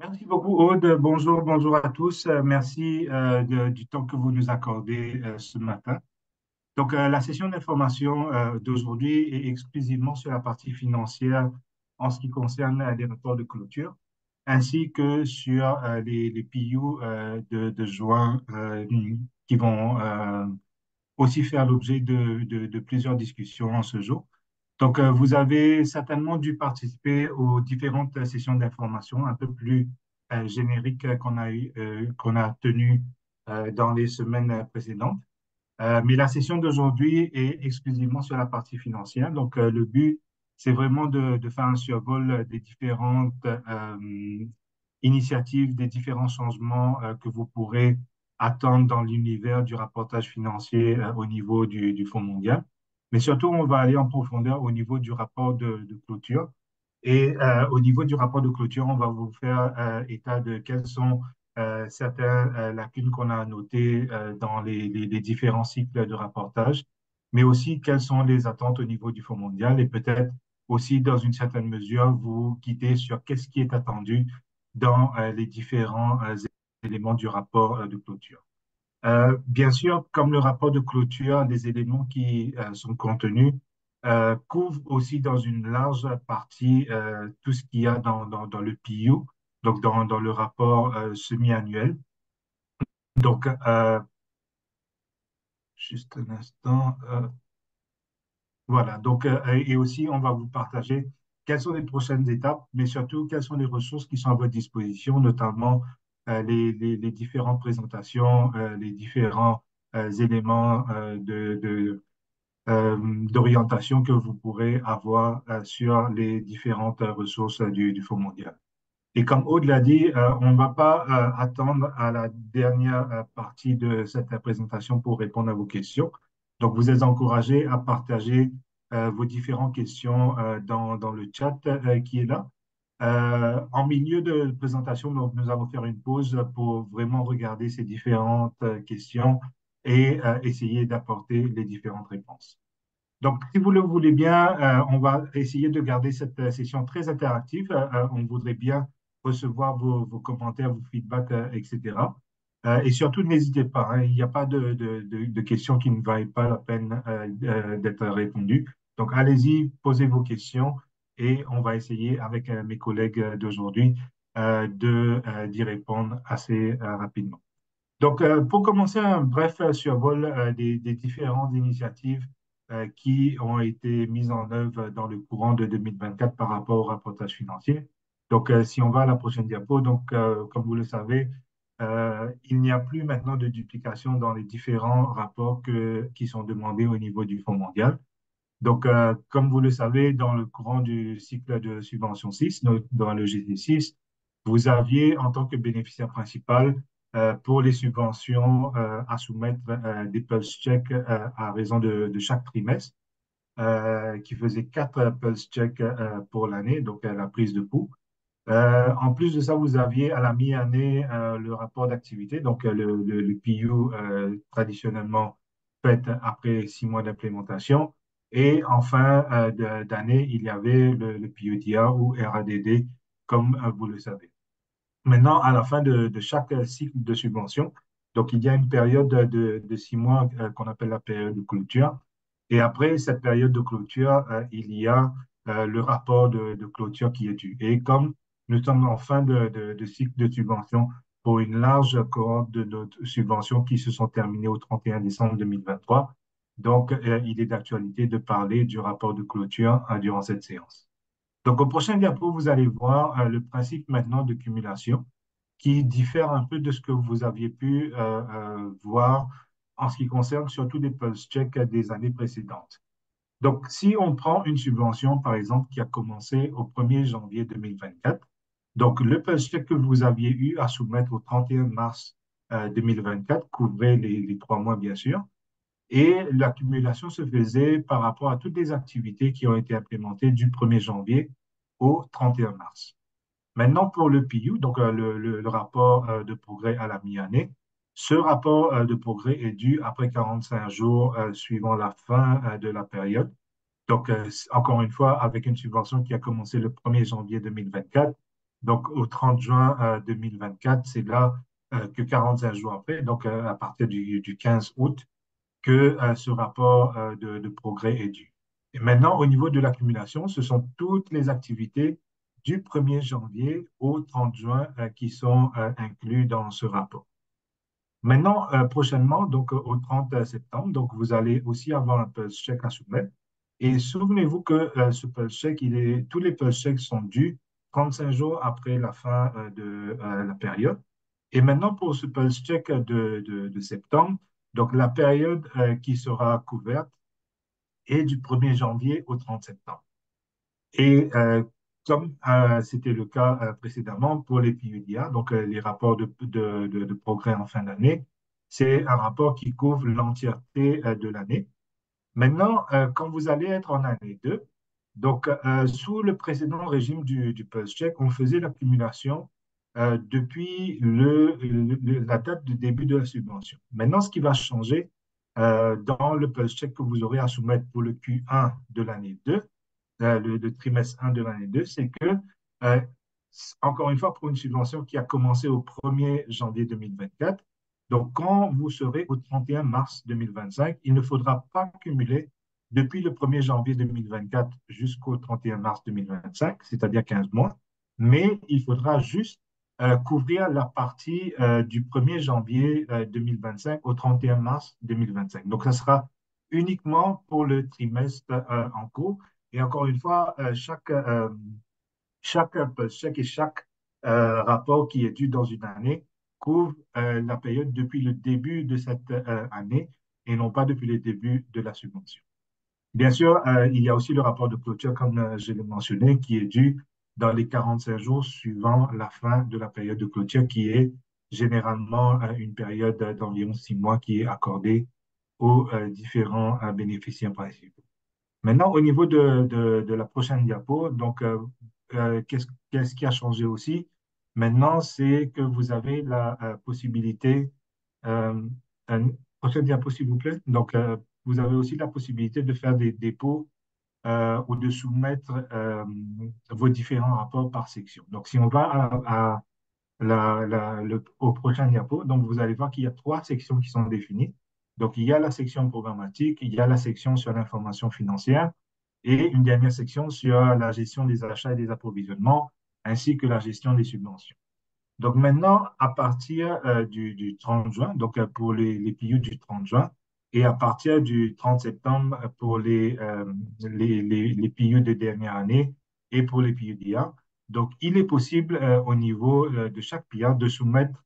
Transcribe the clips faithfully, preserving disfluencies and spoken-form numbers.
Merci beaucoup, Aude. Bonjour, bonjour à tous. Euh, Merci euh, de- du temps que vous nous accordez euh, ce matin. Donc, euh, la session d'information euh, d'aujourd'hui est exclusivement sur la partie financière en ce qui concerne euh, les rapports de clôture, ainsi que sur euh, les, les P U euh, de, de juin euh, qui vont euh, aussi faire l'objet de, de- de plusieurs discussions en ce jour. Donc, euh, vous avez certainement dû participer aux différentes sessions d'information un peu plus euh, génériques euh, qu'on a eu, euh, qu'on a tenues euh, dans les semaines précédentes. Euh, mais la session d'aujourd'hui est exclusivement sur la partie financière. Donc, euh, le but, c'est vraiment de, de faire un survol des différentes euh, initiatives, des différents changements euh, que vous pourrez attendre dans l'univers du rapportage financier euh, au niveau du, du Fonds mondial. Mais surtout, on va aller en profondeur au niveau du rapport de, de clôture. Et euh, au niveau du rapport de clôture, on va vous faire euh, état de quelles sont euh, certaines euh, lacunes qu'on a notées euh, dans les, les- les différents cycles de rapportage, mais aussi quelles sont les attentes au niveau du Fonds mondial et peut-être aussi, dans une certaine mesure, vous guider sur qu'est-ce qui est attendu dans euh, les différents euh, éléments du rapport euh, de clôture. Euh, bien sûr, comme le rapport de clôture, les éléments qui euh, sont contenus euh, couvrent aussi dans une large partie euh, tout ce qu'il y a dans, dans, dans le P U, donc dans, dans le rapport euh, semi-annuel. Donc, euh, juste un instant. euh, voilà. Donc, euh, et aussi, on va vous partager quelles sont les prochaines étapes, mais surtout, quelles sont les ressources qui sont à votre disposition, notamment euh, les, les, les différentes présentations, euh, les différents euh, éléments euh, de, de, euh, d'orientation que vous pourrez avoir euh, sur les différentes euh, ressources euh, du, du Fonds mondial. Et comme Aude l'a dit, euh, on ne va pas euh, attendre à la dernière euh, partie de cette présentation pour répondre à vos questions. Donc, vous êtes encouragés à partager euh, vos différentes questions euh, dans, dans le chat euh, qui est là. Euh, en milieu de présentation, donc, nous allons faire une pause pour vraiment regarder ces différentes euh, questions et euh, essayer d'apporter les différentes réponses. Donc, si vous le voulez bien, euh, on va essayer de garder cette euh, session très interactive. Euh, euh, on voudrait bien recevoir vos, vos commentaires, vos feedbacks, euh, et cetera. Euh, et surtout, n'hésitez pas, hein, il n'y a pas de, de, de, de questions qui ne valent pas la peine euh, euh, d'être répondues. Donc, allez-y, posez vos questions et on va essayer avec euh, mes collègues euh, d'aujourd'hui euh, de, euh, d'y répondre assez euh, rapidement. Donc, euh, pour commencer, un bref euh, survol euh, des, des différentes initiatives euh, qui ont été mises en œuvre dans le courant de deux mille vingt-quatre par rapport au rapportage financier. Donc, euh, si on va à la prochaine diapo, donc, euh, comme vous le savez, euh, il n'y a plus maintenant de duplication dans les différents rapports que- qui sont demandés au niveau du Fonds mondial. Donc, euh, comme vous le savez, dans le courant du cycle de subvention six, no- dans le G C six, vous aviez en tant que bénéficiaire principal euh, pour les subventions euh, à soumettre euh, des pulse checks euh, à raison de, de chaque trimestre, euh, qui faisait quatre pulse checks euh, pour l'année, donc euh, la prise de pouls. Euh, en plus de ça, vous aviez à la mi-année euh, le rapport d'activité, donc euh, le, le, le P U euh, traditionnellement fait après six mois d'implémentation. Et en fin euh, de- d'année, il y avait le, le P U D A ou R A D D, comme euh, vous le savez. Maintenant, à la fin de, de chaque euh, cycle de subvention, donc il y a une période de, de six mois euh, qu'on appelle la période de clôture. Et après cette période de clôture, euh, il y a euh, le rapport de, de clôture qui est dû. Et comme nous sommes en fin de, de, de cycle de subvention pour une large cohorte de nos subventions qui se sont terminées au trente et un décembre deux mille vingt-trois, donc euh, il est d'actualité de parler du rapport de clôture euh, durant cette séance. Donc, au prochain diapo, vous allez voir euh, le principe maintenant de cumulation qui diffère un peu de ce que vous aviez pu euh, euh, voir en ce qui concerne surtout les pulse checks des années précédentes. Donc, si on prend une subvention, par exemple, qui a commencé au premier janvier deux mille vingt-quatre, donc le pulse check que vous aviez eu à soumettre au trente et un mars euh, deux mille vingt-quatre couvrait les, les trois mois, bien sûr, et l'accumulation se faisait par rapport à toutes les activités qui ont été implémentées du premier janvier au trente et un mars. Maintenant, pour le P U, donc euh, le, le- le rapport euh, de progrès à la mi-année, ce rapport euh, de progrès est dû après quarante-cinq jours euh, suivant la fin euh, de la période. Donc, euh, c- encore une fois, avec une subvention qui a commencé le premier janvier deux mille vingt-quatre, Donc, au trente juin euh, deux mille vingt-quatre, c'est là euh, que quarante-cinq jours après, donc euh, à partir du, du quinze août, que euh, ce rapport euh, de, de progrès est dû. Et maintenant, au niveau de l'accumulation, ce sont toutes les activités du premier janvier au trente juin euh, qui sont euh, inclus dans ce rapport. Maintenant, euh, prochainement, donc euh, au trente septembre, donc vous allez aussi avoir un pulse check à soumettre. Et souvenez-vous que euh, ce pulse check, il est, tous les pulse checks sont dus trente-cinq jours après la fin euh, de euh, la période. Et maintenant, pour ce pulse check de, de, de septembre, donc la période euh, qui sera couverte est du premier janvier au trente septembre. Et euh, comme euh, c'était le cas euh, précédemment pour les P U D A, donc euh, les rapports de, de, de, de progrès en fin d'année, c'est un rapport qui couvre l'entièreté euh, de l'année. Maintenant, euh, quand vous allez être en année deux, donc euh, sous le précédent régime du, du pulse check, on faisait l'accumulation euh, depuis le, le- la date de début de la subvention. Maintenant, ce qui va changer euh, dans le pulse check que vous aurez à soumettre pour le Q un de l'année deux, euh, le, le trimestre un de l'année deux, c'est que, euh, encore une fois, pour une subvention qui a commencé au premier janvier deux mille vingt-quatre, donc quand vous serez au trente et un mars deux mille vingt-cinq, il ne faudra pas cumuler depuis le premier janvier deux mille vingt-quatre jusqu'au trente et un mars deux mille vingt-cinq, c'est-à-dire quinze mois, mais il faudra juste euh, couvrir la partie euh, du premier janvier euh, deux mille vingt-cinq au trente et un mars deux mille vingt-cinq. Donc, ça sera uniquement pour le trimestre euh, en cours. Et encore une fois, euh, chaque, euh, chaque, chaque et chaque euh, rapport qui est dû dans une année couvre euh, la période depuis le début de cette euh, année et non pas depuis le début de la subvention. Bien sûr, euh, il y a aussi le rapport de clôture, comme euh, je l'ai mentionné, qui est dû dans les quarante-cinq jours suivant la fin de la période de clôture, qui est généralement euh, une période d'environ six mois qui est accordée aux euh, différents euh, bénéficiaires principaux. Maintenant, au niveau de, de, de la prochaine diapo, donc, euh, euh, qu'est-ce, qu'est-ce qui a changé aussi? Maintenant, c'est que vous avez la euh, possibilité, euh, un- prochaine diapo, s'il vous plaît. Donc, euh, vous avez aussi la possibilité de faire des dépôts euh, ou de soumettre euh, vos différents rapports par section. Donc, si on va à, à la, la- le- au prochain diapo. Donc, vous allez voir qu'il y a trois sections qui sont définies. Donc, il y a la section programmatique, il y a la section sur l'information financière et une dernière section sur la gestion des achats et des approvisionnements, ainsi que la gestion des subventions. Donc, maintenant, à partir euh, du, du trente juin, donc euh, pour les, les P U du trente juin, et à partir du trente septembre pour les, euh, les, les, les P U de dernière année et pour les P U d'I A, donc, il est possible euh, au niveau euh, de chaque P I A de soumettre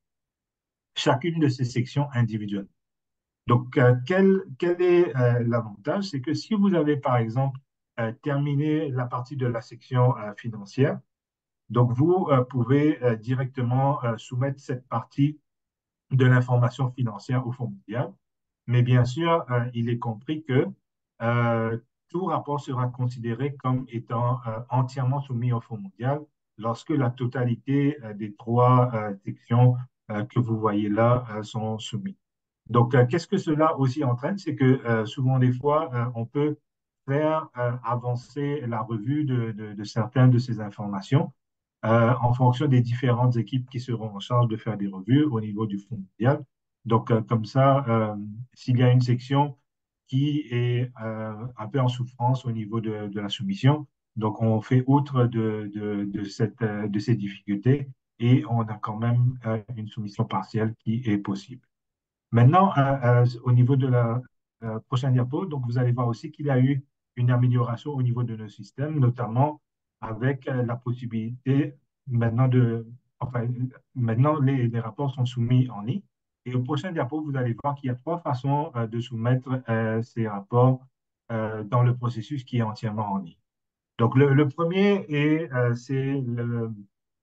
chacune de ces sections individuelles. Donc, euh, quel, quel est euh, l'avantage? C'est que si vous avez, par exemple, euh, terminé la partie de la section euh, financière, donc vous euh, pouvez euh, directement euh, soumettre cette partie de l'information financière au Fonds mondial. Mais bien sûr, euh, il est compris que euh, tout rapport sera considéré comme étant euh, entièrement soumis au Fonds mondial lorsque la totalité euh, des trois euh, sections euh, que vous voyez là euh, sont soumises. Donc, euh, qu'est-ce que cela aussi entraîne? C'est que euh, souvent des fois, euh, on peut faire euh, avancer la revue de, de, de certaines de ces informations euh, en fonction des différentes équipes qui seront en charge de faire des revues au niveau du Fonds mondial. Donc, euh, comme ça, euh, s'il y a une section qui est euh, un peu en souffrance au niveau de, de la soumission, donc on fait outre de, de, de, cette, euh, de ces difficultés et on a quand même euh, une soumission partielle qui est possible. Maintenant, euh, euh, au niveau de la euh, prochaine diapo, donc vous allez voir aussi qu'il y a eu une amélioration au niveau de nos systèmes, notamment avec euh, la possibilité maintenant de, enfin, maintenant les, les rapports sont soumis en ligne. Et au prochain diapo, vous allez voir qu'il y a trois façons euh, de soumettre euh, ces rapports euh, dans le processus qui est entièrement en ligne. Donc le, le premier est, euh, c'est le,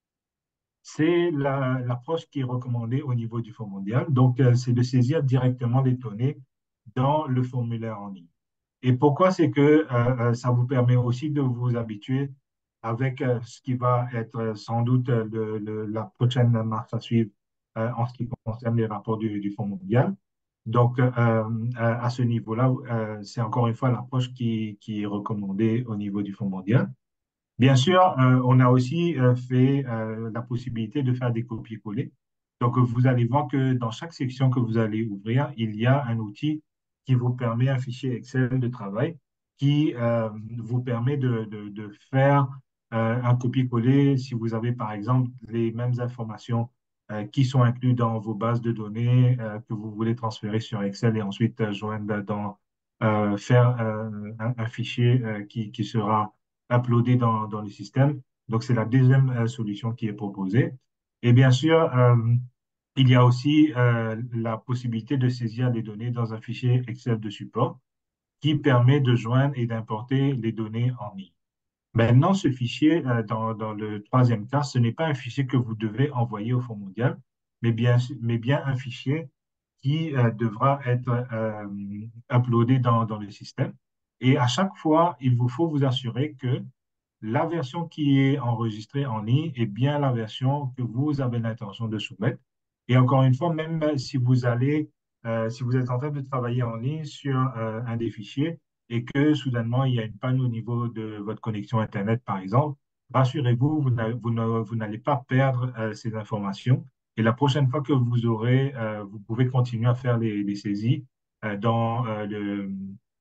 c'est la- l'approche qui est recommandée au niveau du Fonds mondial. Donc, euh, c'est de saisir directement les données dans le formulaire en ligne. Et pourquoi? C'est que euh, euh, ça vous permet aussi de vous habituer avec euh, ce qui va être euh, sans doute euh, le- le- la prochaine marche à suivre euh, en ce qui concerne les rapports du, du Fonds mondial. Donc, euh, euh, à ce niveau-là, euh, c'est encore une fois l'approche qui, qui est recommandée au niveau du Fonds mondial. Bien sûr, euh, on a aussi euh, fait euh, la possibilité de faire des copier-coller. Donc, vous allez voir que dans chaque section que vous allez ouvrir, il y a un outil qui vous permet, un fichier Excel de travail, qui euh, vous permet de, de- de faire euh, un copier-coller si vous avez, par exemple, les mêmes informations euh, qui sont incluses dans vos bases de données euh, que vous voulez transférer sur Excel et ensuite euh, joindre dans, euh, faire euh, un, un fichier euh, qui, qui sera uploadé dans, dans le système. Donc, c'est la deuxième euh, solution qui est proposée. Et bien sûr, euh, il y a aussi euh, la possibilité de saisir les données dans un fichier Excel de support qui permet de joindre et d'importer les données en ligne. Maintenant, ce fichier, euh, dans, dans le troisième cas, ce n'est pas un fichier que vous devez envoyer au Fonds mondial, mais bien, mais bien un fichier qui euh, devra être euh, uploadé dans, dans le système. Et à chaque fois, il vous faut vous assurer que la version qui est enregistrée en ligne est bien la version que vous avez l'intention de soumettre. Et encore une fois, même si vous allez, euh, si vous êtes en train de travailler en ligne sur euh, un des fichiers et que soudainement il y a une panne au niveau de votre connexion Internet, par exemple, rassurez-vous, vous n'allez vous ne- vous n'allez pas perdre euh, ces informations. Et la prochaine fois que vous aurez, euh, vous pouvez continuer à faire les, les saisies euh, dans euh, le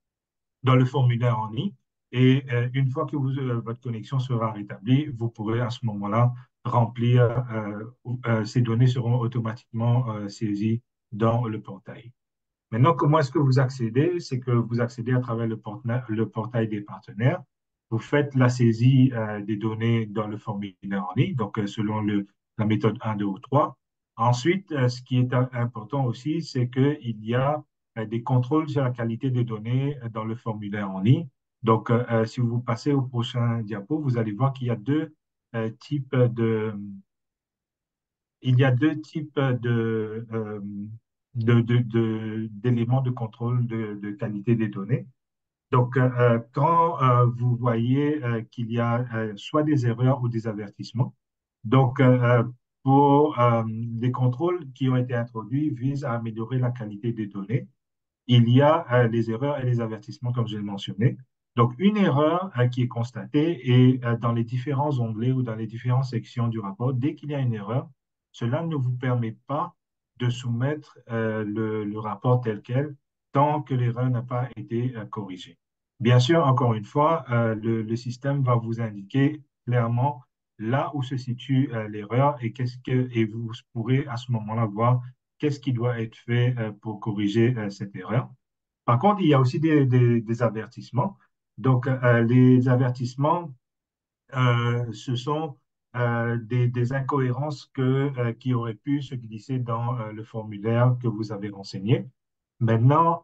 dans le formulaire en ligne. Et euh, une fois que vous, euh, votre connexion sera rétablie, vous pourrez à ce moment-là remplir, euh, euh, ces données seront automatiquement euh, saisies dans le portail. Maintenant, comment est-ce que vous accédez? C'est que vous accédez à travers le, portna- le portail des partenaires. Vous faites la saisie euh, des données dans le formulaire en ligne, donc euh, selon le, la méthode un, deux ou trois. Ensuite, euh, ce qui est im- important aussi, c'est qu'il y a euh, des contrôles sur la qualité des données euh, dans le formulaire en ligne. Donc, euh, euh, si vous passez au prochain diapo, vous allez voir qu'il y a deux euh, types de, il y a deux types de, euh, de, de- de- d'éléments de contrôle de, de qualité des données. Donc, euh, euh, quand euh, vous voyez euh, qu'il y a euh, soit des erreurs ou des avertissements, donc euh, euh, pour euh, les contrôles qui ont été introduits visent à améliorer la qualité des données il y a euh, les erreurs et les avertissements, comme je l'ai mentionné. Donc, une erreur euh, qui est constatée et euh, dans les différents onglets ou dans les différentes sections du rapport, dès qu'il y a une erreur, cela ne vous permet pas de soumettre euh, le, le rapport tel quel tant que l'erreur n'a pas été euh, corrigée. Bien sûr, encore une fois, euh, le, le système va vous indiquer clairement là où se situe euh, l'erreur et qu'est-ce que, et vous pourrez à ce moment-là voir qu'est-ce qui doit être fait euh, pour corriger euh, cette erreur. Par contre, il y a aussi des, des- des avertissements. Donc, euh, les avertissements, euh, ce sont euh, des, des incohérences que, euh, qui auraient pu se glisser dans euh, le formulaire que vous avez renseigné. Maintenant,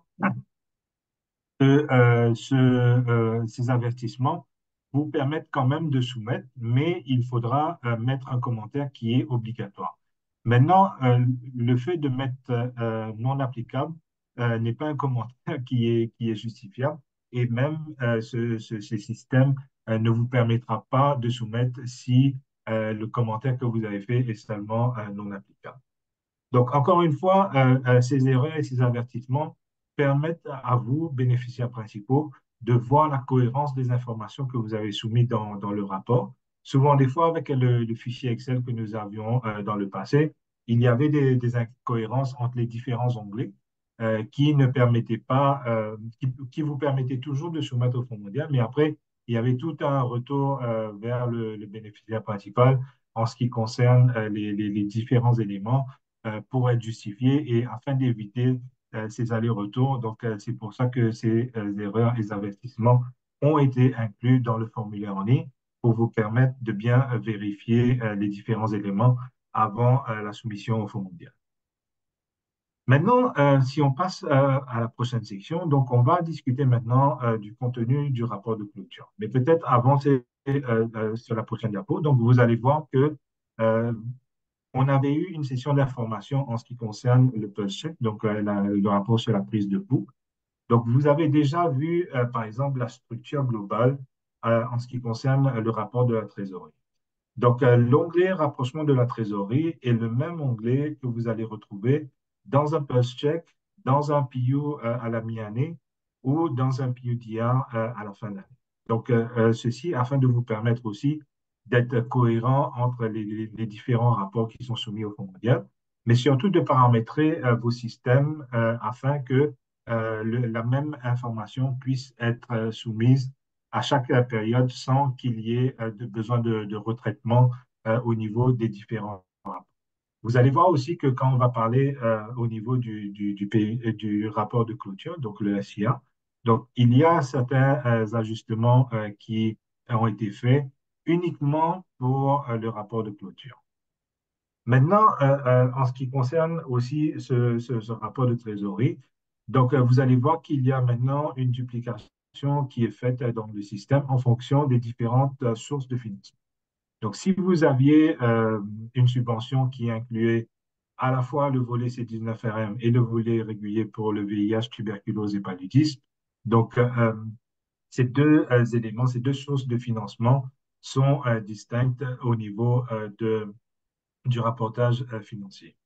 que euh, ce, euh, ces avertissements vous permettent quand même de soumettre, mais il faudra euh, mettre un commentaire qui est obligatoire. Maintenant, euh, le fait de mettre euh, non applicable euh, n'est pas un commentaire qui est, qui est justifiable et même euh, ce, ce, ce système euh, ne vous permettra pas de soumettre si euh, le commentaire que vous avez fait est seulement euh, non applicable. Donc, encore une fois, euh, euh, ces erreurs et ces avertissements permettent à vous, bénéficiaires principaux, de voir la cohérence des informations que vous avez soumises dans, dans le rapport. Souvent, des fois, avec le, le fichier Excel que nous avions euh, dans le passé, il y avait des, des incohérences entre les différents onglets euh, qui ne permettaient pas, euh, qui, qui vous permettaient toujours de soumettre au Fonds mondial, mais après, il y avait tout un retour euh, vers le, le bénéficiaire principal en ce qui concerne euh, les, les, les différents éléments euh, pour être justifié et afin d'éviter euh, ces allers-retours. Donc, euh, c'est pour ça que ces euh, erreurs et ces investissements ont été inclus dans le formulaire en ligne pour vous permettre de bien euh, vérifier euh, les différents éléments avant euh, la soumission au Fonds mondial. Maintenant, euh, si on passe euh, à la prochaine section, donc on va discuter maintenant euh, du contenu du rapport de clôture. Mais peut-être avant, c'est euh, euh, sur la prochaine diapo. Donc, vous allez voir que euh, on avait eu une session d'information en ce qui concerne le pulse check, donc euh, la- le rapport sur la prise de pouls. Donc, vous avez déjà vu, euh, par exemple, la structure globale euh, en ce qui concerne euh, le rapport de la trésorerie. Donc, euh, l'onglet rapprochement de la trésorerie est le même onglet que vous allez retrouver dans un pulse check, dans un P U euh, à la mi-année ou dans un P U D R euh, à la fin de l'année. Donc, euh, euh, ceci afin de vous permettre aussi d'être cohérent entre les, les- les différents rapports qui sont soumis au Fonds mondial, mais surtout de paramétrer euh, vos systèmes euh, afin que euh, le- la même information puisse être euh, soumise à chaque euh, période sans qu'il y ait euh, de besoin de, de retraitement euh, au niveau des différents rapports. Vous allez voir aussi que quand on va parler euh, au niveau du, du, du, pays- euh, du rapport de clôture, donc le S I A, donc il y a certains euh, ajustements euh, qui ont été faits uniquement pour euh, le rapport de clôture. Maintenant, euh, euh, en ce qui concerne aussi ce, ce- ce rapport de trésorerie, donc euh, vous allez voir qu'il y a maintenant une duplication qui est faite euh, dans le système en fonction des différentes euh, sources de financement. Donc, si vous aviez euh, une subvention qui incluait à la fois le volet C dix-neuf R M et le volet régulier pour le V I H, tuberculose et paludisme, donc euh, ces deux euh, éléments, ces deux sources de financement sont euh, distinctes au niveau euh, de, du rapportage euh, financier.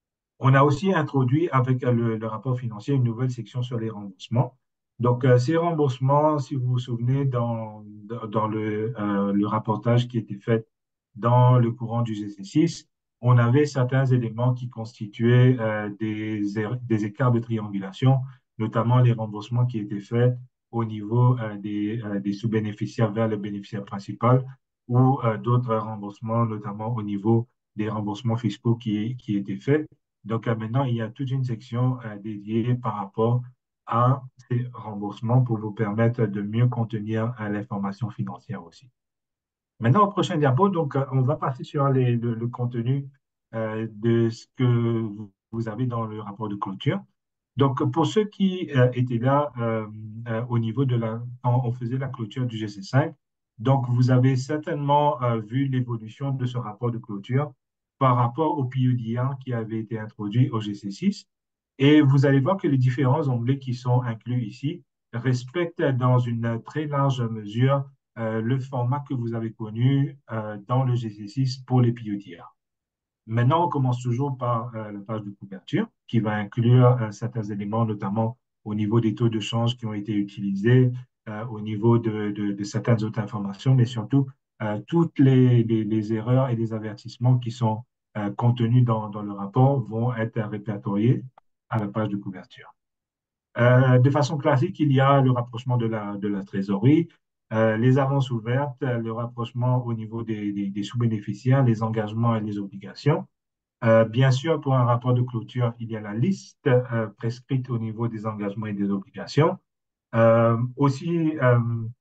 On a aussi introduit avec euh, le, le rapport financier une nouvelle section sur les remboursements. Donc, euh, ces remboursements, si vous vous souvenez, dans, dans dans le, euh, le rapportage qui était fait dans le courant du G C six, on avait certains éléments qui constituaient euh, des, er- des écarts de triangulation, notamment les remboursements qui étaient faits au niveau euh, des, euh, des sous-bénéficiaires vers le bénéficiaire principal ou euh, d'autres remboursements, notamment au niveau des remboursements fiscaux qui, qui étaient faits. Donc euh, maintenant, il y a toute une section euh, dédiée par rapport à ces remboursements pour vous permettre de mieux contenir euh, l'information financière aussi. Maintenant, au prochain diapo, donc, euh, on va passer sur les- le, le contenu euh, de ce que vous vous avez dans le rapport de clôture. Donc, pour ceux qui euh, étaient là euh, euh, au niveau de la, quand on faisait la clôture du G C cinq, donc vous avez certainement euh, vu l'évolution de ce rapport de clôture par rapport au P U D R qui avait été introduit au G C six. Et vous allez voir que les différents onglets qui sont inclus ici respectent dans une très large mesure euh, le format que vous avez connu euh, dans le G C six pour les P U D R. Maintenant, on commence toujours par euh, la page de couverture qui va inclure euh, certains éléments, notamment au niveau des taux de change qui ont été utilisés, euh, au niveau de, de- de certaines autres informations, mais surtout euh, toutes les, les- les erreurs et les avertissements qui sont euh, contenus dans, dans le rapport vont être répertoriés à la page de couverture. Euh, de façon classique, il y a le rapprochement de la, de la trésorerie, euh, les avances ouvertes, le rapprochement au niveau des, des- des sous-bénéficiaires, les engagements et les obligations. Euh, bien sûr, pour un rapport de clôture, il y a la liste euh, prescrite au niveau des engagements et des obligations. Euh, aussi, euh,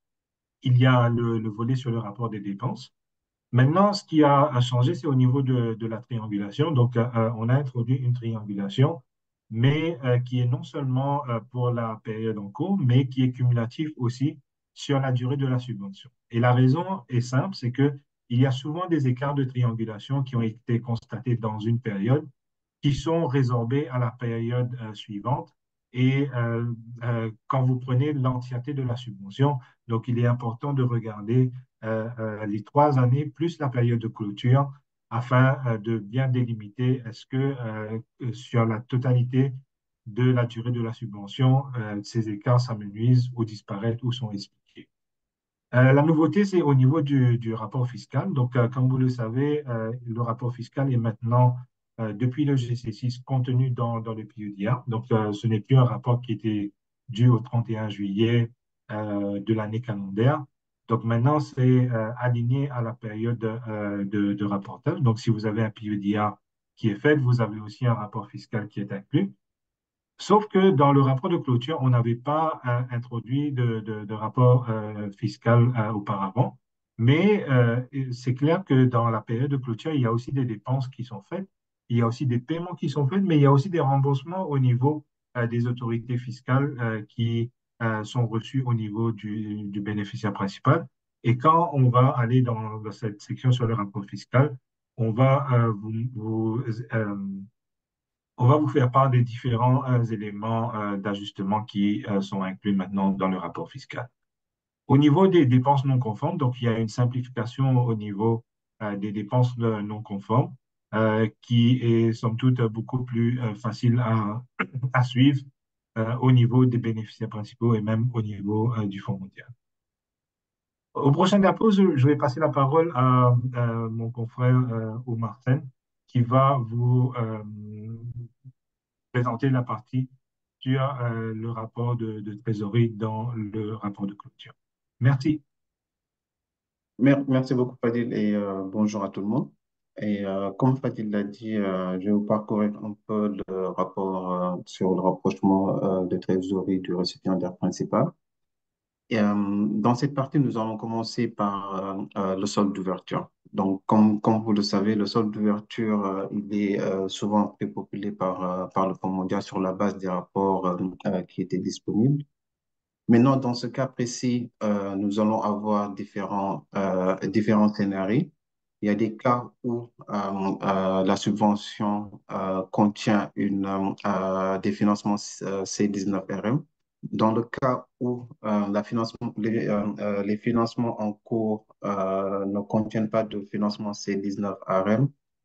il y a le, le volet sur le rapport des dépenses. Maintenant, ce qui a, a changé, c'est au niveau de, de la triangulation. Donc, euh, euh, on a introduit une triangulation, mais euh, qui est non seulement euh, pour la période en cours, mais qui est cumulative aussi sur la durée de la subvention. Et la raison est simple, c'est que il y a souvent des écarts de triangulation qui ont été constatés dans une période qui sont résorbés à la période euh, suivante. Et euh, euh, quand vous prenez l'entièreté de la subvention, donc il est important de regarder euh, euh, les trois années plus la période de clôture afin euh, de bien délimiter est-ce que euh, sur la totalité de la durée de la subvention, euh, ces écarts s'amenuisent ou disparaissent ou sont expliqués. Euh, la nouveauté, c'est au niveau du, du rapport fiscal. Donc, euh, comme vous le savez, euh, le rapport fiscal est maintenant, euh, depuis le G C six, contenu dans, dans le P U D R. Donc, euh, ce n'est plus un rapport qui était dû au trente et un juillet euh, de l'année calendaire. Donc, maintenant, c'est euh, aligné à la période euh, de, de rapportage. Donc, si vous avez un P U D R qui est fait, vous avez aussi un rapport fiscal qui est inclus. Sauf que dans le rapport de clôture, on n'avait pas euh, introduit de, de- de rapport euh, fiscal euh, auparavant. Mais euh, c'est clair que dans la période de clôture, il y a aussi des dépenses qui sont faites, il y a aussi des paiements qui sont faits, mais il y a aussi des remboursements au niveau euh, des autorités fiscales euh, qui euh, sont reçus au niveau du, du bénéficiaire principal. Et quand on va aller dans, dans cette section sur le rapport fiscal, on va euh, vous, vous, euh, on va vous faire part des différents euh, éléments euh, d'ajustement qui euh, sont inclus maintenant dans le rapport fiscal. Au niveau des dépenses non conformes, donc il y a une simplification au niveau euh, des dépenses euh, non conformes euh, qui est somme toute beaucoup plus euh, facile à, à suivre euh, au niveau des bénéficiaires principaux et même au niveau euh, du Fonds mondial. Au prochain diapo, je, je vais passer la parole à, euh, mon confrère euh, Omar Sen, qui va vous euh, présenter la partie sur euh, le rapport de, de trésorerie dans le rapport de clôture. Merci. Mer- Merci beaucoup, Fadil, et euh, bonjour à tout le monde. Et euh, comme Fadil l'a dit, euh, je vais vous parcourir un peu le rapport euh, sur le rapprochement euh, de trésorerie du récipiendaire principal. Et, euh, dans cette partie, nous allons commencer par euh, euh, le solde d'ouverture. Donc, comme, comme vous le savez, le solde d'ouverture, euh, il est euh, souvent prépopulé par, euh, par le Fonds mondial sur la base des rapports euh, euh, qui étaient disponibles. Maintenant, dans ce cas précis, euh, nous allons avoir différents, euh, différents scénarios. Il y a des cas où euh, euh, la subvention euh, contient une, euh, euh, des financements euh, C dix-neuf R M. Dans le cas où euh, la financement, les, euh, euh, les financements en cours euh, ne contiennent pas de financement C dix-neuf R M,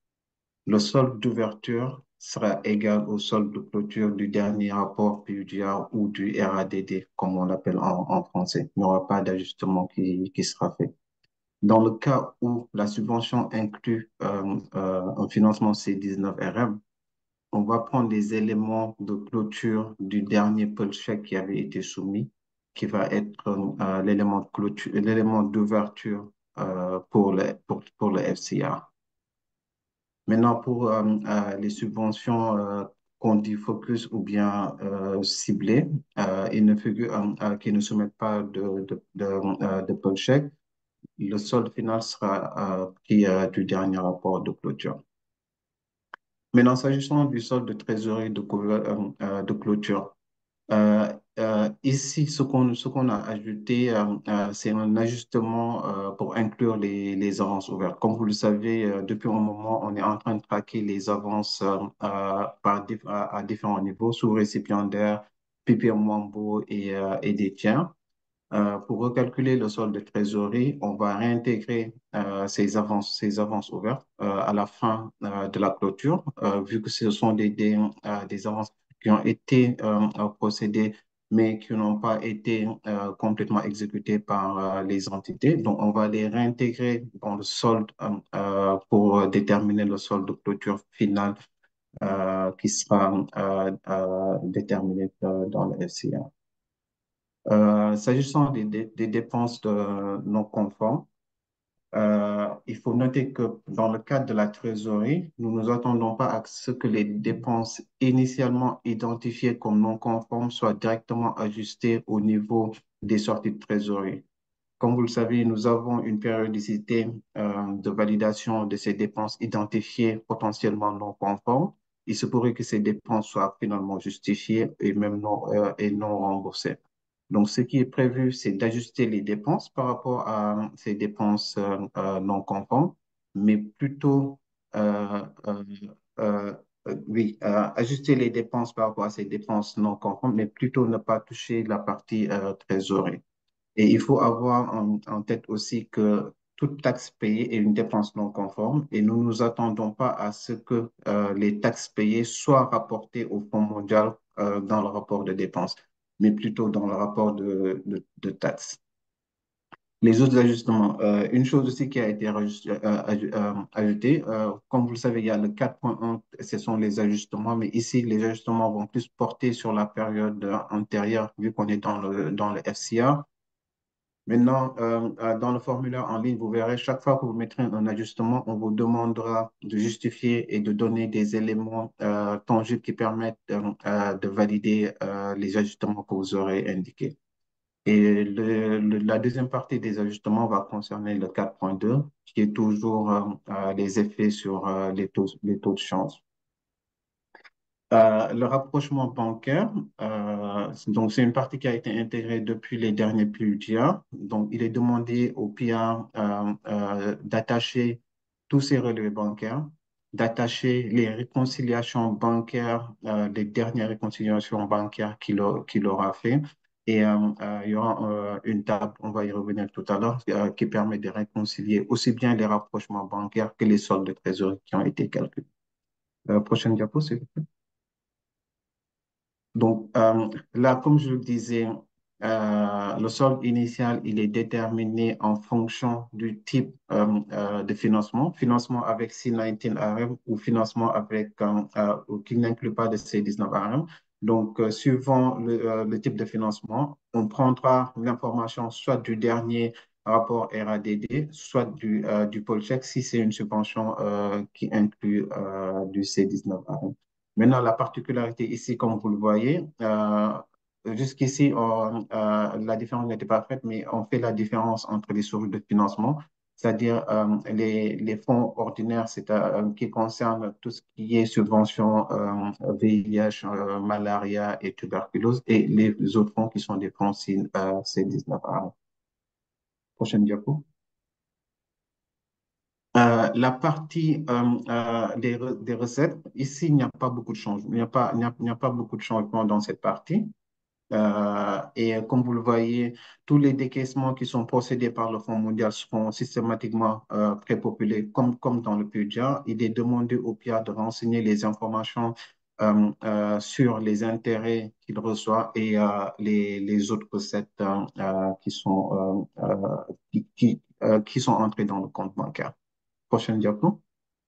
le solde d'ouverture sera égal au solde de clôture du dernier rapport P U D R ou du R A D D, comme on l'appelle en, en français. Il n'y aura pas d'ajustement qui, qui sera fait. Dans le cas où la subvention inclut euh, euh, un financement C dix-neuf R M, on va prendre les éléments de clôture du dernier pull check qui avait été soumis, qui va être euh, l'élément de clôture, l'élément d'ouverture euh, pour le, pour, pour le F C R. Maintenant, pour euh, euh, les subventions euh, qu'on dit focus ou bien euh, ciblées, euh, ils ne figurent, euh, euh, qui ne soumettent pas de, de, de, euh, de pull check, le solde final sera euh, pris euh, du dernier rapport de clôture. Maintenant, s'agissant du solde de trésorerie de, couver- euh, euh, de clôture, euh, euh, ici, ce qu'on ce qu'on a ajouté, euh, euh, c'est un ajustement euh, pour inclure les, les avances ouvertes. Comme vous le savez, euh, depuis un moment, on est en train de traquer les avances euh, euh, par, dif- à, à différents niveaux, sous récipiendaire, P P M Wambo et, euh, et des tiers. Euh, pour recalculer le solde de trésorerie, on va réintégrer euh, ces avances, ces avances ouvertes euh, à la fin euh, de la clôture, euh, vu que ce sont des, des, euh, des avances qui ont été euh, euh, procédées, mais qui n'ont pas été euh, complètement exécutées par euh, les entités. Donc, on va les réintégrer dans le solde euh, euh, pour déterminer le solde de clôture final euh, qui sera euh, euh, déterminé euh, dans le F C A. Euh, s'agissant des, des- des dépenses de- non conformes, euh, il faut noter que dans le cadre de la trésorerie, nous ne nous attendons pas à ce que les dépenses initialement identifiées comme non conformes soient directement ajustées au niveau des sorties de trésorerie. Comme vous le savez, nous avons une périodicité euh, de validation de ces dépenses identifiées potentiellement non conformes. Il se pourrait que ces dépenses soient finalement justifiées et même non, euh, et non remboursées. Donc, ce qui est prévu, c'est d'ajuster les dépenses par rapport à ces dépenses euh, euh, non conformes, mais plutôt, euh, euh, euh, euh, oui, euh, ajuster les dépenses par rapport à ces dépenses non conformes, mais plutôt ne pas toucher la partie euh, trésorerie. Et il faut avoir en, en tête aussi que toute taxe payée est une dépense non conforme et nous ne nous attendons pas à ce que euh, les taxes payées soient rapportées au Fonds mondial euh, dans le rapport de dépenses, mais plutôt dans le rapport de, de, de taxes. Les autres ajustements, euh, une chose aussi qui a été rajust- euh, aj- euh, ajoutée, euh, comme vous le savez, il y a le quatre point un, ce sont les ajustements, mais ici, les ajustements vont plus porter sur la période euh, antérieure, vu qu'on est dans le, dans le F C A. Maintenant, euh, euh, dans le formulaire en ligne, vous verrez, chaque fois que vous mettrez un ajustement, on vous demandera de justifier et de donner des éléments euh, tangibles qui permettent euh, euh, de valider euh, les ajustements que vous aurez indiqués. Et le- le- la deuxième partie des ajustements va concerner le quatre point deux, qui est toujours euh, euh, les effets sur euh, les taux, les taux de change. Euh, le rapprochement bancaire, euh, donc c'est une partie qui a été intégrée depuis les derniers P U D R. Donc, il est demandé au P A euh, euh, d'attacher tous ses relevés bancaires, d'attacher les réconciliations bancaires, euh, les dernières réconciliations bancaires qu'il a- qu'il aura fait. Et euh, euh, il y aura euh, une table, on va y revenir tout à l'heure, euh, qui permet de réconcilier aussi bien les rapprochements bancaires que les soldes de trésorerie qui ont été calculés. Euh, prochaine diapo, s'il vous plaît. Donc euh, là, comme je le disais, euh, le solde initial, il est déterminé en fonction du type euh, euh, de financement, financement avec C dix-neuf R M ou financement avec, euh, euh, ou qui n'inclut pas de C dix-neuf R M. Donc, euh, suivant le, euh, le type de financement, on prendra l'information soit du dernier rapport R A D D, soit du, euh, du pôle chèque si c'est une subvention euh, qui inclut euh, du C dix-neuf R M. Maintenant, la particularité ici, comme vous le voyez, euh, jusqu'ici, on- euh, la différence n'était pas faite, mais on fait la différence entre les sources de financement, c'est-à-dire euh, les, les fonds ordinaires, c'est euh, qui concernent tout ce qui est subvention euh, V I H, euh, malaria et tuberculose, et les autres fonds qui sont des fonds C- euh, C dix-neuf. Ah, prochaine diapo. Euh, la partie euh, euh, des, re- des recettes, ici, il n'y a pas beaucoup de changements. Il n'y a pas, il n'y a, il n'y a pas beaucoup de changements dans cette partie. Euh, et comme vous le voyez, tous les décaissements qui sont procédés par le Fonds mondial seront systématiquement euh, prépopulés comme, comme dans le PUDIA. Il est demandé au P I A de renseigner les informations euh, euh, sur les intérêts qu'il reçoit et euh, les, les autres recettes euh, euh, qui sont, euh, euh, qui, qui, euh, qui sont entrées dans le compte bancaire. Prochaine diapo.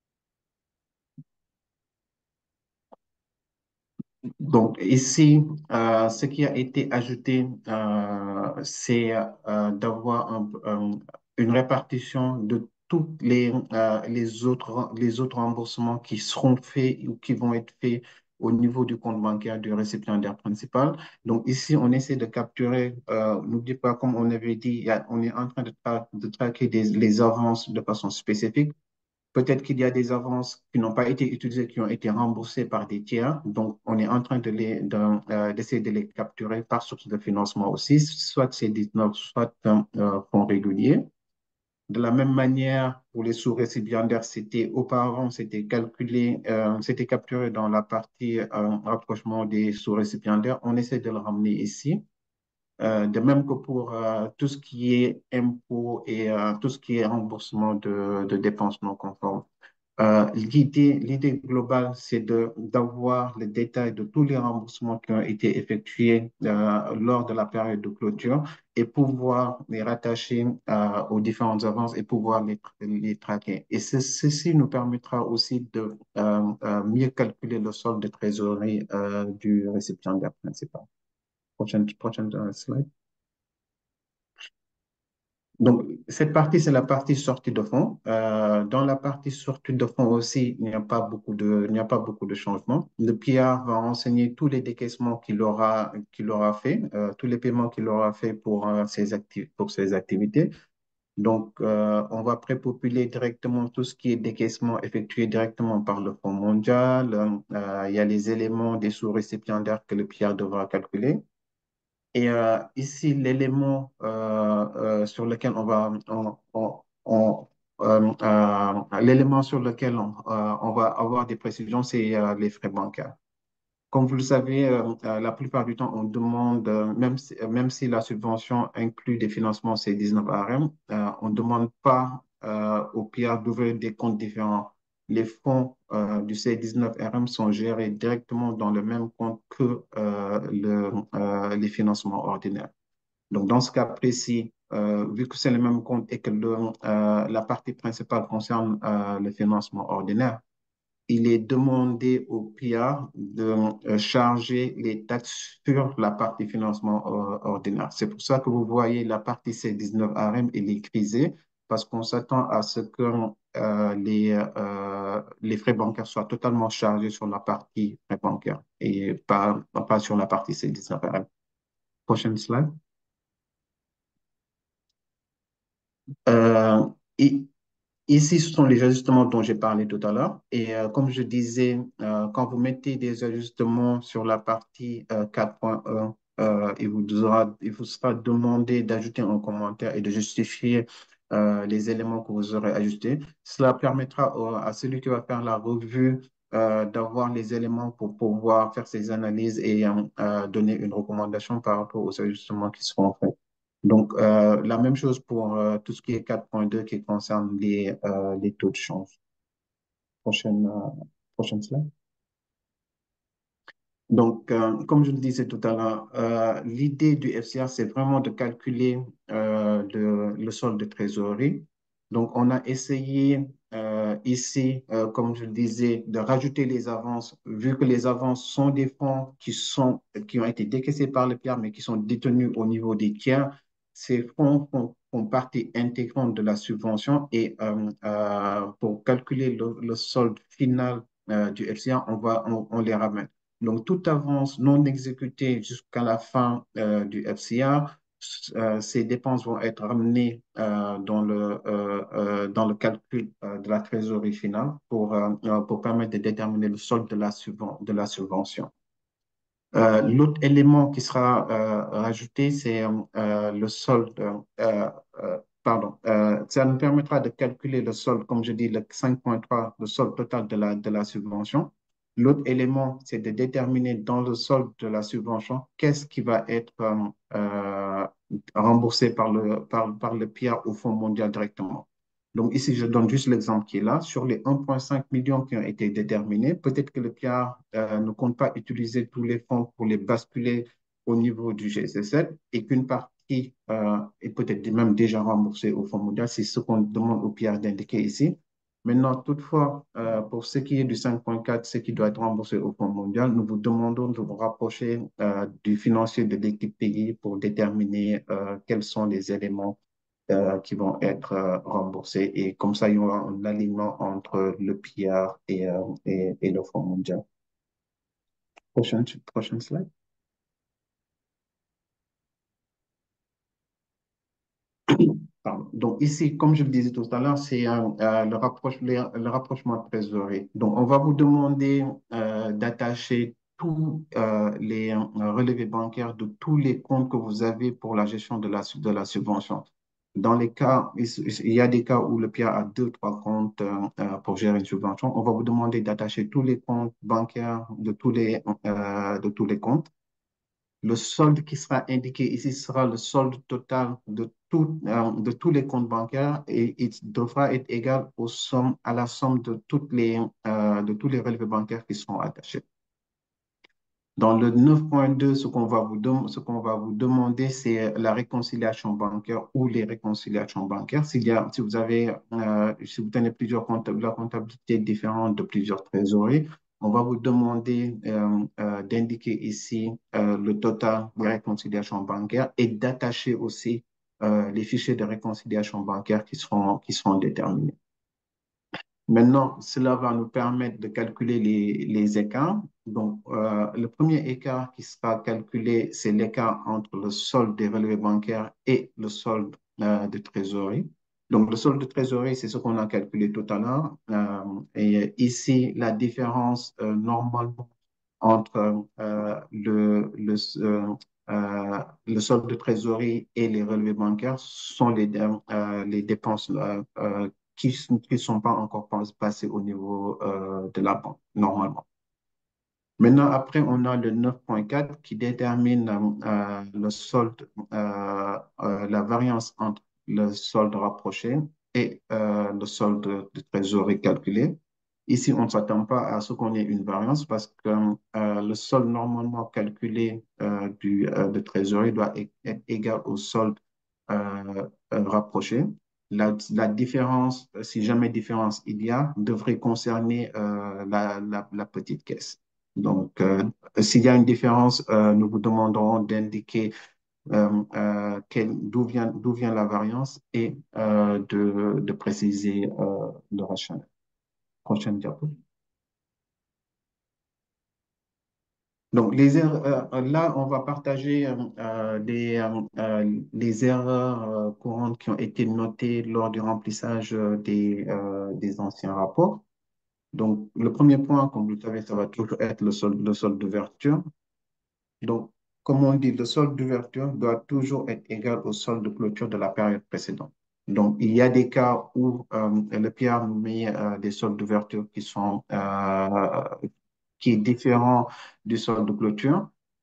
Donc ici, euh, ce qui a été ajouté, euh, c'est euh, d'avoir un- un- une répartition de tous les, euh, les autres, les autres remboursements qui seront faits ou qui vont être faits au niveau du compte bancaire du récipiendaire principal. Donc ici, on essaie de capturer, euh, n'oubliez pas, comme on avait dit, il y a- on est en train de, tra- de traquer des- les avances de façon spécifique. Peut-être qu'il y a des avances qui n'ont pas été utilisées, qui ont été remboursées par des tiers. Donc, on est en train de les, de, euh, d'essayer de les capturer par source de financement aussi, soit c'est dix-neuf, soit un euh, fonds régulier. De la même manière, pour les sous-récipiendaires, c'était auparavant, c'était calculé, euh, c'était capturé dans la partie euh, rapprochement des sous-récipiendaires. On essaie de le ramener ici. Euh, de même que pour euh, tout ce qui est impôts et euh, tout ce qui est remboursement de, de dépenses non conformes. Euh, l'idée, l'idée globale, c'est de, d'avoir le détail de tous les remboursements qui ont été effectués euh, lors de la période de clôture et pouvoir les rattacher euh, aux différentes avances et pouvoir les, les traquer. Et ce- ceci nous permettra aussi de euh, euh, mieux calculer le solde de trésorerie euh, du récipiendaire principal. Prochaine, prochaine euh, slide. Donc, cette partie, c'est la partie sortie de fonds. Euh, dans la partie sortie de fonds aussi, il n'y a pas beaucoup de, il n'y a pas beaucoup de changements. Le P I A va renseigner tous les décaissements qu'il aura, qu'il aura fait, euh, tous les paiements qu'il aura fait pour, euh, ses acti- pour ses activités. Donc, euh, on va prépopuler directement tout ce qui est décaissement effectué directement par le Fonds mondial. Euh, il y a les éléments des sous-récipiendaires que le P I A devra calculer. Et euh, ici, l'élément euh, euh, sur lequel on va, on, on- on- euh, euh, l'élément sur lequel on, euh, on va avoir des précisions, c'est euh, les frais bancaires. Comme vous le savez, euh, euh, la plupart du temps, on demande, euh, même si, euh, même si la subvention inclut des financements C dix-neuf R M, euh, on ne demande pas euh, au P I A d'ouvrir des comptes différents. Les fonds euh, du C dix-neuf R M sont gérés directement dans le même compte que euh, le, euh, les financements ordinaires. Donc, dans ce cas précis, euh, vu que c'est le même compte et que le, euh, la partie principale concerne euh, le financement ordinaire, il est demandé au P I A de euh, charger les taxes sur la partie financement euh, ordinaire. C'est pour ça que vous voyez la partie C dix-neuf R M, elle est grisée, parce qu'on s'attend à ce que euh, les, euh, les frais bancaires soient totalement chargés sur la partie frais bancaires et pas, pas sur la partie C dix-neuf R M. Prochaine slide. Euh, et Ici, ce sont les ajustements dont j'ai parlé tout à l'heure. Et euh, comme je disais, euh, quand vous mettez des ajustements sur la partie euh, quatre point un, euh, il vous aura, il vous sera demandé d'ajouter un commentaire et de justifier euh, les éléments que vous aurez ajustés. Cela permettra au- à celui qui va faire la revue euh, d'avoir les éléments pour pouvoir faire ses analyses et euh, euh, donner une recommandation par rapport aux ajustements qui seront faits. Donc, euh, la même chose pour euh, tout ce qui est quatre point deux qui concerne les, euh, les taux de change. Prochaine, euh, prochaine slide. Donc, euh, comme je le disais tout à l'heure, euh, l'idée du F C R, c'est vraiment de calculer euh, le, le solde de trésorerie. Donc, on a essayé euh, ici, euh, comme je le disais, de rajouter les avances, vu que les avances sont des fonds qui sont, qui ont été décaissés par le tiers, mais qui sont détenus au niveau des tiers. Ces fonds font, font partie intégrante de la subvention et euh, euh, pour calculer le, le solde final euh, du F C R, on va, on on les ramène. Donc, toute avance non exécutée jusqu'à la fin euh, du F C R, euh, ces dépenses vont être ramenées euh, dans le, euh, euh, dans le calcul euh, de la trésorerie finale pour, euh, euh, pour permettre de déterminer le solde de la, subven- de la subvention. Euh, l'autre élément qui sera euh, rajouté, c'est euh, le solde. Euh, euh, pardon, euh, ça nous permettra de calculer le solde, comme je dis, le cinq virgule trois, le solde total de la, de la subvention. L'autre élément, c'est de déterminer dans le solde de la subvention qu'est-ce qui va être euh, euh, remboursé par le, par, par le P I A au Fonds mondial directement. Donc ici, je donne juste l'exemple qui est là. Sur les un virgule cinq million qui ont été déterminés, peut-être que le P I A euh, ne compte pas utiliser tous les fonds pour les basculer au niveau du G C sept et qu'une partie euh, est peut-être même déjà remboursée au Fonds mondial. C'est ce qu'on demande au P I A d'indiquer ici. Maintenant, toutefois, euh, pour ce qui est du cinq virgule quatre, ce qui doit être remboursé au Fonds mondial, nous vous demandons de vous rapprocher euh, du financier de l'équipe pays pour déterminer euh, quels sont les éléments euh, qui vont être euh, remboursés. Et comme ça, il y aura un alignement entre le P I A et, euh, et, et le Fonds mondial. Prochaine, prochaine slide. Pardon. Donc ici, comme je le disais tout à l'heure, c'est euh, euh, le, rapproche, le, le rapprochement de trésorerie. Donc on va vous demander euh, d'attacher tous euh, les euh, relevés bancaires de tous les comptes que vous avez pour la gestion de la, de la subvention. Dans les cas, il il y a des cas où le P I A a deux, trois comptes euh, euh, pour gérer une subvention. On va vous demander d'attacher tous les comptes bancaires de tous les, euh, de tous les comptes. Le solde qui sera indiqué ici sera le solde total de, tout, euh, de tous les comptes bancaires et il devra être égal aux sommes, à la somme de, toutes les, euh, de tous les relevés bancaires qui seront attachés. Dans le neuf point deux, ce qu'on va vous, dem- ce qu'on va vous demander, c'est la réconciliation bancaire ou les réconciliations bancaires. S'il y a, si vous avez, euh, si vous tenez plusieurs comptes, la comptabilité différente de plusieurs trésoreries, on va vous demander euh, euh, d'indiquer ici euh, le total des réconciliations bancaires et d'attacher aussi euh, les fichiers de réconciliation bancaire qui seront, qui seront déterminés. Maintenant, cela va nous permettre de calculer les, les écarts. Donc, euh, le premier écart qui sera calculé, c'est l'écart entre le solde des relevés bancaires et le solde euh, de trésorerie. Donc, le solde de trésorerie, c'est ce qu'on a calculé tout à l'heure. Euh, et ici, la différence euh, normalement entre euh, le, le, euh, euh, le solde de trésorerie et les relevés bancaires sont les, euh, les dépenses euh, euh, qui ne sont pas encore passées au niveau euh, de la banque, normalement. Maintenant, après, on a le neuf point quatre qui détermine euh, le solde, euh, euh, la variance entre le solde rapproché et euh, le solde de trésorerie calculé. Ici, on ne s'attend pas à ce qu'on ait une variance parce que euh, le solde normalement calculé euh, du, euh, de trésorerie doit être égal au solde euh, euh, rapproché. La, la différence, si jamais différence il y a, devrait concerner euh, la, la, la petite caisse. Donc, euh, s'il y a une différence, euh, nous vous demanderons d'indiquer euh, euh, quel- d'où vient, d'où vient la variance et euh, de, de préciser euh, le rationnel. Prochaine diapo. Donc, les erreurs, euh, là, on va partager euh, euh, les, euh, euh, les erreurs euh, courantes qui ont été notées lors du remplissage euh, des, euh, des anciens rapports. Donc, le premier point, comme vous le savez, ça va toujours être le solde, le solde d'ouverture. Donc, comme on dit, le solde d'ouverture doit toujours être égal au solde de clôture de la période précédente. Donc, il y a des cas où euh, le P R met euh, des soldes d'ouverture qui sont euh, qui est différent du solde de clôture.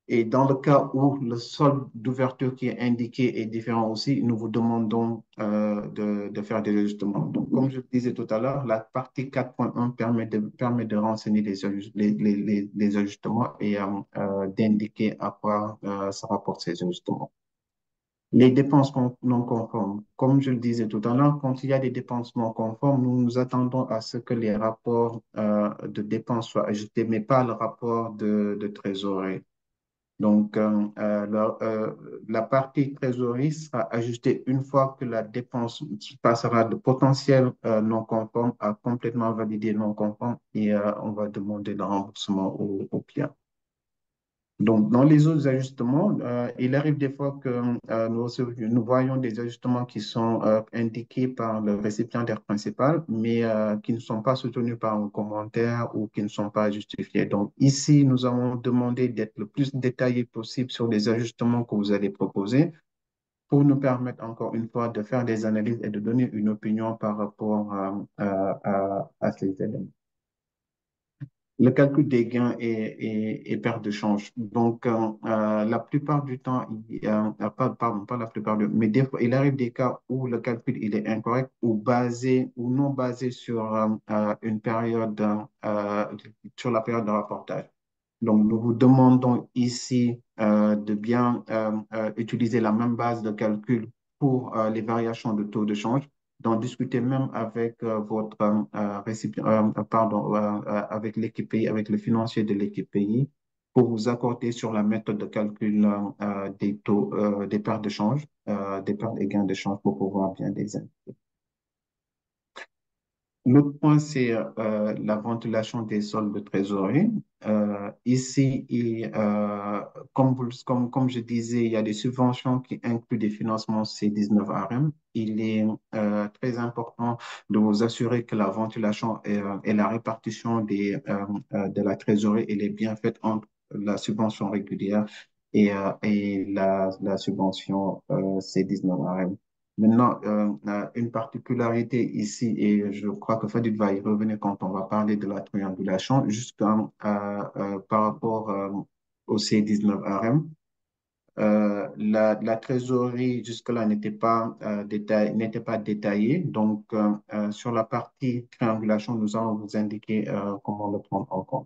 Et dans le cas où le solde d'ouverture qui est indiqué est différent aussi, nous vous demandons euh, de, de faire des ajustements. Donc, comme je le disais tout à l'heure, la partie quatre point un permet de, permet de renseigner les, ajust- les, les, les, les ajustements et euh, euh, d'indiquer à quoi euh, se rapportent ces ajustements. Les dépenses con- non conformes. Comme je le disais tout à l'heure, quand il y a des dépenses non conformes, nous nous attendons à ce que les rapports euh, de dépenses soient ajustés, mais pas le rapport de, de trésorerie. Donc, euh, euh, la, euh, la partie trésorerie sera ajustée une fois que la dépense passera de potentiel euh, non conforme à complètement validé non conforme et euh, on va demander le remboursement au, au client. Donc, dans les autres ajustements, euh, il arrive des fois que euh, nous, recevons- nous voyons des ajustements qui sont euh, indiqués par le récipiendaire principal, mais euh, qui ne sont pas soutenus par un commentaire ou qui ne sont pas justifiés. Donc, ici, nous avons demandé d'être le plus détaillé possible sur les ajustements que vous allez proposer pour nous permettre encore une fois de faire des analyses et de donner une opinion par rapport à, à, à à ces éléments. Le calcul des gains et, et, et perte de change. Donc, euh, euh, la plupart du temps, il, euh, euh, pas, pardon, pas la plupart du mais des fois, il arrive des cas où le calcul il est incorrect ou basé ou non basé sur euh, euh, une période, euh, sur la période de rapportage. Donc, nous vous demandons ici euh, de bien euh, euh, utiliser la même base de calcul pour euh, les variations de taux de change, d'en discuter même avec euh, votre euh, récipient, euh, pardon, euh, euh, avec l'équipe pays, avec le financier de l'équipe pays, pour vous accorder sur la méthode de calcul euh, euh, des taux, euh, des pertes de change, euh, des pertes et gains de change pour pouvoir bien les indiquer. L'autre point, c'est euh, la ventilation des soldes de trésorerie. Euh, ici, il, euh, comme, vous- comme, comme je disais, il y a des subventions qui incluent des financements C dix-neuf R M. Il est euh, très important de vous assurer que la ventilation et, euh, et la répartition des, euh, euh, de la trésorerie elle est bien faite entre la subvention régulière et, euh, et la, la subvention euh, C dix-neuf R M. Maintenant, euh, euh, une particularité ici, et je crois que Fadil va y revenir quand on va parler de la triangulation, juste euh, euh, par rapport euh, au C dix-neuf R M. Euh, la, la trésorerie jusque-là n'était pas, euh, détail- n'était pas détaillée. Donc, euh, euh, sur la partie triangulation, nous allons vous indiquer euh, comment le prendre en compte.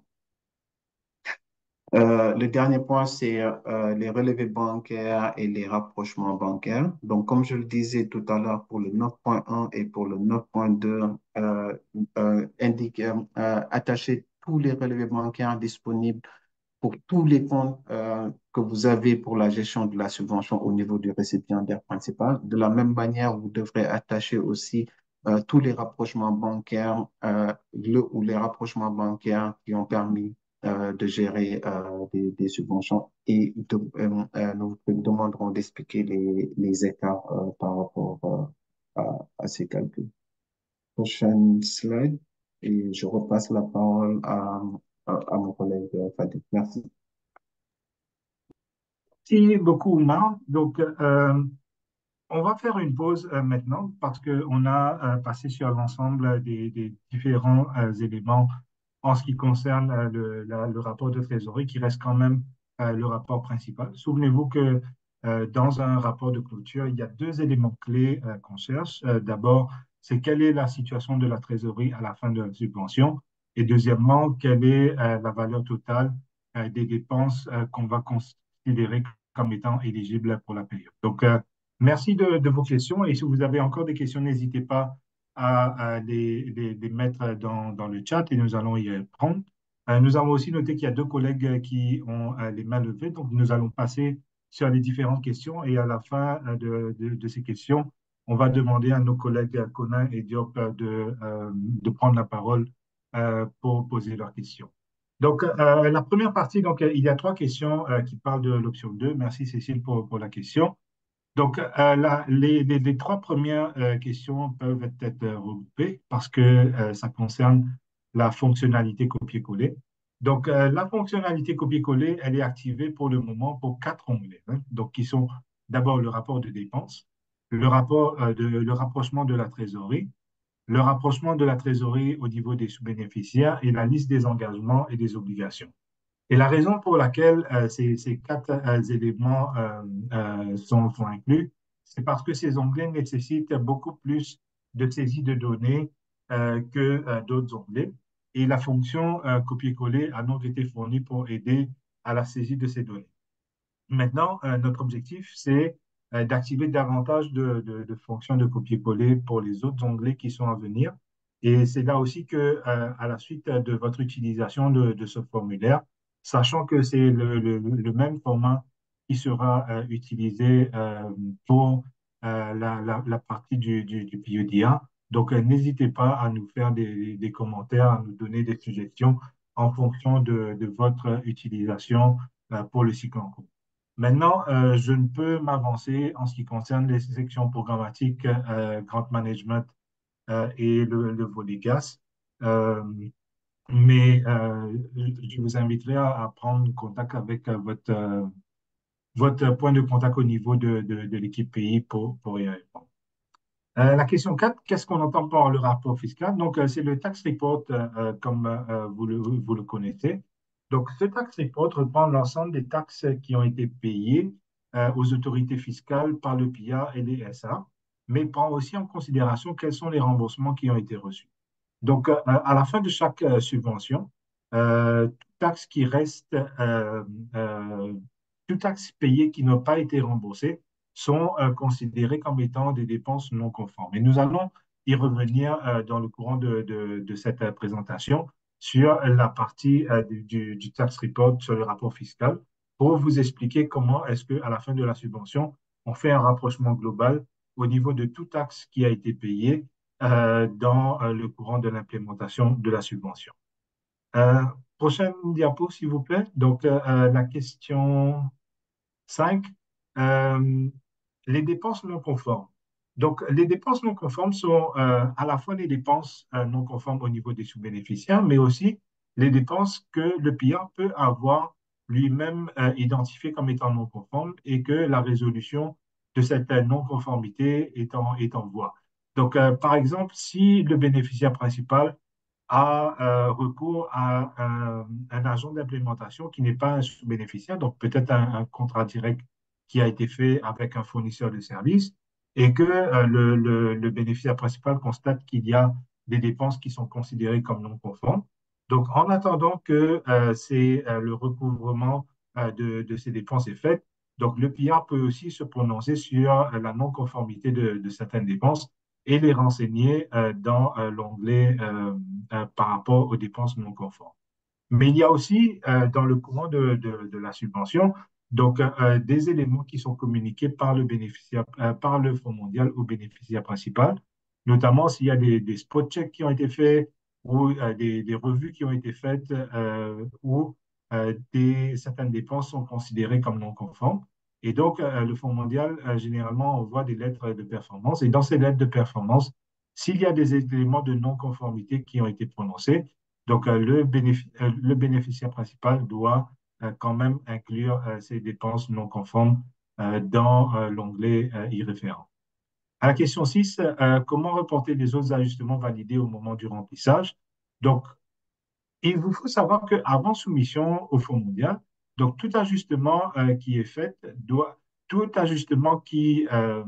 Euh, le dernier point, c'est euh, les relevés bancaires et les rapprochements bancaires. Donc, comme je le disais tout à l'heure, pour le neuf point un et pour le neuf point deux, euh, euh, indique, euh, euh, attacher tous les relevés bancaires disponibles pour tous les comptes euh, que vous avez pour la gestion de la subvention au niveau du récipiendaire principal. De la même manière, vous devrez attacher aussi euh, tous les rapprochements bancaires, euh, le ou les rapprochements bancaires qui ont permis euh, de gérer euh, des, des subventions et de- euh, euh, nous vous demanderons d'expliquer les, les écarts euh, par rapport euh, à, à ces calculs. Prochaine slide et je repasse la parole à, à, à mon collègue euh, Fadil. Merci. Merci beaucoup, Oumar. Donc, euh, on va faire une pause euh, maintenant parce qu'on a euh, passé sur l'ensemble des, des différents euh, éléments en ce qui concerne euh, le, la- le rapport de trésorerie qui reste quand même euh, le rapport principal. Souvenez-vous que euh, dans un rapport de clôture, il y a deux éléments clés euh, qu'on cherche. Euh, d'abord, c'est quelle est la situation de la trésorerie à la fin de la subvention. Et deuxièmement, quelle est euh, la valeur totale euh, des dépenses euh, qu'on va considérer comme étant éligibles pour la période. Donc, euh, merci de, de vos questions et si vous avez encore des questions, n'hésitez pas à, à les, les- les mettre dans, dans le chat et nous allons y répondre. Euh, nous avons aussi noté qu'il y a deux collègues qui ont euh, les mains levées, donc nous allons passer sur les différentes questions et à la fin euh, de, de- de ces questions, on va demander à nos collègues Conan et Diop euh, de, euh, de prendre la parole euh, pour poser leurs questions. Donc, euh, la première partie, donc, euh, il y a trois questions euh, qui parlent de l'option deux. Merci Cécile pour, pour la question. Donc, euh, la- les, les- les trois premières euh, questions peuvent être euh, regroupées parce que euh, ça concerne la fonctionnalité copier-coller. Donc, euh, la fonctionnalité copier-coller, elle est activée pour le moment pour quatre onglets, hein. Donc, qui sont d'abord le rapport de dépenses, le rapport euh, de, le rapprochement de la trésorerie, le rapprochement de la trésorerie au niveau des sous-bénéficiaires et la liste des engagements et des obligations. Et la raison pour laquelle euh, ces, ces quatre euh, éléments euh, euh, sont, sont inclus, c'est parce que ces onglets nécessitent beaucoup plus de saisie de données euh, que euh, d'autres onglets. Et la fonction euh, copier-coller a donc été fournie pour aider à la saisie de ces données. Maintenant, euh, notre objectif, c'est euh, d'activer davantage de, de- de fonctions de copier-coller pour les autres onglets qui sont à venir. Et c'est là aussi que, euh, à la suite de votre utilisation de, de ce formulaire, sachant que c'est le, le- le même format qui sera euh, utilisé euh, pour euh, la, la- la partie du, du, du P O D A, donc euh, n'hésitez pas à nous faire des, des commentaires, à nous donner des suggestions en fonction de, de votre utilisation euh, pour le cycle en cours. Maintenant, euh, je ne peux m'avancer en ce qui concerne les sections programmatiques, euh, Grant Management euh, et le, le volet G A S. Euh, mais euh, je vous inviterai à, à prendre contact avec euh, votre, euh, votre point de contact au niveau de, de, de l'équipe pays pour, pour y répondre. Euh, la question quatre, qu'est-ce qu'on entend par le rapport fiscal? Donc, euh, c'est le tax report euh, euh, comme euh, vous le, vous le connaissez. Donc, ce tax report reprend l'ensemble des taxes qui ont été payées euh, aux autorités fiscales par le P I A et les S A, mais prend aussi en considération quels sont les remboursements qui ont été reçus. Donc, euh, à la fin de chaque euh, subvention, euh, toute taxe qui reste, euh, euh, toute taxe payée qui n'a pas été remboursée sont euh, considérées comme étant des dépenses non conformes. Et nous allons y revenir euh, dans le courant de, de- de cette euh, présentation sur la partie euh, du, du- du tax report, sur le rapport fiscal, pour vous expliquer comment est-ce qu'à la fin de la subvention, on fait un rapprochement global au niveau de toute taxe qui a été payée euh, dans euh, le courant de l'implémentation de la subvention. Euh, Prochaine diapo, s'il vous plaît. Donc, euh, euh, la question cinq, euh, les dépenses non conformes. Donc, les dépenses non conformes sont euh, à la fois les dépenses euh, non conformes au niveau des sous-bénéficiaires, mais aussi les dépenses que le P I A peut avoir lui-même euh, identifiées comme étant non conformes et que la résolution de cette euh, non-conformité est en, est en voie. Donc, euh, par exemple, si le bénéficiaire principal a euh, recours à un, un agent d'implémentation qui n'est pas un sous-bénéficiaire, donc peut-être un, un contrat direct qui a été fait avec un fournisseur de services, et que euh, le, le- le bénéficiaire principal constate qu'il y a des dépenses qui sont considérées comme non conformes. Donc, en attendant que euh, c'est, euh, le recouvrement euh, de, de ces dépenses est fait, donc le P I A peut aussi se prononcer sur euh, la non-conformité de, de certaines dépenses et les renseigner euh, dans euh, l'onglet euh, euh, par rapport aux dépenses non conformes. Mais il y a aussi euh, dans le courant de, de- de la subvention, donc euh, des éléments qui sont communiqués par le bénéficiaire, euh, par le Fonds mondial au bénéficiaire principal, notamment s'il y a des, des spot checks qui ont été faits ou euh, des, des revues qui ont été faites euh, ou euh, des, certaines dépenses sont considérées comme non conformes. Et donc, euh, le Fonds mondial, euh, généralement, envoie des lettres de performance. Et dans ces lettres de performance, s'il y a des éléments de non-conformité qui ont été prononcés, donc, euh, le, bénéfi- euh, le bénéficiaire principal doit euh, quand même inclure euh, ces dépenses non conformes euh, dans euh, l'onglet euh, y référent. À la question six, euh, comment reporter les autres ajustements validés au moment du remplissage? Donc, il vous faut savoir qu'avant soumission au Fonds mondial, donc tout ajustement euh, qui est fait doit, tout ajustement qui, euh,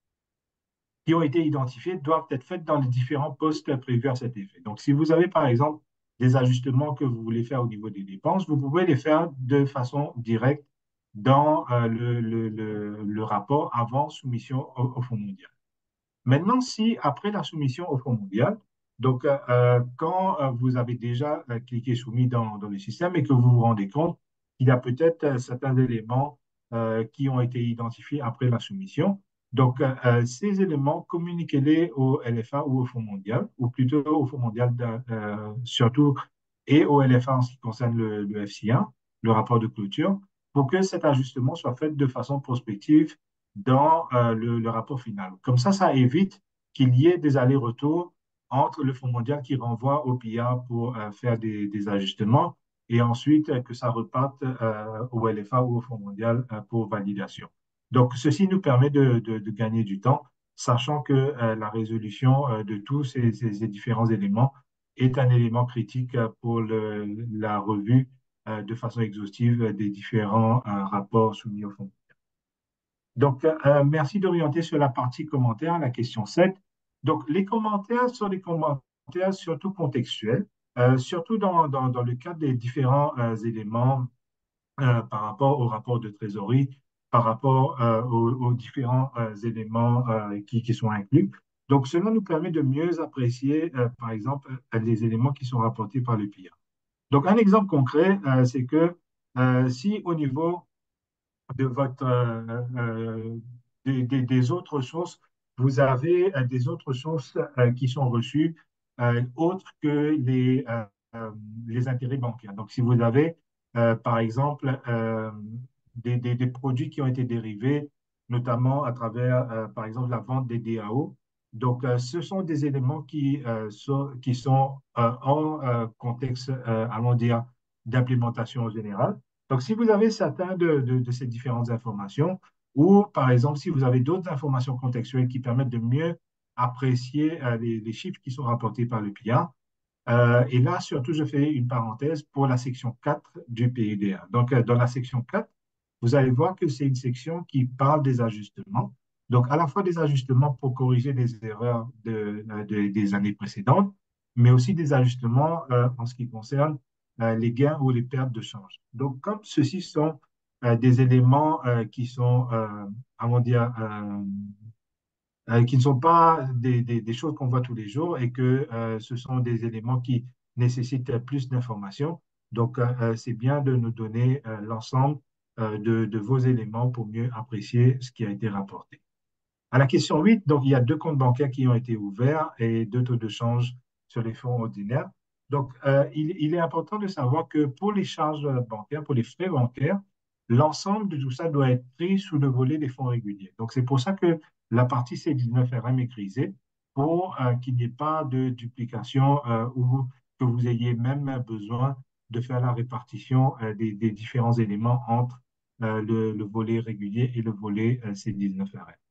qui ont été identifiées doivent être faites dans les différents postes prévus à cet effet. Donc, si vous avez, par exemple, des ajustements que vous voulez faire au niveau des dépenses, vous pouvez les faire de façon directe dans euh, le, le, le, le rapport avant soumission au, au Fonds mondial. Maintenant, si après la soumission au Fonds mondial, donc euh, euh, quand euh, vous avez déjà euh, cliqué soumis dans, dans le système et que vous vous rendez compte qu'il y a peut-être euh, certains éléments euh, qui ont été identifiés après la soumission, donc euh, euh, ces éléments, communiquez-les au L F A ou au Fonds mondial, ou plutôt au Fonds mondial euh, surtout, et au L F A en ce qui concerne le, le F C un, le rapport de clôture, pour que cet ajustement soit fait de façon prospective dans euh, le, le rapport final. Comme ça, ça évite qu'il y ait des allers-retours entre le Fonds mondial qui renvoie au P I A pour euh, faire des, des ajustements et ensuite euh, que ça reparte euh, au L F A ou au Fonds mondial euh, pour validation. Donc, ceci nous permet de, de, de gagner du temps, sachant que euh, la résolution euh, de tous ces, ces, ces différents éléments est un élément critique euh, pour le, la revue euh, de façon exhaustive euh, des différents euh, rapports soumis au fonds. Donc, euh, merci d'orienter sur la partie commentaires, la question sept. Donc, les commentaires sont des commentaires surtout contextuels, euh, surtout dans, dans, dans le cadre des différents euh, éléments euh, par rapport au rapport de trésorerie, par rapport euh, aux, aux différents euh, éléments euh, qui, qui sont inclus. Donc, cela nous permet de mieux apprécier, euh, par exemple, euh, les éléments qui sont rapportés par le P I A. Donc, un exemple concret, euh, c'est que euh, si au niveau de votre, euh, euh, des, des- des autres sources, vous avez euh, des autres sources euh, qui sont reçues euh, autres que les, euh, euh, les intérêts bancaires. Donc, si vous avez, euh, par exemple, euh, des, des- des produits qui ont été dérivés, notamment à travers, euh, par exemple, la vente des D A O. Donc, euh, ce sont des éléments qui, euh, sont, qui sont euh, en euh, contexte, euh, allons dire, d'implémentation générale. Donc, si vous avez certaines de, de, de ces différentes informations, ou par exemple, si vous avez d'autres informations contextuelles qui permettent de mieux apprécier euh, les, les chiffres qui sont rapportés par le P I A, euh, et là, surtout, je fais une parenthèse pour la section quatre du P I D A. Donc, euh, dans la section quatre, vous allez voir que c'est une section qui parle des ajustements. Donc, à la fois des ajustements pour corriger des erreurs de, euh, de- des années précédentes, mais aussi des ajustements euh, en ce qui concerne euh, les gains ou les pertes de change. Donc, comme ceux-ci sont euh, des éléments euh, qui sont, euh, comment dire, euh, euh, qui ne sont pas des, des- des choses qu'on voit tous les jours et que euh, ce sont des éléments qui nécessitent plus d'informations. Donc, euh, euh, c'est bien de nous donner euh, l'ensemble euh, de, de vos éléments pour mieux apprécier ce qui a été rapporté. À la question huit, donc, il y a deux comptes bancaires qui ont été ouverts et deux taux de change sur les fonds ordinaires. Donc, euh, il, il est important de savoir que pour les charges bancaires, pour les frais bancaires, l'ensemble de tout ça doit être pris sous le volet des fonds réguliers. Donc, c'est pour ça que la partie C dix-neuf R M est grisée pour euh, qu'il n'y ait pas de duplication euh, ou que vous ayez même besoin de faire la répartition euh, des, des différents éléments entre euh, le, le volet régulier et le volet euh, C dix-neuf R M.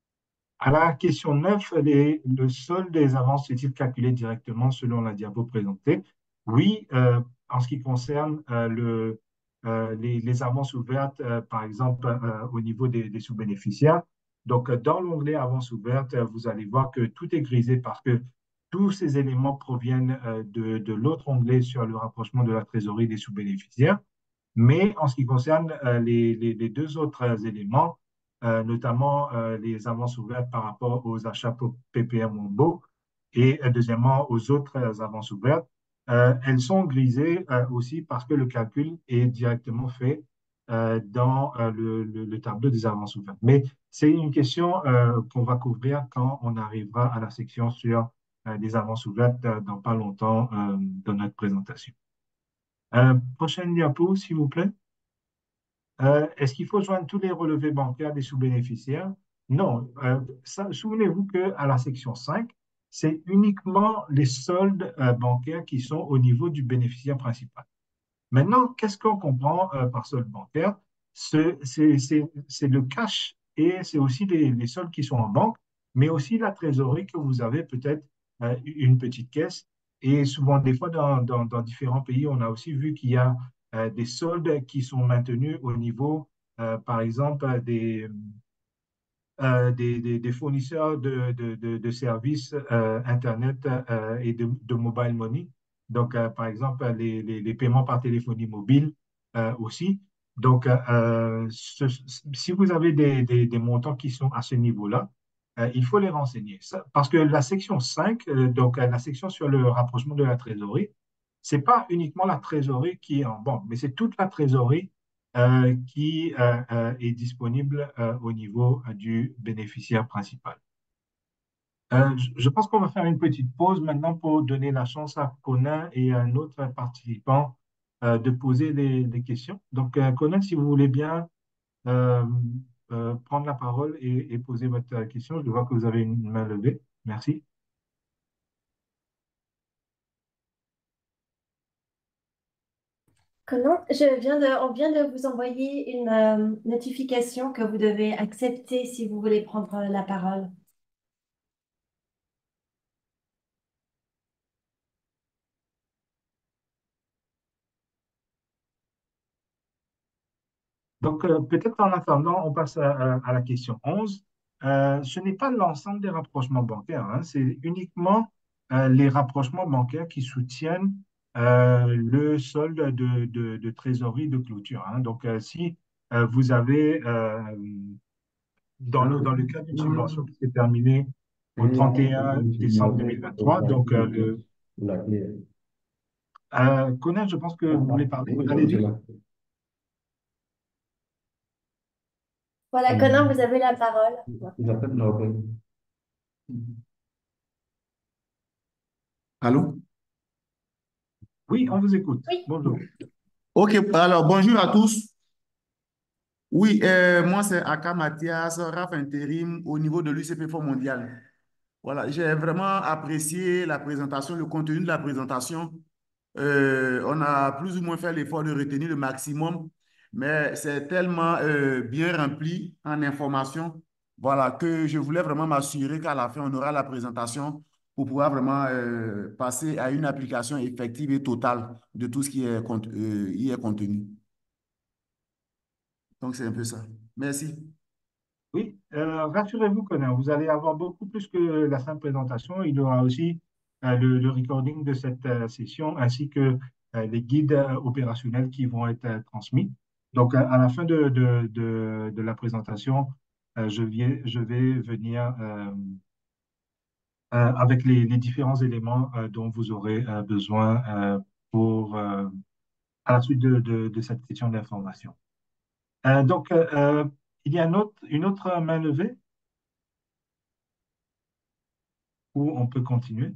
À la question neuf, les- le solde des avances est-il calculé directement selon la diapo présentée? Oui, euh, en ce qui concerne euh, le, euh, les, les avances ouvertes, euh, par exemple, euh, au niveau des, des sous-bénéficiaires. Donc, euh, dans l'onglet avances ouvertes, euh, vous allez voir que tout est grisé parce que tous ces éléments proviennent euh, de, de l'autre onglet sur le rapprochement de la trésorerie des sous-bénéficiaires. Mais en ce qui concerne euh, les, les- les deux autres éléments, euh, notamment euh, les avances ouvertes par rapport aux achats P P M Mombo et euh, deuxièmement aux autres avances ouvertes, euh, elles sont grisées euh, aussi parce que le calcul est directement fait euh, dans euh, le, le- le tableau des avances ouvertes. Mais c'est une question euh, qu'on va couvrir quand on arrivera à la section sur euh, les avances ouvertes euh, dans pas longtemps euh, dans notre présentation. Euh, prochaine diapo, s'il vous plaît. Euh, est-ce qu'il faut joindre tous les relevés bancaires des sous-bénéficiaires? Non. Euh, ça- souvenez-vous qu'à la section cinq, c'est uniquement les soldes euh, bancaires qui sont au niveau du bénéficiaire principal. Maintenant, qu'est-ce qu'on comprend euh, par solde bancaire? Ce- C'est c'est- c'est le cash et c'est aussi les, les soldes qui sont en banque, mais aussi la trésorerie que vous avez peut-être euh, une petite caisse. Et souvent, des fois, dans, dans- dans différents pays, on a aussi vu qu'il y a euh, des soldes qui sont maintenus au niveau, euh, par exemple, des, euh, des, des- des fournisseurs de, de- de- de services euh, Internet euh, et de, de mobile money. Donc, euh, par exemple, les, les- les paiements par téléphonie mobile euh, aussi. Donc, euh, ce- si vous avez des, des- des montants qui sont à ce niveau-là, euh, il faut les renseigner. Ça- parce que la section cinq, euh, donc euh, la section sur le rapprochement de la trésorerie, c'est pas uniquement la trésorerie qui est en banque, mais c'est toute la trésorerie euh, qui euh, euh, est disponible euh, au niveau euh, du bénéficiaire principal. Euh, je je pense qu'on va faire une petite pause maintenant pour donner la chance à Conan et à un autre participant euh, de poser des, des questions. Donc, euh, Conan, si vous voulez bien euh, euh, prendre la parole et, et poser votre question, je vois que vous avez une main levée. Merci. Comment? Je viens de, on vient de vous envoyer une euh, notification que vous devez accepter si vous voulez prendre la parole. Donc, euh, peut-être en attendant, on passe à, à- à la question onze. Euh, ce n'est pas l'ensemble des rapprochements bancaires, hein, c'est uniquement euh, les rapprochements bancaires qui soutiennent euh, le solde de, de- de trésorerie de clôture, hein. Donc, euh, si euh, vous avez, euh, dans le, dans le cas d'une subvention qui s'est terminée au trente et un décembre deux mille vingt-trois, donc euh, le, euh, Conan, je pense que vous voulez parler. Allez-y. Voilà, Conan, vous avez la parole. Allô? Oui, on vous écoute. Oui. Bonjour. Ok, alors bonjour à tous. Oui, euh, moi c'est Aka Mathias, R A F intérim au niveau de l'U C P Fonds mondial. Voilà, j'ai vraiment apprécié la présentation, le contenu de la présentation. Euh, on a plus ou moins fait l'effort de retenir le maximum, mais c'est tellement euh, bien rempli en informations, voilà, que je voulais vraiment m'assurer qu'à la fin, on aura la présentation pour pouvoir vraiment euh, passer à une application effective et totale de tout ce qui est, cont- euh, y est contenu. Donc, c'est un peu ça. Merci. Oui, euh, rassurez-vous, Conan, vous allez avoir beaucoup plus que la simple présentation. Il y aura aussi euh, le, le recording de cette euh, session ainsi que euh, les guides euh, opérationnels qui vont être euh, transmis. Donc, à, à la fin de, de, de, de la présentation, euh, je, viens- je vais venir euh, euh, avec les, les différents éléments euh, dont vous aurez euh, besoin euh, pour, euh, à la suite de, de, de cette session d'information. Euh, donc, euh, euh, il y a une autre, une autre main levée où on peut continuer.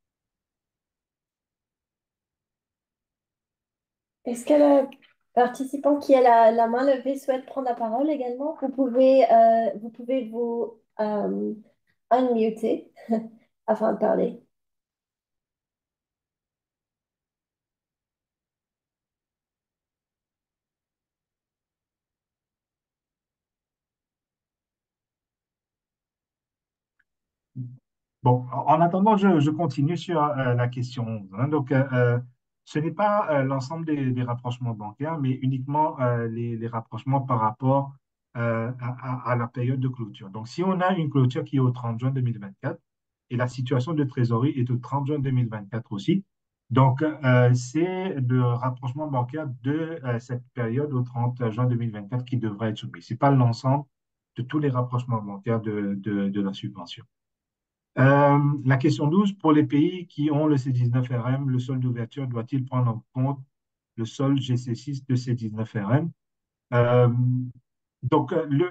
Est-ce que le participant qui a la, la main levée souhaite prendre la parole également? Vous pouvez, euh, vous pouvez vous euh, unmuter afin de parler. Bon, en en attendant, je, je continue sur euh, la question onze, hein. Donc, euh, euh, ce n'est pas euh, l'ensemble des, des rapprochements bancaires, mais uniquement euh, les, les rapprochements par rapport euh, à, à- à la période de clôture. Donc, si on a une clôture qui est au trente juin deux mille vingt-quatre et la situation de trésorerie est au trente juin deux mille vingt-quatre aussi, donc euh, c'est le rapprochement bancaire de euh, cette période au trente juin deux mille vingt-quatre qui devrait être soumis. Ce n'est pas l'ensemble de tous les rapprochements bancaires de, de de la subvention. Euh, la question douze, pour les pays qui ont le C dix-neuf R M, le solde d'ouverture doit-il prendre en compte le solde G C six de C dix-neuf R M? Euh, donc, euh, le-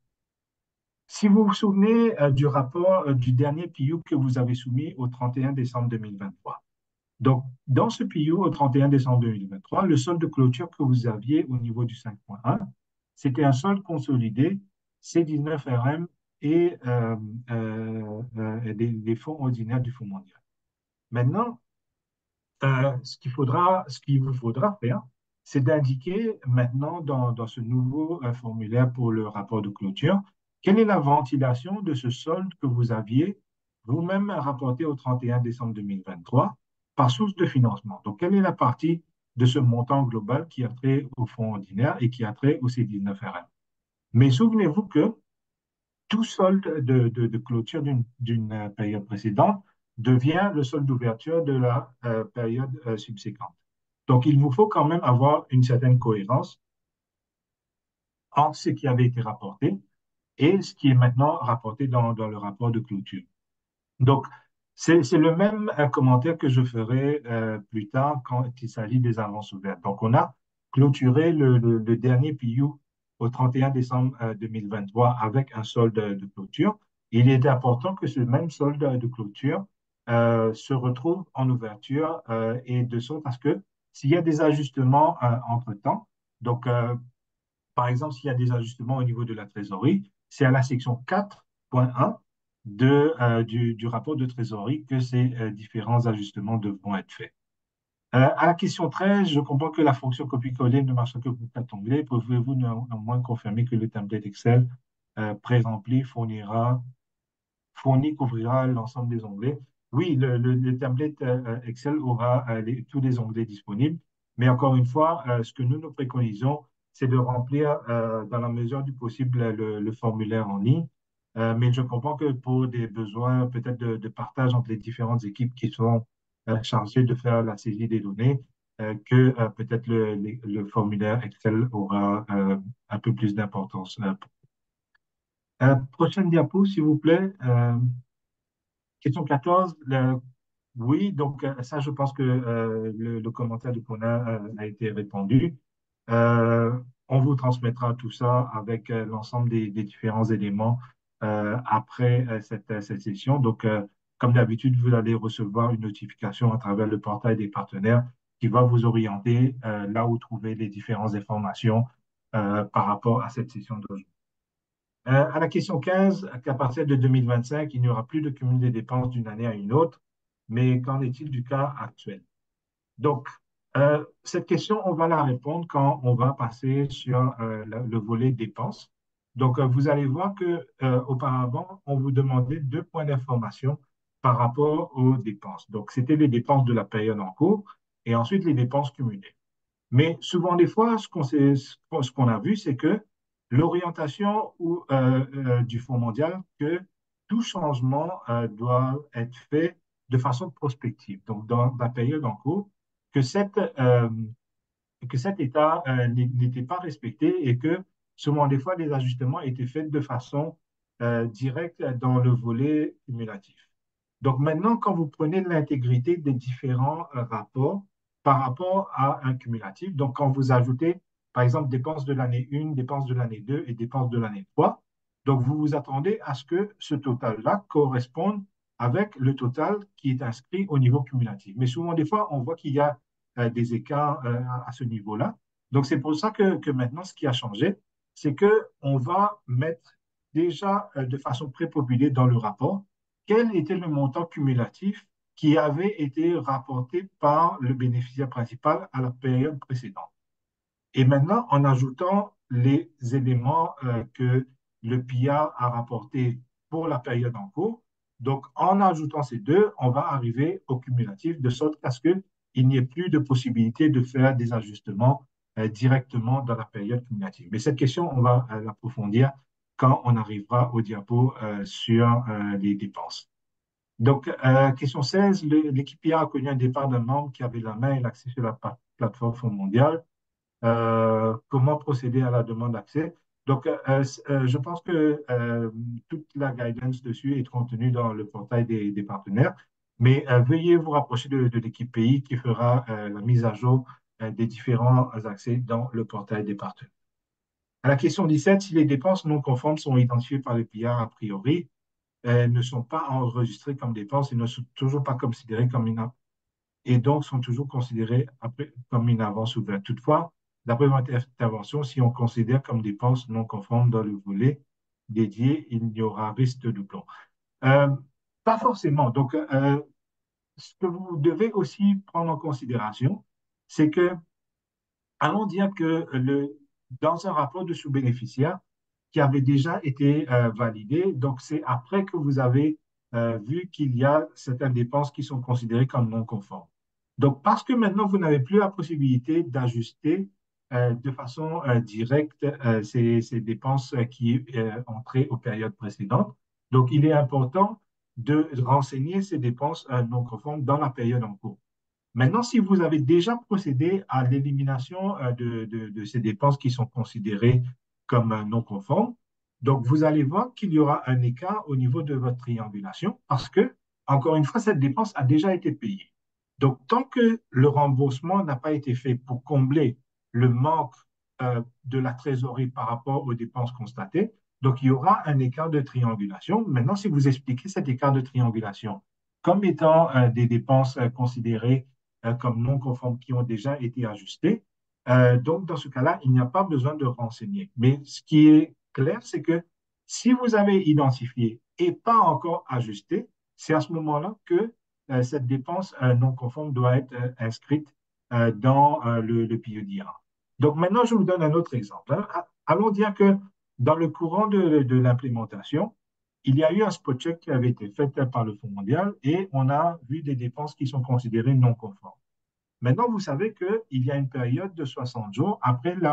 si vous vous souvenez euh, du rapport euh, du dernier P U que vous avez soumis au trente et un décembre deux mille vingt-trois. Donc, dans ce P U au trente et un décembre deux mille vingt-trois, le solde de clôture que vous aviez au niveau du cinq point un, c'était un solde consolidé C dix-neuf R M et euh, euh, euh, des, des fonds ordinaires du Fonds mondial. Maintenant, euh, ce qu'il faudra, ce qu'il vous faudra faire, c'est d'indiquer maintenant dans, dans ce nouveau euh, formulaire pour le rapport de clôture, quelle est la ventilation de ce solde que vous aviez vous-même rapporté au trente et un décembre deux mille vingt-trois par source de financement. Donc, quelle est la partie de ce montant global qui a trait au fonds ordinaire et qui a trait au C dix-neuf R M? Mais souvenez-vous que tout solde de, de- de clôture d'une d'une, euh, période précédente devient le solde d'ouverture de la euh, période euh, subséquente. Donc, il vous faut quand même avoir une certaine cohérence entre ce qui avait été rapporté et ce qui est maintenant rapporté dans, dans le rapport de clôture. Donc, c'est c'est le même euh, commentaire que je ferai euh, plus tard quand il s'agit des avances ouvertes. Donc, on a clôturé le, le- le dernier P U au trente et un décembre euh, deux mille vingt-trois avec un solde de clôture. Il est important que ce même solde de clôture euh, se retrouve en ouverture euh, et de sorte à ce que s'il y a des ajustements euh, entre-temps, donc euh, par exemple, s'il y a des ajustements au niveau de la trésorerie, c'est à la section quatre point un de, euh, du, du rapport de trésorerie que ces euh, différents ajustements devront être faits. Euh, à la question treize, je comprends que la fonction copier-coller ne marche que pour quatre onglets. Pouvez-vous néanmoins confirmer que le template Excel euh, pré-rempli fournira, fourni couvrira l'ensemble des onglets? Oui, le, le, le template euh, Excel aura euh, les- tous les onglets disponibles. Mais encore une fois, euh, ce que nous nous préconisons, c'est de remplir euh, dans la mesure du possible le, le formulaire en ligne. Euh, mais je comprends que pour des besoins peut-être de, de partage entre les différentes équipes qui sont euh, chargées de faire la saisie des données, euh, que euh, peut-être le, le- le formulaire Excel aura euh, un peu plus d'importance. Euh, euh, prochaine diapo, s'il vous plaît. Euh, question quatorze. le- oui, donc euh, ça, je pense que euh, le, le commentaire de Conan euh, a été répondu. Euh, on vous transmettra tout ça avec euh, l'ensemble des, des différents éléments euh, après euh, cette, euh, cette session. Donc, euh, comme d'habitude, vous allez recevoir une notification à travers le portail des partenaires qui va vous orienter euh, là où trouver les différentes informations euh, par rapport à cette session d'aujourd'hui. Euh, à la question quinze, qu'à partir de deux mille vingt-cinq, il n'y aura plus de cumul des dépenses d'une année à une autre, mais qu'en est-il du cas actuel? Donc, euh, cette question, on va la répondre quand on va passer sur euh, le, le volet dépenses. Donc, euh, vous allez voir que euh, auparavant, on vous demandait deux points d'information par rapport aux dépenses. Donc, c'était les dépenses de la période en cours et ensuite les dépenses cumulées. Mais souvent, des fois, ce qu'on s'est- ce qu'on a vu, c'est que l'orientation ou, euh, euh, du Fonds mondial, que tout changement euh, doit être fait de façon prospective, donc dans la période en cours, que, cette, euh, que cet état euh, n'était pas respecté et que souvent, des fois, les ajustements étaient faits de façon euh, directe dans le volet cumulatif. Donc maintenant, quand vous prenez l'intégrité des différents euh, rapports par rapport à un cumulatif, donc quand vous ajoutez, par exemple, dépenses de l'année un, dépenses de l'année deux et dépenses de l'année trois, donc vous vous attendez à ce que ce total-là corresponde avec le total qui est inscrit au niveau cumulatif. Mais souvent, des fois, on voit qu'il y a euh, des écarts euh, à, à ce niveau-là. Donc c'est pour ça que, que maintenant, ce qui a changé, c'est qu'on va mettre déjà euh, de façon prépopulée dans le rapport quel était le montant cumulatif qui avait été rapporté par le bénéficiaire principal à la période précédente. Et maintenant, en ajoutant les éléments euh, que le P I A a rapportés pour la période en cours, donc en ajoutant ces deux, on va arriver au cumulatif de sorte à ce qu'il n'y ait plus de possibilité de faire des ajustements euh, directement dans la période cumulative. Mais cette question, on va euh, l'approfondir quand on arrivera au diapo euh, sur euh, les dépenses. Donc, euh, question seize, l'équipe I A a connu un départ d'un membre qui avait la main et l'accès sur la plateforme Fonds mondial. Euh, comment procéder à la demande d'accès? Donc, euh, euh, je pense que euh, toute la guidance dessus est contenue dans le portail des, des partenaires, mais euh, veuillez vous rapprocher de, de l'équipe P I qui fera euh, la mise à jour euh, des différents accès dans le portail des partenaires. À la question dix-sept, si les dépenses non conformes sont identifiées par le P I A a priori, elles ne sont pas enregistrées comme dépenses et ne sont toujours pas considérées comme une et donc sont toujours considérées après, comme une avance ouverte. Toutefois, d'après votre intervention, si on considère comme dépenses non conformes dans le volet dédié, il y aura risque de doublon. Euh, Pas forcément. Donc, euh, ce que vous devez aussi prendre en considération, c'est que allons dire que le, dans un rapport de sous-bénéficiaire qui avait déjà été euh, validé, donc c'est après que vous avez euh, vu qu'il y a certaines dépenses qui sont considérées comme non conformes. Donc, parce que maintenant, vous n'avez plus la possibilité d'ajuster euh, de façon euh, directe euh, ces, ces, dépenses qui euh, entraient aux périodes précédentes. Donc, il est important de renseigner ces dépenses euh, non conformes dans la période en cours. Maintenant, si vous avez déjà procédé à l'élimination euh, de, de, de ces dépenses qui sont considérées comme euh, non conformes, donc vous allez voir qu'il y aura un écart au niveau de votre triangulation parce que, encore une fois, cette dépense a déjà été payée. Donc, tant que le remboursement n'a pas été fait pour combler le manque euh, de la trésorerie par rapport aux dépenses constatées, donc il y aura un écart de triangulation. Maintenant, si vous expliquez cet écart de triangulation comme étant euh, des dépenses euh, considérées euh, comme non conformes qui ont déjà été ajustés. Euh, donc, dans ce cas-là, il n'y a pas besoin de renseigner. Mais ce qui est clair, c'est que si vous avez identifié et pas encore ajusté, c'est à ce moment-là que euh, cette dépense euh, non conforme doit être euh, inscrite euh, dans euh, le, le P E D R. Donc, maintenant, je vous donne un autre exemple. Hein. Allons dire que dans le courant de, de l'implémentation, il y a eu un spot check qui avait été fait par le Fonds mondial et on a vu des dépenses qui sont considérées non conformes. Maintenant, vous savez qu'il y a une période de soixante jours après la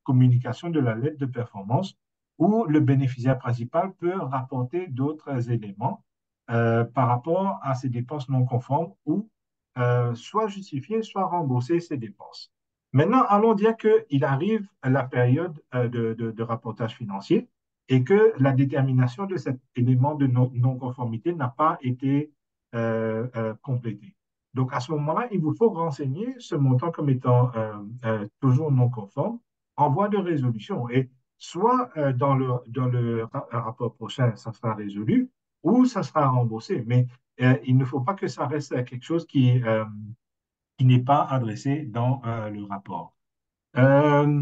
communication de la lettre de performance où le bénéficiaire principal peut rapporter d'autres éléments euh, par rapport à ses dépenses non conformes ou euh, soit justifier, soit rembourser ses dépenses. Maintenant, allons dire qu'il arrive à la période euh, de, de, de rapportage financier et que la détermination de cet élément de non- non-conformité n'a pas été euh, euh, complétée. Donc, à ce moment-là, il vous faut renseigner ce montant comme étant euh, euh, toujours non conforme en voie de résolution. Et soit euh, dans le, dans le ra- rapport prochain, ça sera résolu, ou ça sera remboursé. Mais euh, il ne faut pas que ça reste quelque chose qui, euh, qui n'est pas adressé dans euh, le rapport. Euh,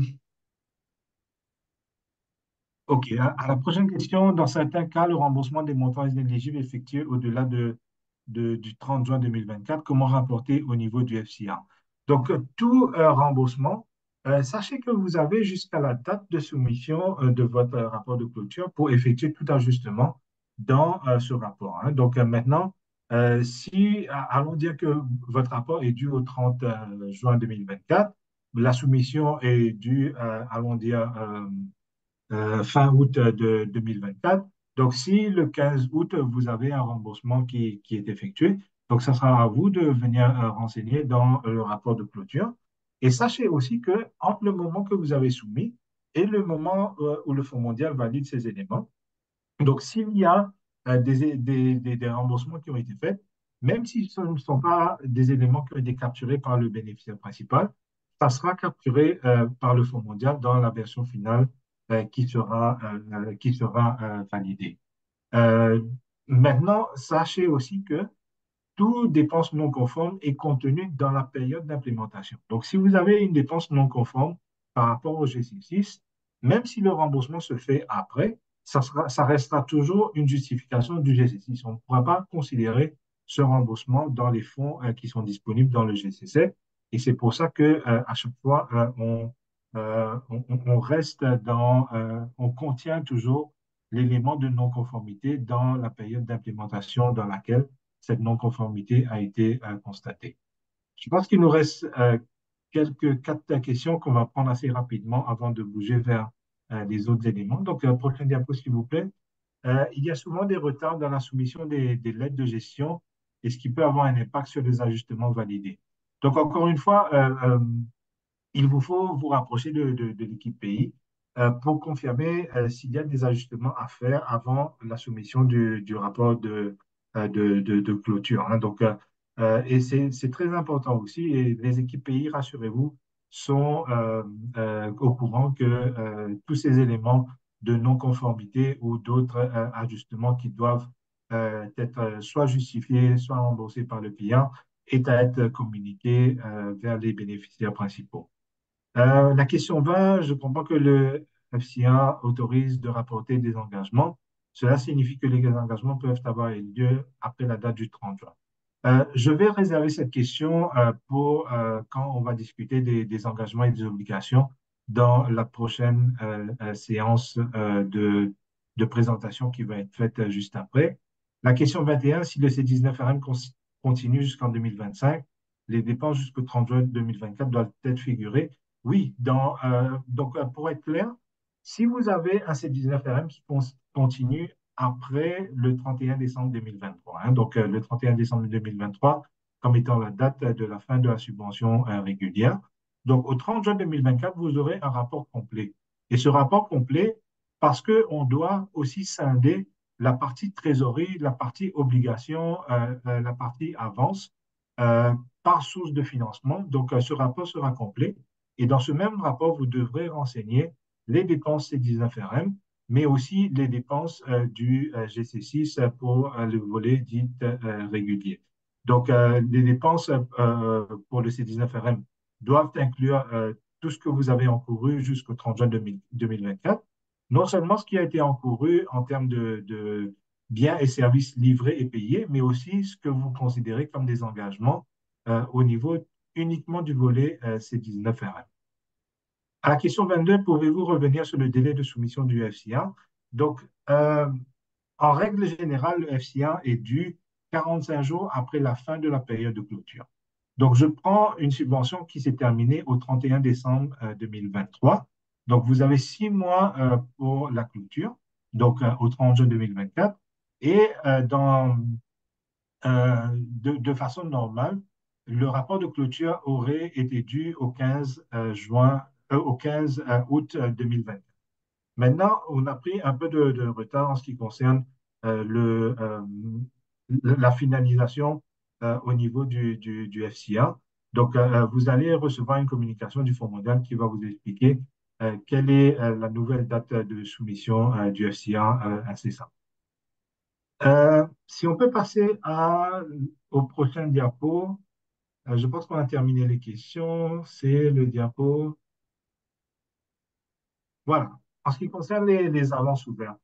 OK. À, à la prochaine question, dans certains cas, le remboursement des montants inéligibles effectués au-delà de, de- du trente juin deux mille vingt-quatre, comment rapporter au niveau du F C A? Donc, euh, tout euh, remboursement, euh, sachez que vous avez jusqu'à la date de soumission euh, de votre euh, rapport de clôture pour effectuer tout ajustement dans euh, ce rapport, hein. Donc, euh, maintenant, euh, si, a- allons dire que votre rapport est dû au trente euh, juin deux mille vingt-quatre, la soumission est due, euh, allons dire, euh, euh, fin août euh, de deux mille vingt-quatre. Donc, si le quinze août, vous avez un remboursement qui, qui est effectué, donc ça sera à vous de venir euh, renseigner dans le rapport de clôture. Et sachez aussi que entre le moment que vous avez soumis et le moment euh, où le Fonds mondial valide ces éléments, donc, s'il y a euh, des, des, des- des remboursements qui ont été faits, même si ce ne sont pas des éléments qui ont été capturés par le bénéficiaire principal, ça sera capturé euh, par le Fonds mondial dans la version finale euh, qui sera, euh, euh, qui sera euh, validée. Euh, Maintenant, sachez aussi que toute dépense non conforme est contenue dans la période d'implémentation. Donc, si vous avez une dépense non conforme par rapport au G C six, même si le remboursement se fait après, ça sera, ça restera toujours une justification du G C six. On ne pourra pas considérer ce remboursement dans les fonds euh, qui sont disponibles dans le G C sept. Et c'est pour ça que euh, à chaque fois, euh, on, euh, on, on reste dans, euh, on contient toujours l'élément de non-conformité dans la période d'implémentation dans laquelle cette non-conformité a été euh, constatée. Je pense qu'il nous reste euh, quelques quatre questions qu'on va prendre assez rapidement avant de bouger vers euh, les autres éléments. Donc, euh, prochaine diapo, s'il vous plaît. Euh, il y a souvent des retards dans la soumission des, des lettres de gestion et ce qui peut avoir un impact sur les ajustements validés. Donc, encore une fois, euh, euh, il vous faut vous rapprocher de, de- de l'équipe pays euh, pour confirmer euh, s'il y a des ajustements à faire avant la soumission du, du rapport de, euh, de, de- de clôture, hein. Donc, euh, euh, et c'est c'est très important aussi. Et les équipes pays, rassurez-vous, sont euh, euh, au courant que euh, tous ces éléments de non-conformité ou d'autres euh, ajustements qui doivent euh, être euh, soit justifiés, soit remboursés par le client, est à être communiqués euh, vers les bénéficiaires principaux. Euh, la question vingt, je comprends que le F C A autorise de rapporter des engagements. Cela signifie que les engagements peuvent avoir lieu après la date du trente juin. Euh, je vais réserver cette question euh, pour euh, quand on va discuter des, des engagements et des obligations dans la prochaine euh, euh, séance euh, de, de présentation qui va être faite euh, juste après. La question vingt et un, si le C dix-neuf R M con- continue jusqu'en deux mille vingt-cinq, les dépenses jusqu'au trente juin deux mille vingt-quatre doivent être figurées. Oui, dans, euh, donc euh, pour être clair, si vous avez un C dix-neuf R M qui con- continue après le trente et un décembre deux mille vingt-trois, hein, donc euh, le trente et un décembre deux mille vingt-trois comme étant la date de la fin de la subvention euh, régulière. Donc au trente juin deux mille vingt-quatre, vous aurez un rapport complet. Et ce rapport complet, parce qu'on doit aussi scinder la partie trésorerie, la partie obligation, euh, euh, la partie avance euh, par source de financement. Donc euh, ce rapport sera complet. Et dans ce même rapport, vous devrez renseigner les dépenses C dix-neuf R M, mais aussi les dépenses euh, du euh, G C six pour euh, le volet dit euh, régulier. Donc, euh, les dépenses euh, pour le C dix-neuf R M doivent inclure euh, tout ce que vous avez encouru jusqu'au trente juin deux mille vingt-quatre. Non seulement ce qui a été encouru en termes de, de biens et services livrés et payés, mais aussi ce que vous considérez comme des engagements euh, au niveau uniquement du volet euh, C dix-neuf R M. À la question vingt-deux, pouvez-vous revenir sur le délai de soumission du F C A? Donc, euh, en règle générale, le F C A est dû quarante-cinq jours après la fin de la période de clôture. Donc, je prends une subvention qui s'est terminée au trente et un décembre euh, deux mille vingt-trois. Donc, vous avez six mois euh, pour la clôture, donc euh, au trente juin deux mille vingt-quatre. Et euh, dans, euh, de, de façon normale, le rapport de clôture aurait été dû au quinze euh, juin, euh, au quinze euh, août euh, deux mille vingt. Maintenant, on a pris un peu de, de retard en ce qui concerne euh, le, euh, la finalisation euh, au niveau du, du, du F C A. Donc, euh, vous allez recevoir une communication du Fonds mondial qui va vous expliquer euh, quelle est euh, la nouvelle date de soumission euh, du F C A euh, incessant. Euh, si on peut passer à, au prochain diapo, euh, je pense qu'on a terminé les questions. C'est le diapo. Voilà. En ce qui concerne les, les avances ouvertes.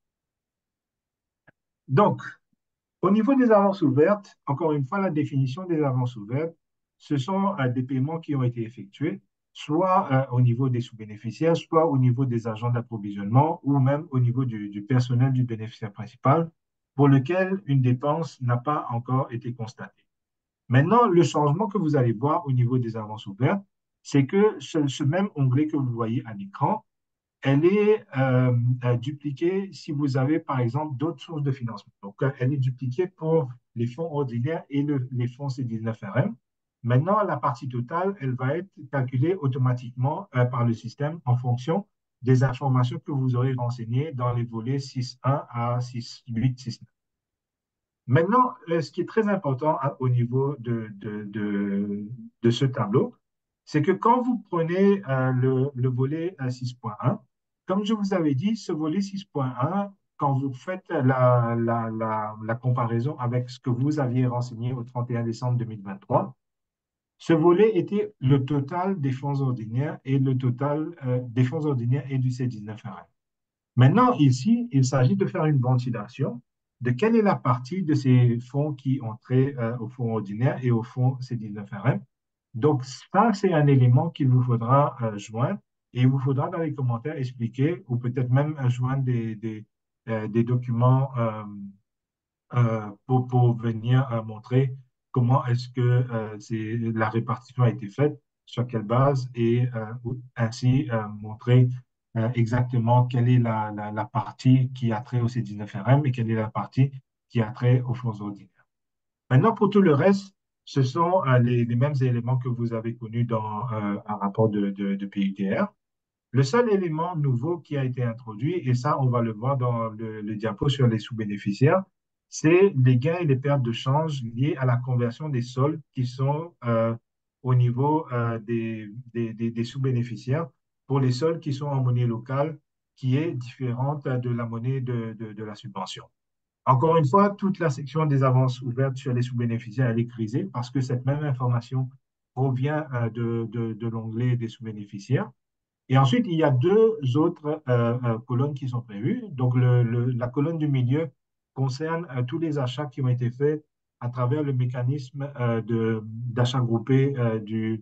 Donc, au niveau des avances ouvertes, encore une fois, la définition des avances ouvertes, ce sont euh, des paiements qui ont été effectués, soit euh, au niveau des sous-bénéficiaires, soit au niveau des agents d'approvisionnement, ou même au niveau du, du personnel du bénéficiaire principal, pour lequel une dépense n'a pas encore été constatée. Maintenant, le changement que vous allez voir au niveau des avances ouvertes, c'est que ce, ce même onglet que vous voyez à l'écran, elle est euh, euh, dupliquée si vous avez, par exemple, d'autres sources de financement. Donc, euh, elle est dupliquée pour les fonds ordinaires et le- les fonds C dix-neuf R M. Maintenant, la partie totale, elle va être calculée automatiquement euh, par le système en fonction des informations que vous aurez renseignées dans les volets six point un à six point huit, six point neuf. Maintenant, euh, ce qui est très important à- au niveau de, de, de, de ce tableau, c'est que quand vous prenez euh, le, le volet euh, six point un, comme je vous avais dit, ce volet six point un, quand vous faites la, la, la, la comparaison avec ce que vous aviez renseigné au trente et un décembre deux mille vingt-trois, ce volet était le total des fonds ordinaires et le total euh, des fonds ordinaires et du C dix-neuf R M. Maintenant, ici, il s'agit de faire une ventilation de quelle est la partie de ces fonds qui entraient euh, au fonds ordinaire et au fonds C dix-neuf R M. Donc, ça, c'est un élément qu'il vous faudra euh, joindre et il vous faudra dans les commentaires expliquer ou peut-être même euh, joindre des, des, euh, des documents euh, euh, pour, pour venir euh, montrer comment est-ce que euh, c'est, la répartition a été faite, sur quelle base, et euh, ainsi euh, montrer euh, exactement quelle est la, la, la partie qui a trait au C dix-neuf R M et quelle est la partie qui a trait aux fonds ordinaires. Maintenant, pour tout le reste, ce sont euh, les, les mêmes éléments que vous avez connus dans euh, un rapport de, de, de P U T R. Le seul élément nouveau qui a été introduit, et ça, on va le voir dans le, le diapo sur les sous-bénéficiaires, c'est les gains et les pertes de change liés à la conversion des soldes qui sont euh, au niveau euh, des, des, des, des sous-bénéficiaires pour les soldes qui sont en monnaie locale, qui est différente de la monnaie de, de, de la subvention. Encore une fois, toute la section des avances ouvertes sur les sous-bénéficiaires, elle est grisée parce que cette même information provient euh, de, de, de l'onglet des sous-bénéficiaires. Et ensuite, il y a deux autres euh, euh, colonnes qui sont prévues. Donc, le, le- la colonne du milieu concerne euh, tous les achats qui ont été faits à travers le mécanisme euh, de, d'achat groupé euh, du,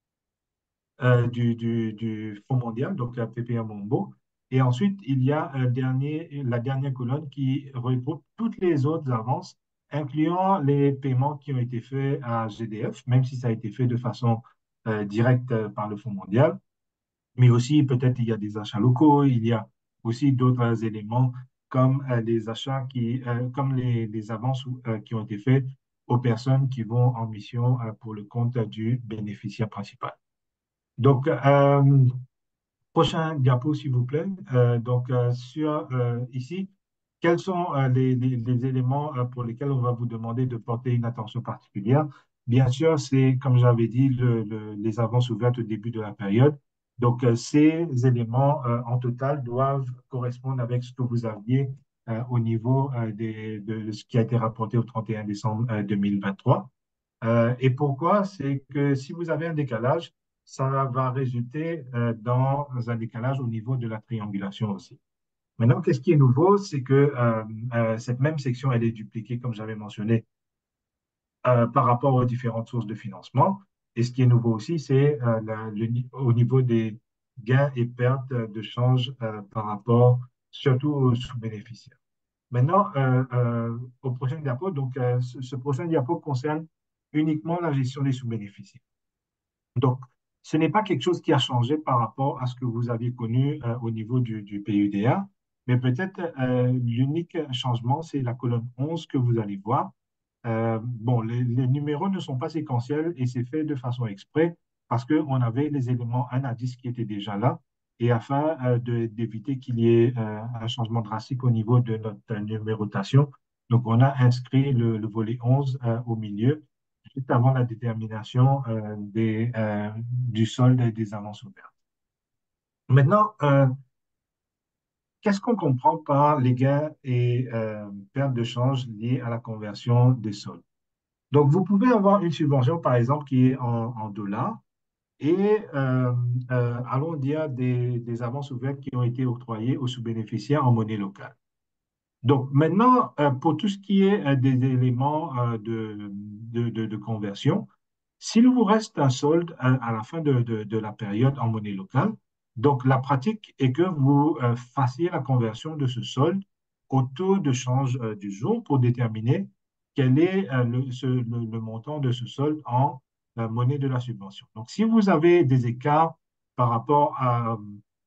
euh, du, du, du Fonds mondial, donc la P P M Mombo. Et ensuite, il y a un dernier, la dernière colonne qui regroupe toutes les autres avances, incluant les paiements qui ont été faits à G D F, même si ça a été fait de façon euh, directe euh, par le Fonds mondial, mais aussi peut-être il y a des achats locaux, il y a aussi d'autres éléments comme euh, les achats qui, euh, comme les, les avances euh, qui ont été faites aux personnes qui vont en mission euh, pour le compte du bénéficiaire principal. Donc, euh, prochain diapo, s'il vous plaît. Euh, donc, euh, sur euh, ici, quels sont euh, les, les- les éléments euh, pour lesquels on va vous demander de porter une attention particulière? Bien sûr, c'est, comme j'avais dit, le- le- les avances ouvertes au début de la période. Donc, euh, ces éléments, euh, en total, doivent correspondre avec ce que vous aviez euh, au niveau euh, des- de ce qui a été rapporté au trente et un décembre euh, deux mille vingt-trois. Euh, et pourquoi? C'est que si vous avez un décalage, ça va résulter euh, dans un décalage au niveau de la triangulation aussi. Maintenant, qu'est-ce qui est nouveau? C'est que euh, euh, cette même section, elle est dupliquée, comme j'avais mentionné, euh, par rapport aux différentes sources de financement. Et ce qui est nouveau aussi, c'est euh, la- le ni- au niveau des gains et pertes de change euh, par rapport surtout aux sous-bénéficiaires. Maintenant, euh, euh, au prochain diapo, donc euh, ce, ce prochain diapo concerne uniquement la gestion des sous-bénéficiaires. Donc, ce n'est pas quelque chose qui a changé par rapport à ce que vous aviez connu euh, au niveau du, du P U D A, mais peut-être euh, l'unique changement, c'est la colonne onze que vous allez voir. Euh, bon, les, les numéros ne sont pas séquentiels et c'est fait de façon exprès parce qu'on avait les éléments un à dix qui étaient déjà là et afin euh, de- d'éviter qu'il y ait euh, un changement drastique au niveau de notre numérotation. Donc, on a inscrit le, le volet onze euh, au milieu, juste avant la détermination euh, des, euh, du solde et des avances ouvertes. Maintenant, euh, qu'est-ce qu'on comprend par les gains et euh, pertes de change liés à la conversion des soldes? Donc, vous pouvez avoir une subvention, par exemple, qui est en, en dollars et, euh, euh, allons dire, des, des avances ouvertes qui ont été octroyées aux sous-bénéficiaires en monnaie locale. Donc, maintenant, euh, pour tout ce qui est euh, des éléments euh, de, de, de- de conversion, s'il vous reste un solde à, à la fin de, de- de la période en monnaie locale, donc la pratique est que vous euh, fassiez la conversion de ce solde au taux de change euh, du jour pour déterminer quel est euh, le, ce- le- le montant de ce solde en euh, monnaie de la subvention. Donc, si vous avez des écarts par rapport à,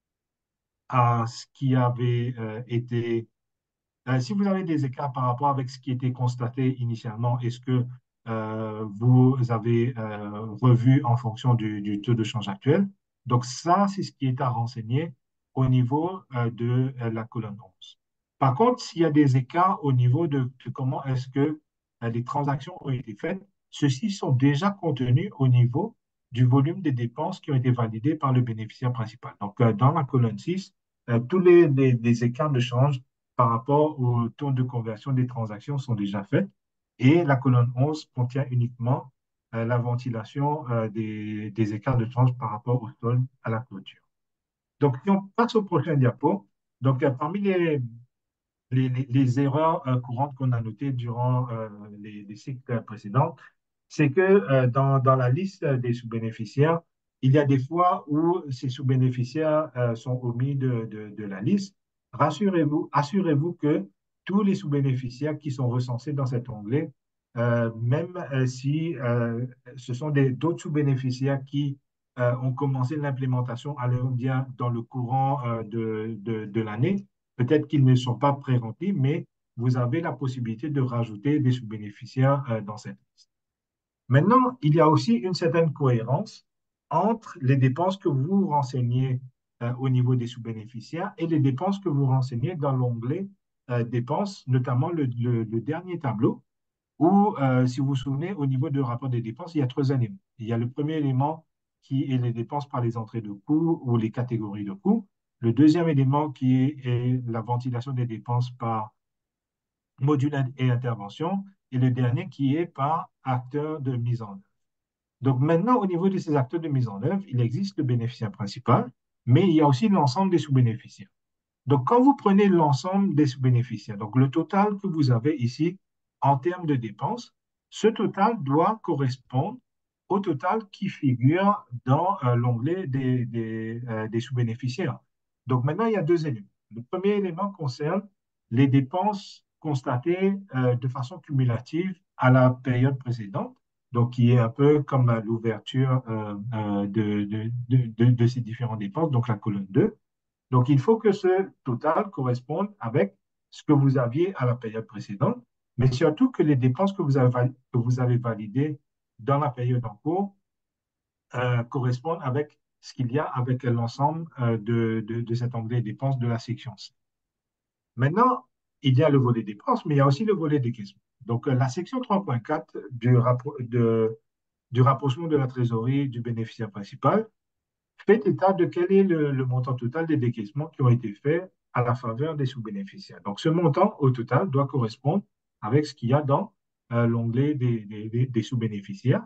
à ce qui avait euh, été euh, si vous avez des écarts par rapport avec ce qui était constaté initialement, est-ce que euh, vous avez euh, revu en fonction du, du taux de change actuel? Donc ça, c'est ce qui est à renseigner au niveau euh, de euh, la colonne onze. Par contre, s'il y a des écarts au niveau de, de comment est-ce que euh, les transactions ont été faites, ceux-ci sont déjà contenus au niveau du volume des dépenses qui ont été validées par le bénéficiaire principal. Donc, euh, dans la colonne six, euh, tous les, les, les écarts de change par rapport au taux de conversion des transactions sont déjà faits. Et la colonne onze contient uniquement euh, la ventilation euh, des, des écarts de change par rapport au solde à la clôture. Donc, si on passe au prochain diapo, donc euh, parmi les, les, les- les erreurs euh, courantes qu'on a notées durant euh, les, les cycles précédents, c'est que euh, dans, dans la liste des sous-bénéficiaires, il y a des fois où ces sous-bénéficiaires euh, sont omis de, de, de la liste. Rassurez-vous, assurez-vous que tous les sous-bénéficiaires qui sont recensés dans cet onglet, euh, même euh, si euh, ce sont des- d'autres sous-bénéficiaires qui euh, ont commencé l'implémentation à leur dire dans le courant euh, de, de, de l'année, peut-être qu'ils ne sont pas pré-remplis, mais vous avez la possibilité de rajouter des sous-bénéficiaires euh, dans cette liste. Maintenant, il y a aussi une certaine cohérence entre les dépenses que vous renseignez euh, au niveau des sous-bénéficiaires et les dépenses que vous renseignez dans l'onglet euh, dépenses, notamment le, le- le dernier tableau, où, euh, si vous vous souvenez, au niveau du rapport des dépenses, il y a trois éléments. Il y a le premier élément qui est les dépenses par les entrées de coûts ou les catégories de coûts. Le deuxième élément qui est, est la ventilation des dépenses par module et intervention. Et le dernier qui est par acteur de mise en œuvre. Donc maintenant, au niveau de ces acteurs de mise en œuvre, il existe le bénéficiaire principal, mais il y a aussi l'ensemble des sous-bénéficiaires. Donc quand vous prenez l'ensemble des sous-bénéficiaires, donc le total que vous avez ici en termes de dépenses, ce total doit correspondre au total qui figure dans euh, l'onglet des, des, euh, des sous-bénéficiaires. Donc maintenant, il y a deux éléments. Le premier élément concerne les dépenses constatées euh, de façon cumulative à la période précédente, donc qui est un peu comme euh, l'ouverture euh, euh, de, de, de, de, de ces différentes dépenses, donc la colonne deux. Donc, il faut que ce total corresponde avec ce que vous aviez à la période précédente, mais surtout que les dépenses que vous avez, que vous avez validées dans la période en cours euh, correspondent avec ce qu'il y a avec l'ensemble euh, de, de, de cet onglet dépenses de la section C. Maintenant, il y a le volet dépenses, mais il y a aussi le volet décaissement. Donc, euh, la section trois point quatre du, rappro de, du rapprochement de la trésorerie du bénéficiaire principal fait état de quel est le, le montant total des décaissements qui ont été faits à la faveur des sous-bénéficiaires. Donc, ce montant au total doit correspondre avec ce qu'il y a dans euh, l'onglet des, des, des sous-bénéficiaires.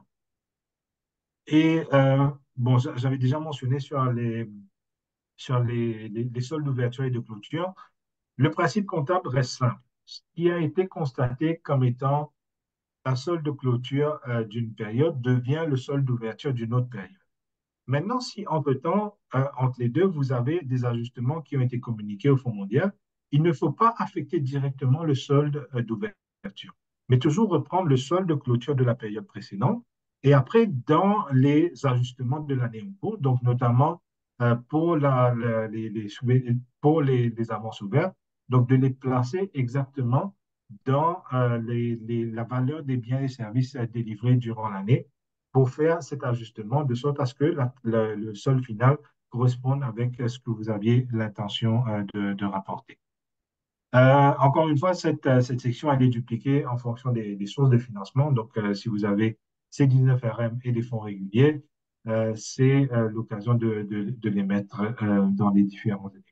Et euh, bon, j'avais déjà mentionné sur les, sur les, les, les soldes d'ouverture et de clôture, le principe comptable reste simple. Ce qui a été constaté comme étant un solde de clôture euh, d'une période devient le solde d'ouverture d'une autre période. Maintenant, si entre-temps, euh, entre les deux, vous avez des ajustements qui ont été communiqués au Fonds mondial, il ne faut pas affecter directement le solde euh, d'ouverture, mais toujours reprendre le solde de clôture de la période précédente Et après, dans les ajustements de l'année en cours, donc notamment euh, pour, la, la- les, les souve- pour les, les avances ouvertes, donc de les placer exactement dans euh, les, les- la valeur des biens et services euh, délivrés durant l'année pour faire cet ajustement de sorte à ce que la- le, le solde final corresponde avec euh, ce que vous aviez l'intention euh, de, de rapporter. Euh, encore une fois, cette, euh, cette section, elle est dupliquée en fonction des, des sources de financement. Donc, euh, si vous avez C dix-neuf R M et des fonds réguliers, euh, c'est euh, l'occasion de, de- de les mettre euh, dans les différents éléments.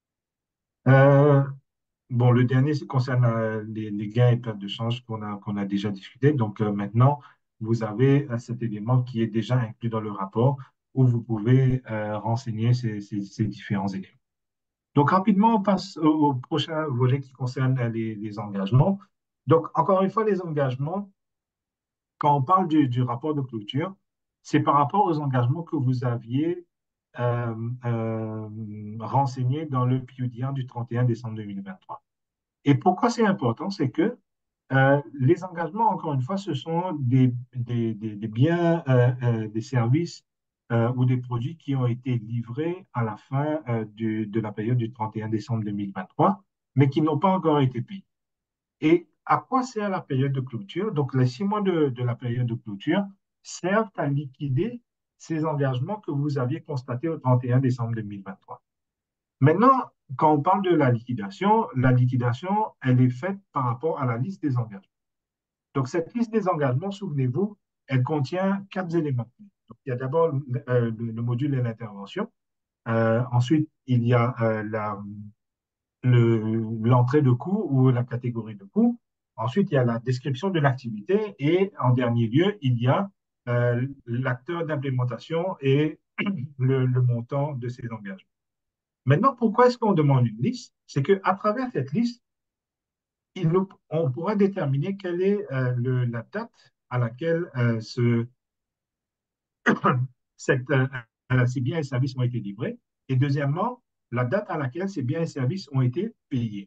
Euh, bon, le dernier c'est concerne euh, les, les gains et pertes de change qu'on a, qu'on a déjà discuté. Donc, euh, maintenant, vous avez euh, cet élément qui est déjà inclus dans le rapport où vous pouvez euh, renseigner ces, ces ces différents éléments. Donc, rapidement, on passe au, au prochain volet qui concerne euh, les, les engagements. Donc, encore une fois, les engagements, quand on parle du, du rapport de clôture, c'est par rapport aux engagements que vous aviez euh, euh, renseignés dans le P U D R du trente et un décembre deux mille vingt-trois. Et pourquoi c'est important? C'est que euh, les engagements, encore une fois, ce sont des, des, des, des biens, euh, euh, des services euh, ou des produits qui ont été livrés à la fin euh, du- de la période du trente et un décembre deux mille vingt-trois, mais qui n'ont pas encore été payés. Et à quoi sert la période de clôture? Donc, les six mois de, de la période de clôture servent à liquider ces engagements que vous aviez constatés au trente et un décembre deux mille vingt-trois. Maintenant, quand on parle de la liquidation, la liquidation, elle est faite par rapport à la liste des engagements. Donc, cette liste des engagements, souvenez-vous, elle contient quatre éléments. Donc, il y a d'abord euh, le, le module et l'intervention. Euh, ensuite, il y a euh, la, le- l'entrée de coût ou la catégorie de coût. Ensuite, il y a la description de l'activité. Et en dernier lieu, il y a euh, l'acteur d'implémentation et le, le montant de ces engagements. Maintenant, pourquoi est-ce qu'on demande une liste? C'est qu'à travers cette liste, il nous- on pourra déterminer quelle est euh, le- la date à laquelle euh, ce, cette, euh, euh, ces biens et services ont été livrés. Et deuxièmement, la date à laquelle ces biens et services ont été payés.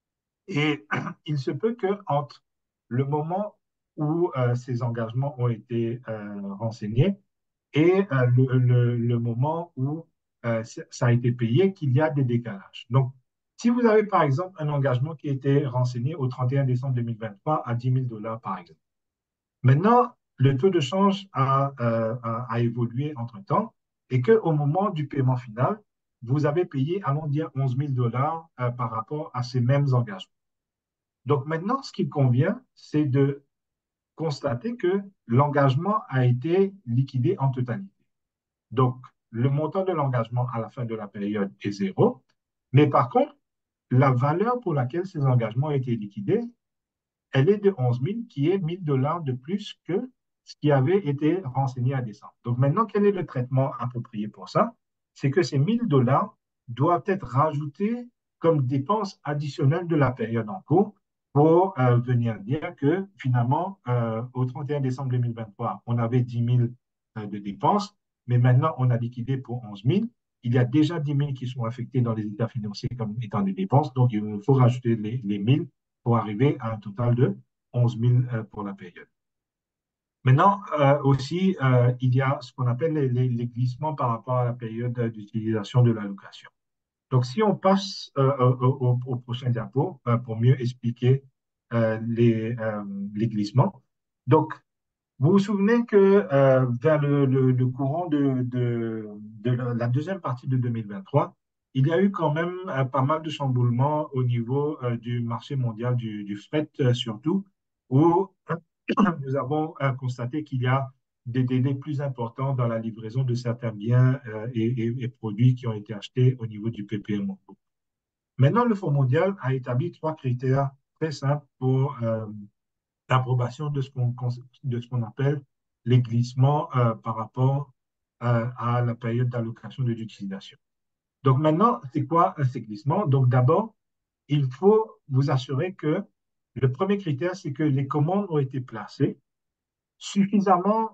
Et il se peut que entre le moment où euh, ces engagements ont été euh, renseignés et euh, le, le- le moment où euh, ça a été payé, qu'il y a des décalages. Donc, si vous avez par exemple un engagement qui a été renseigné au trente et un décembre deux mille vingt-trois à dix mille dollars par exemple. Maintenant, le taux de change a, euh, a, a évolué entre-temps et qu'au moment du paiement final, vous avez payé, allons dire, onze mille dollars euh, par rapport à ces mêmes engagements. Donc maintenant, ce qui convient, c'est de constater que l'engagement a été liquidé en totalité. Donc, le montant de l'engagement à la fin de la période est zéro, mais par contre, la valeur pour laquelle ces engagements ont été liquidés, elle est de onze mille, qui est mille dollars de plus que ce qui avait été renseigné à décembre. Donc maintenant, quel est le traitement approprié pour ça? C'est que ces mille dollars doivent être rajoutés comme dépenses additionnelles de la période en cours pour euh, venir dire que finalement, euh, au trente et un décembre deux mille vingt-trois, on avait dix mille euh, de dépenses, mais maintenant on a liquidé pour onze mille. Il y a déjà dix mille qui sont affectés dans les états financiers comme étant des dépenses, donc il faut rajouter les, les mille pour arriver à un total de onze mille euh, pour la période. Maintenant, euh, aussi, euh, il y a ce qu'on appelle les, les- les glissements par rapport à la période d'utilisation de l'allocation. Donc, si on passe euh, au, au- au prochain diapo euh, pour mieux expliquer euh, les, euh, les glissements. Donc, vous vous souvenez que euh, vers le, le- le courant de, de- de la la deuxième partie de deux mille vingt-trois, il y a eu quand même euh, pas mal de chamboulements au niveau euh, du marché mondial du, du fret, euh, surtout, où nous avons euh, constaté qu'il y a des délais plus importants dans la livraison de certains biens euh, et, et- et produits qui ont été achetés au niveau du P P M. Maintenant, le Fonds mondial a établi trois critères très simples pour euh, l'approbation de ce qu'on de ce qu'on appelle les glissements euh, par rapport euh, à la période d'allocation de l'utilisation. Donc maintenant, c'est quoi euh, ces glissements? Donc d'abord, il faut vous assurer que le premier critère, c'est que les commandes ont été placées suffisamment,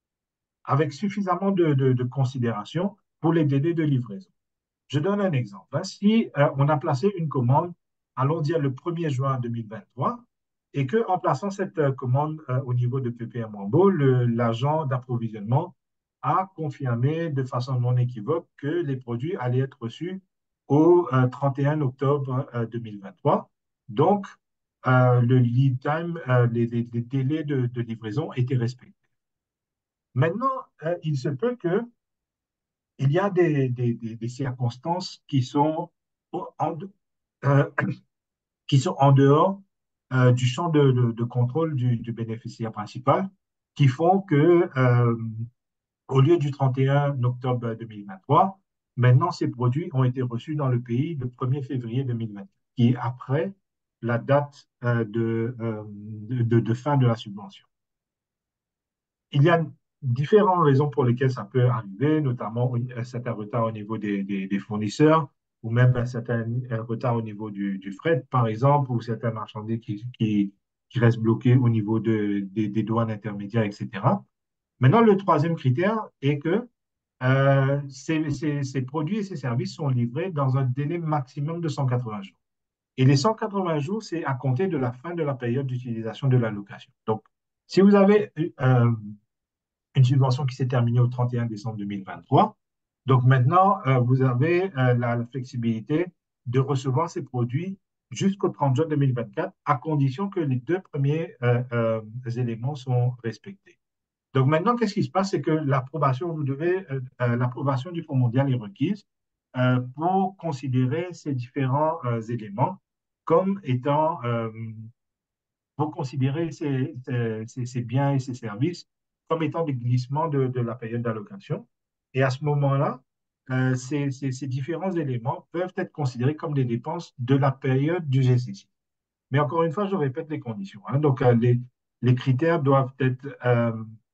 avec suffisamment de, de, de considération pour les délais de livraison. Je donne un exemple. Si euh, on a placé une commande, allons dire le premier juin deux mille vingt-trois, et qu'en plaçant cette euh, commande euh, au niveau de P P M Wambo, le- l'agent d'approvisionnement a confirmé de façon non équivoque que les produits allaient être reçus au euh, trente et un octobre euh, deux mille vingt-trois. Donc, euh, le lead time, euh, les, les- les délais de, de livraison étaient respectés. Maintenant, euh, il se peut que il y a des, des- des- des circonstances qui sont en, euh, qui sont en dehors euh, du champ de, de- de contrôle du, du bénéficiaire principal, qui font que, euh, au lieu du trente et un octobre deux mille vingt-trois, maintenant ces produits ont été reçus dans le pays le premier février deux mille vingt, qui est après la date euh, de, euh, de, de- de fin de la subvention. Il y a différentes raisons pour lesquelles ça peut arriver, notamment un certain retard au niveau des, des- des fournisseurs ou même un certain un retard au niveau du, du fret, par exemple, ou certains marchandises qui, qui, qui restent bloqués au niveau de- des des douanes intermédiaires, et cetera. Maintenant, le troisième critère est que euh, ces, ces- ces produits et ces services sont livrés dans un délai maximum de cent quatre-vingts jours. Et les cent quatre-vingts jours, c'est à compter de la fin de la période d'utilisation de l'allocation. Donc, si vous avez euh, une subvention qui s'est terminée au trente et un décembre deux mille vingt-trois. Donc maintenant, euh, vous avez euh, la, la flexibilité de recevoir ces produits jusqu'au trente juin deux mille vingt-quatre, à condition que les deux premiers euh, euh, éléments sont respectés. Donc maintenant, qu'est-ce qui se passe? C'est que l'approbation, vous devez, euh, euh, l'approbation du Fonds mondial est requise euh, pour considérer ces différents euh, éléments comme étant euh, vont considérer ces, ces, ces biens et ces services comme étant des glissements de, de la période d'allocation. Et à ce moment-là, euh, ces, ces, ces différents éléments peuvent être considérés comme des dépenses de la période du G C C. Mais encore une fois, je répète les conditions, hein. Donc, euh, les, les critères doivent être euh,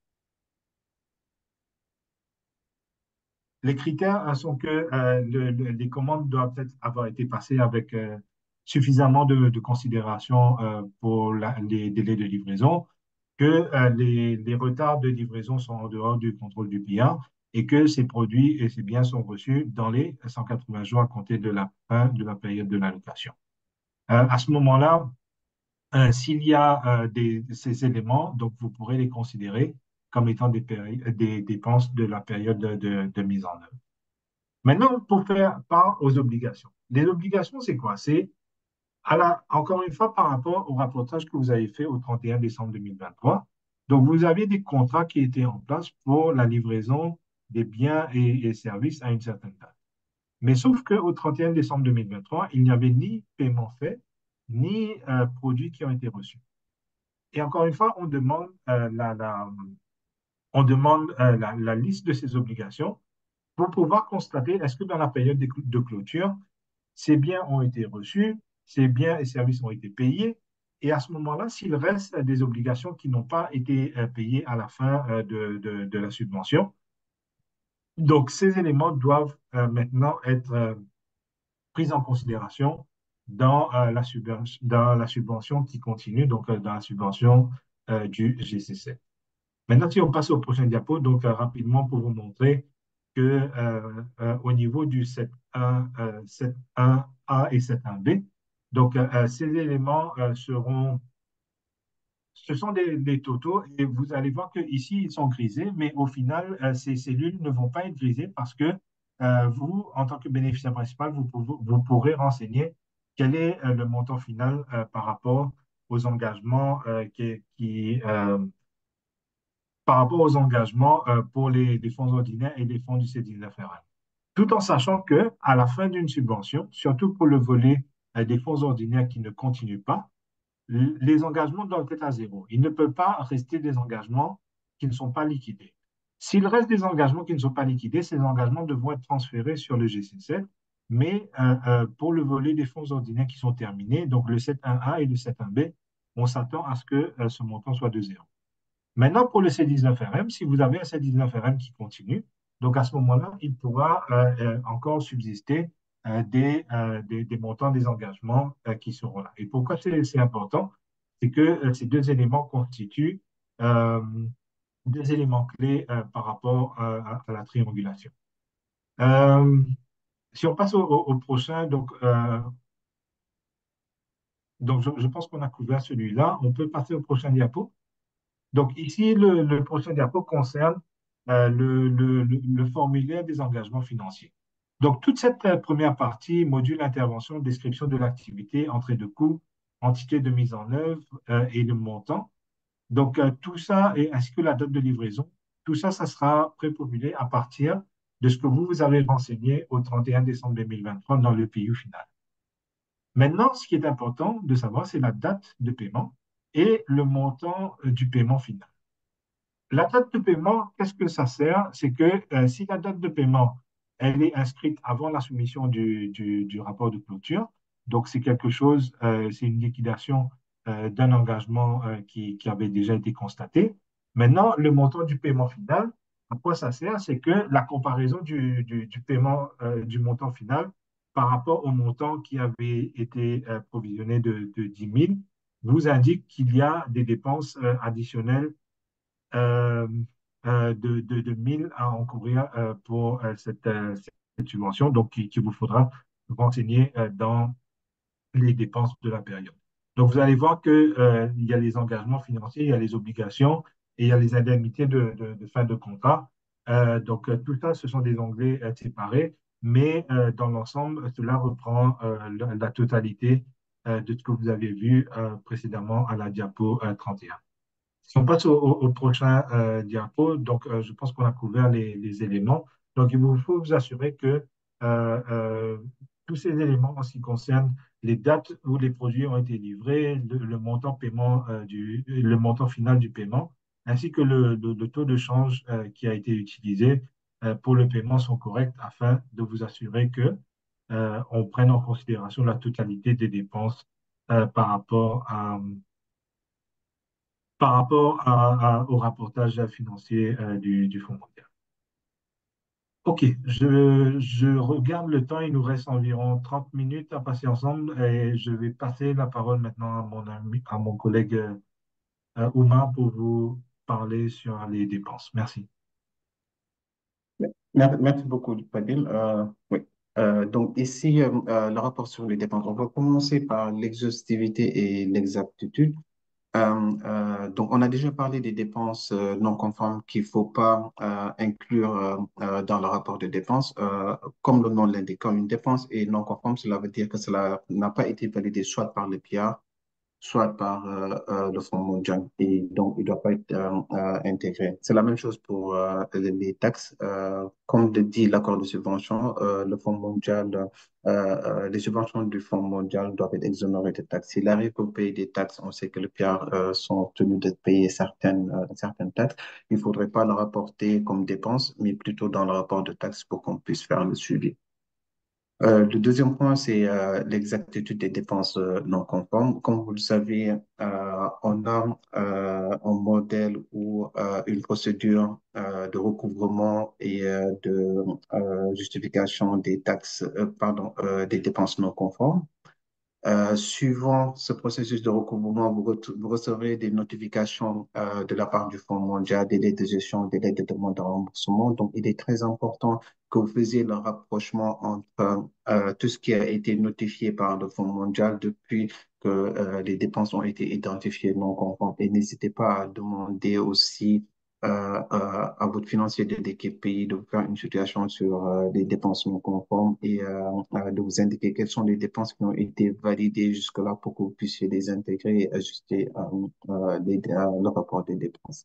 Les critères hein, sont que euh, le- le- les commandes doivent être- avoir été passées avec euh, suffisamment de, de considération euh, pour la- les délais de livraison, que euh, les, les retards de livraison sont en dehors du contrôle du client et que ces produits et ces biens sont reçus dans les cent quatre-vingts jours à compter de la fin de la période de l'allocation. Euh, à ce moment-là, euh, s'il y a euh, des, ces éléments, donc vous pourrez les considérer comme étant des, péri- des dépenses de la période de de- de mise en œuvre. Maintenant, pour faire part aux obligations. Les obligations, c'est quoi? C'est, à la, encore une fois, par rapport au rapportage que vous avez fait au trente et un décembre deux mille vingt-trois. Donc, vous aviez des contrats qui étaient en place pour la livraison des biens et, et services à une certaine date. Mais sauf qu'au trente et un décembre deux mille vingt-trois, il n'y avait ni paiement fait, ni euh, produits qui ont été reçus. Et encore une fois, on demande, euh, la, la- on demande euh, la, la liste de ces obligations pour pouvoir constater est-ce que dans la période de de clôture, ces biens ont été reçus, ces biens et services ont été payés, et à ce moment-là, s'il reste des obligations qui n'ont pas été euh, payées à la fin euh, de, de- de la subvention, donc ces éléments doivent euh, maintenant être euh, pris en considération dans, euh, la subvention, dans la subvention qui continue, donc euh, dans la subvention euh, du G C C. Maintenant, si on passe au prochain diapo, donc euh, rapidement pour vous montrer que euh, euh, au niveau du sept un, euh, sept un A et sept un B, donc euh, euh, ces éléments euh, seront, ce sont des, des totaux et vous allez voir qu'ici, ils sont grisés, mais au final, euh, ces cellules ne vont pas être grisées parce que euh, vous, en tant que bénéficiaire principal, vous, pouvez- vous pourrez renseigner quel est euh, le montant final euh, par rapport aux engagements euh, qui, qui, euh, par rapport aux engagements euh, pour les, les fonds ordinaires et les fonds du C dix-neuf R M. Tout en sachant que à la fin d'une subvention, surtout pour le volet euh, des fonds ordinaires qui ne continuent pas, les engagements doivent être à zéro. Il ne peut pas rester des engagements qui ne sont pas liquidés. S'il reste des engagements qui ne sont pas liquidés, ces engagements devront être transférés sur le G C sept, mais euh, euh, pour le volet des fonds ordinaires qui sont terminés, donc le sept un A et le sept un B, on s'attend à ce que euh, ce montant soit de zéro. Maintenant, pour le C dix-neuf R M, si vous avez un C dix-neuf R M qui continue, donc à ce moment-là, il pourra euh, euh, encore subsister euh, des, euh, des, des montants des engagements euh, qui seront là. Et pourquoi c'est c'est important? C'est que euh, ces deux éléments constituent euh, deux éléments clés euh, par rapport euh, à, à la triangulation. Euh, si on passe au, au- au prochain, donc euh, Donc, je, je pense qu'on a couvert celui-là. On peut passer au prochain diapo. Donc, ici, le, le prochain diapo concerne euh, le, le- le- le formulaire des engagements financiers. Donc, toute cette euh, première partie, module intervention, description de l'activité, entrée de coûts, entité de mise en œuvre euh, et le montant. Donc, euh, tout ça, et ainsi que la date de livraison, tout ça, ça sera prépopulé à partir de ce que vous, vous avez renseigné au trente et un décembre deux mille vingt-trois dans le P U final. Maintenant, ce qui est important de savoir, c'est la date de paiement et le montant euh, du paiement final. La date de paiement, qu'est-ce que ça sert? C'est que euh, si la date de paiement, elle est inscrite avant la soumission du, du- du rapport de clôture, donc c'est quelque chose, euh, c'est une liquidation euh, d'un engagement euh, qui, qui avait déjà été constaté. Maintenant, le montant du paiement final, à quoi ça sert? C'est que la comparaison du, du- du paiement euh, du montant final par rapport au montant qui avait été euh, provisionné de, de dix mille vous indique qu'il y a des dépenses euh, additionnelles euh, euh, de, de, de mille à encourir euh, pour euh, cette, euh, cette subvention, donc qui, qui vous faudra renseigner euh, dans les dépenses de la période. Donc, vous allez voir qu'il euh, y a les engagements financiers, il y a les obligations et il y a les indemnités de, de, de fin de contrat. Euh, donc, euh, tout ça, ce sont des onglets euh, séparés, mais euh, dans l'ensemble, cela reprend euh, la, la totalité euh, de ce que vous avez vu euh, précédemment à la diapo euh, trente et un. Si on passe au, au- au prochain euh, diapo, donc euh, je pense qu'on a couvert les, les éléments. Donc il vous faut vous assurer que euh, euh, tous ces éléments en ce qui concerne les dates où les produits ont été livrés, le, le montant paiement euh, du, le montant final du paiement, ainsi que le, le- le taux de change euh, qui a été utilisé euh, pour le paiement sont corrects afin de vous assurer que euh, on prenne en considération la totalité des dépenses euh, par rapport à par rapport à- à- au rapportage financier euh, du, du Fonds mondial. OK, je, je regarde le temps, il nous reste environ trente minutes à passer ensemble et je vais passer la parole maintenant à mon ami, à mon collègue euh, Oumar pour vous parler sur les dépenses. Merci. Mer- Merci beaucoup, Fadil. Euh, oui. Euh, donc ici, euh, euh, le rapport sur les dépenses. On va commencer par l'exhaustivité et l'exactitude. Euh, euh, donc, on a déjà parlé des dépenses euh, non conformes qu'il faut pas euh, inclure euh, euh, dans le rapport de dépenses. Euh, comme le nom l'indique, quand une dépense est non conforme, cela veut dire que cela n'a pas été validé soit par le P R, soit par euh, euh, le Fonds mondial. Et donc, il ne doit pas être euh, euh, intégré. C'est la même chose pour euh, les les taxes. Euh, comme le dit l'accord de subvention, euh, le Fonds mondial, euh, euh, les subventions du Fonds mondial doivent être exonérées de taxes. S'il arrive pour payer des taxes, on sait que les P R euh, sont tenus de payer certaines, euh, certaines taxes. Il ne faudrait pas le rapporter comme dépense, mais plutôt dans le rapport de taxes pour qu'on puisse faire le suivi. Euh, le deuxième point, c'est euh, l'exactitude des dépenses euh, non conformes. Comme vous le savez, euh, on a euh, un modèle ou euh, une procédure euh, de recouvrement et euh, de euh, justification des taxes, euh, pardon, euh, des dépenses non conformes. Euh, suivant ce processus de recouvrement, vous, re- vous recevrez des notifications euh, de la part du Fonds mondial, des lettres de gestion, des lettres de demande de remboursement. Donc, il est très important que vous faisiez le rapprochement entre euh, tout ce qui a été notifié par le Fonds mondial depuis que euh, les dépenses ont été identifiées non conformes. Et n'hésitez pas à demander aussi euh, euh, à votre financier de l'équipe pays de vous faire une situation sur euh, les dépenses non conformes et euh, euh, de vous indiquer quelles sont les dépenses qui ont été validées jusque-là pour que vous puissiez les intégrer et ajuster euh, euh, les- euh, le rapport des dépenses.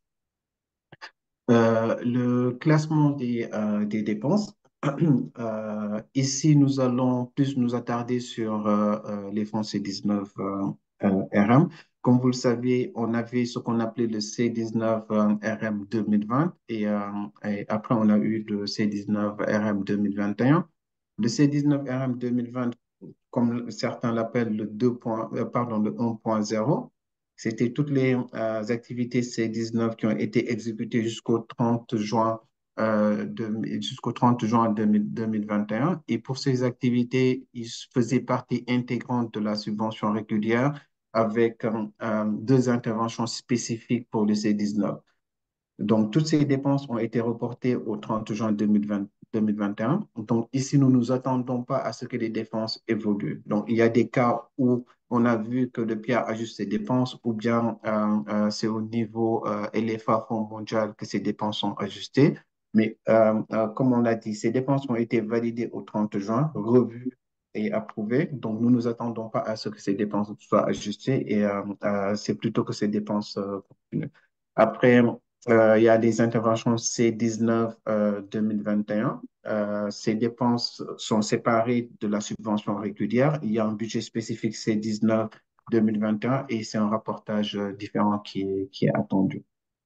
Euh, le classement des, euh, des dépenses. Euh, ici, nous allons plus nous attarder sur euh, euh, les fonds C dix-neuf euh, euh, R M. Comme vous le savez, on avait ce qu'on appelait le C dix-neuf euh, R M deux mille vingt et, euh, et après, on a eu le C dix-neuf R M deux mille vingt et un. Le C dix-neuf R M deux mille vingt, comme certains l'appellent le deux point, euh, pardon, le un point zéro, c'était toutes les euh, activités C dix-neuf qui ont été exécutées jusqu'au trente juin, euh, de- jusqu'au trente juin deux mille deux mille vingt et un. Et pour ces activités, ils faisaient partie intégrante de la subvention régulière avec euh, euh, deux interventions spécifiques pour le C dix-neuf. Donc, toutes ces dépenses ont été reportées au trente juin deux mille vingt, deux mille vingt et un. Donc, ici, nous ne nous attendons pas à ce que les dépenses évoluent. Donc, il y a des cas où on a vu que le P I A ajuste ses dépenses ou bien euh, euh, c'est au niveau euh, L F A, Fonds mondial, que ces dépenses sont ajustées. Mais euh, euh, comme on l'a dit, ces dépenses ont été validées au trente juin, revues et approuvées. Donc, nous ne nous attendons pas à ce que ces dépenses soient ajustées et euh, euh, c'est plutôt que ces dépenses euh, continuent. Après, euh, il y a des interventions C dix-neuf euh, deux mille vingt et un. Euh, ces dépenses sont séparées de la subvention régulière. Il y a un budget spécifique C dix-neuf deux mille vingt et un et c'est un rapportage euh, différent qui est, qui est attendu.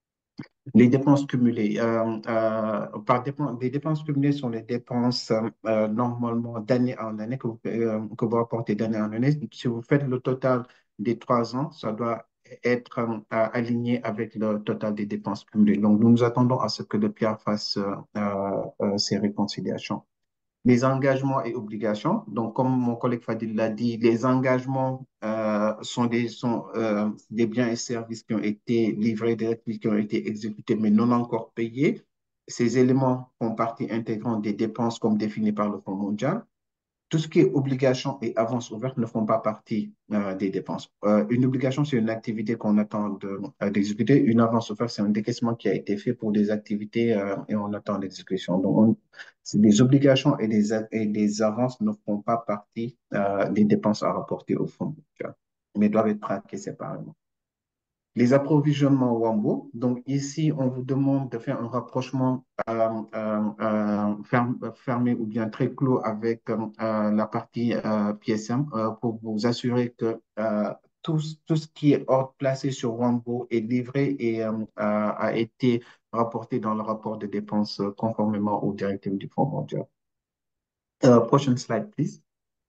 Les dépenses cumulées. Euh, euh, par dépen- les dépenses cumulées sont les dépenses euh, normalement d'année en année que vous, euh, que vous rapportez d'année en année. Si vous faites le total des trois ans, ça doit être euh, aligné avec le total des dépenses cumulées. Donc, nous nous attendons à ce que le P I A fasse euh, euh, ces réconciliations. Les engagements et obligations. Donc, comme mon collègue Fadil l'a dit, les engagements euh, sont, des, sont euh, des biens et services qui ont été livrés, des activités qui ont été exécutées, mais non encore payés. Ces éléments font partie intégrante des dépenses comme définies par le Fonds mondial. Tout ce qui est obligation et avance ouverte ne font pas partie euh, des dépenses. Euh, une obligation, c'est une activité qu'on attend de, euh, d'exécuter. Une avance ouverte, c'est un décaissement qui a été fait pour des activités euh, et on attend l'exécution. Donc, on, c'est des obligations et des, et des avances ne font pas partie euh, des dépenses à rapporter au fonds, mais doivent être traquées séparément. Les approvisionnements Wambo. Donc ici, on vous demande de faire un rapprochement euh, euh, euh, ferme- fermé ou bien très clos avec euh, euh, la partie euh, P S M euh, pour vous assurer que euh, tout, tout ce qui est ordre placé sur Wambo est livré et euh, a, a été rapporté dans le rapport de dépenses euh, conformément aux directives du Fonds mondial. Euh, prochaine slide, please.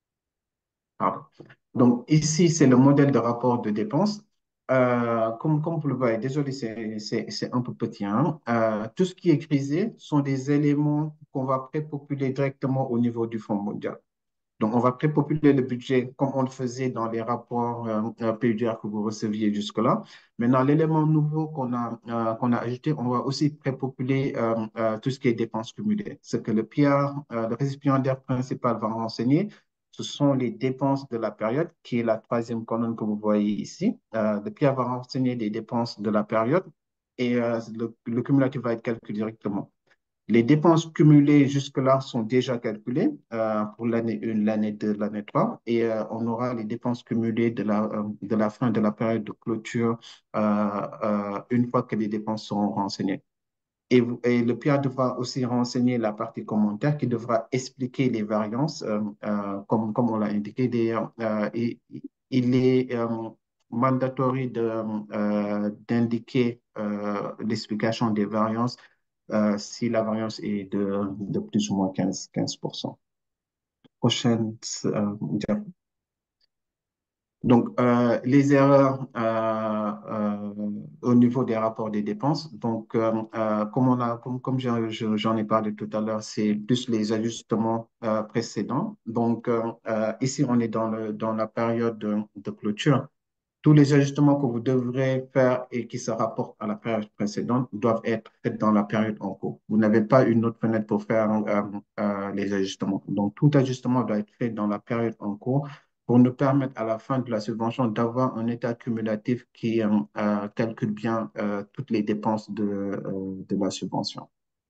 Pardon. Donc, ici, c'est le modèle de rapport de dépenses. Euh, comme, comme vous le voyez, désolé, c'est c'est- c'est un peu petit, hein. Euh, tout ce qui est grisé sont des éléments qu'on va prépopuler directement au niveau du Fonds mondial. Donc, on va prépopuler le budget comme on le faisait dans les rapports euh, euh, P U D R que vous receviez jusque-là. Maintenant, l'élément nouveau qu'on a, euh, qu'on a ajouté, on va aussi prépopuler euh, euh, tout ce qui est dépenses cumulées. Ce que le P R, euh, le récipiendaire principal va renseigner, ce sont les dépenses de la période, qui est la troisième colonne que vous voyez ici. Euh, le P R va renseigner les dépenses de la période et euh, le, le cumulatif va être calculé directement. Les dépenses cumulées jusque-là sont déjà calculées euh, pour l'année un, l'année deux, l'année trois, et euh, on aura les dépenses cumulées de la, euh, de la fin de la période de clôture euh, euh, une fois que les dépenses seront renseignées. Et, vous- et le P I A devra aussi renseigner la partie commentaire qui devra expliquer les variances, euh, euh, comme, comme on l'a indiqué. D'ailleurs, euh, il, il est euh, mandatory de, euh, d'indiquer euh, l'explication des variances euh, si la variance est de, de plus ou moins quinze, quinze pour cent. Prochaine euh, diapo. Donc, euh, les erreurs euh, euh, au niveau des rapports des dépenses. Donc, euh, euh, comme on a, comme, comme j'en j'en ai parlé tout à l'heure, c'est plus les ajustements euh, précédents. Donc, euh, euh, ici, on est dans le, dans la période de, de clôture. Tous les ajustements que vous devrez faire et qui se rapportent à la période précédente doivent être faits dans la période en cours. Vous n'avez pas une autre fenêtre pour faire euh, euh, les ajustements. Donc, tout ajustement doit être fait dans la période en cours pour nous permettre à la fin de la subvention d'avoir un état cumulatif qui euh, euh, calcule bien euh, toutes les dépenses de, euh, de la subvention.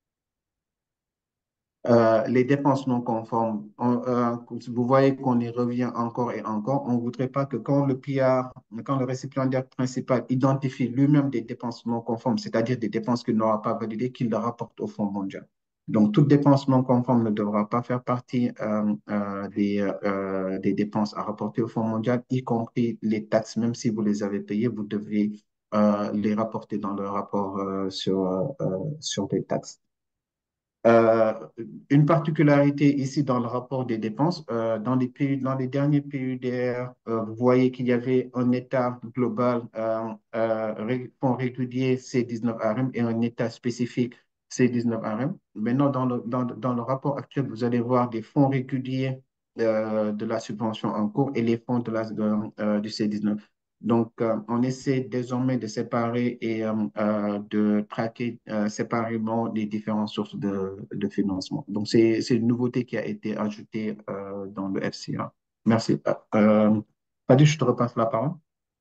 Euh, les dépenses non conformes, on- euh, vous voyez qu'on y revient encore et encore. On ne voudrait pas que quand le P R, quand le récipiendaire principal identifie lui-même des dépenses non conformes, c'est-à-dire des dépenses qu'il n'aura pas validées, qu'il le rapporte au Fonds mondial. Donc, toute dépense non conforme ne devra pas faire partie euh, euh, des, euh, des dépenses à rapporter au Fonds mondial, y compris les taxes, même si vous les avez payées, vous devez euh, les rapporter dans le rapport euh, sur, euh, sur les taxes. Euh, une particularité ici dans le rapport des dépenses, euh, dans les pays, dans les derniers P U D R, euh, vous voyez qu'il y avait un état global, euh, euh, ré- fonds régulier C dix-neuf R M et un état spécifique C dix-neuf R M. Maintenant, dans le, dans, dans le rapport actuel, vous allez voir des fonds réguliers euh, de la subvention en cours et les fonds de la, de, euh, du C dix-neuf. Donc, euh, on essaie désormais de séparer et euh, euh, de traquer euh, séparément les différentes sources de, de financement. Donc, c'est, c'est une nouveauté qui a été ajoutée euh, dans le F C A. Merci. Euh, Fadi, je te repasse la parole.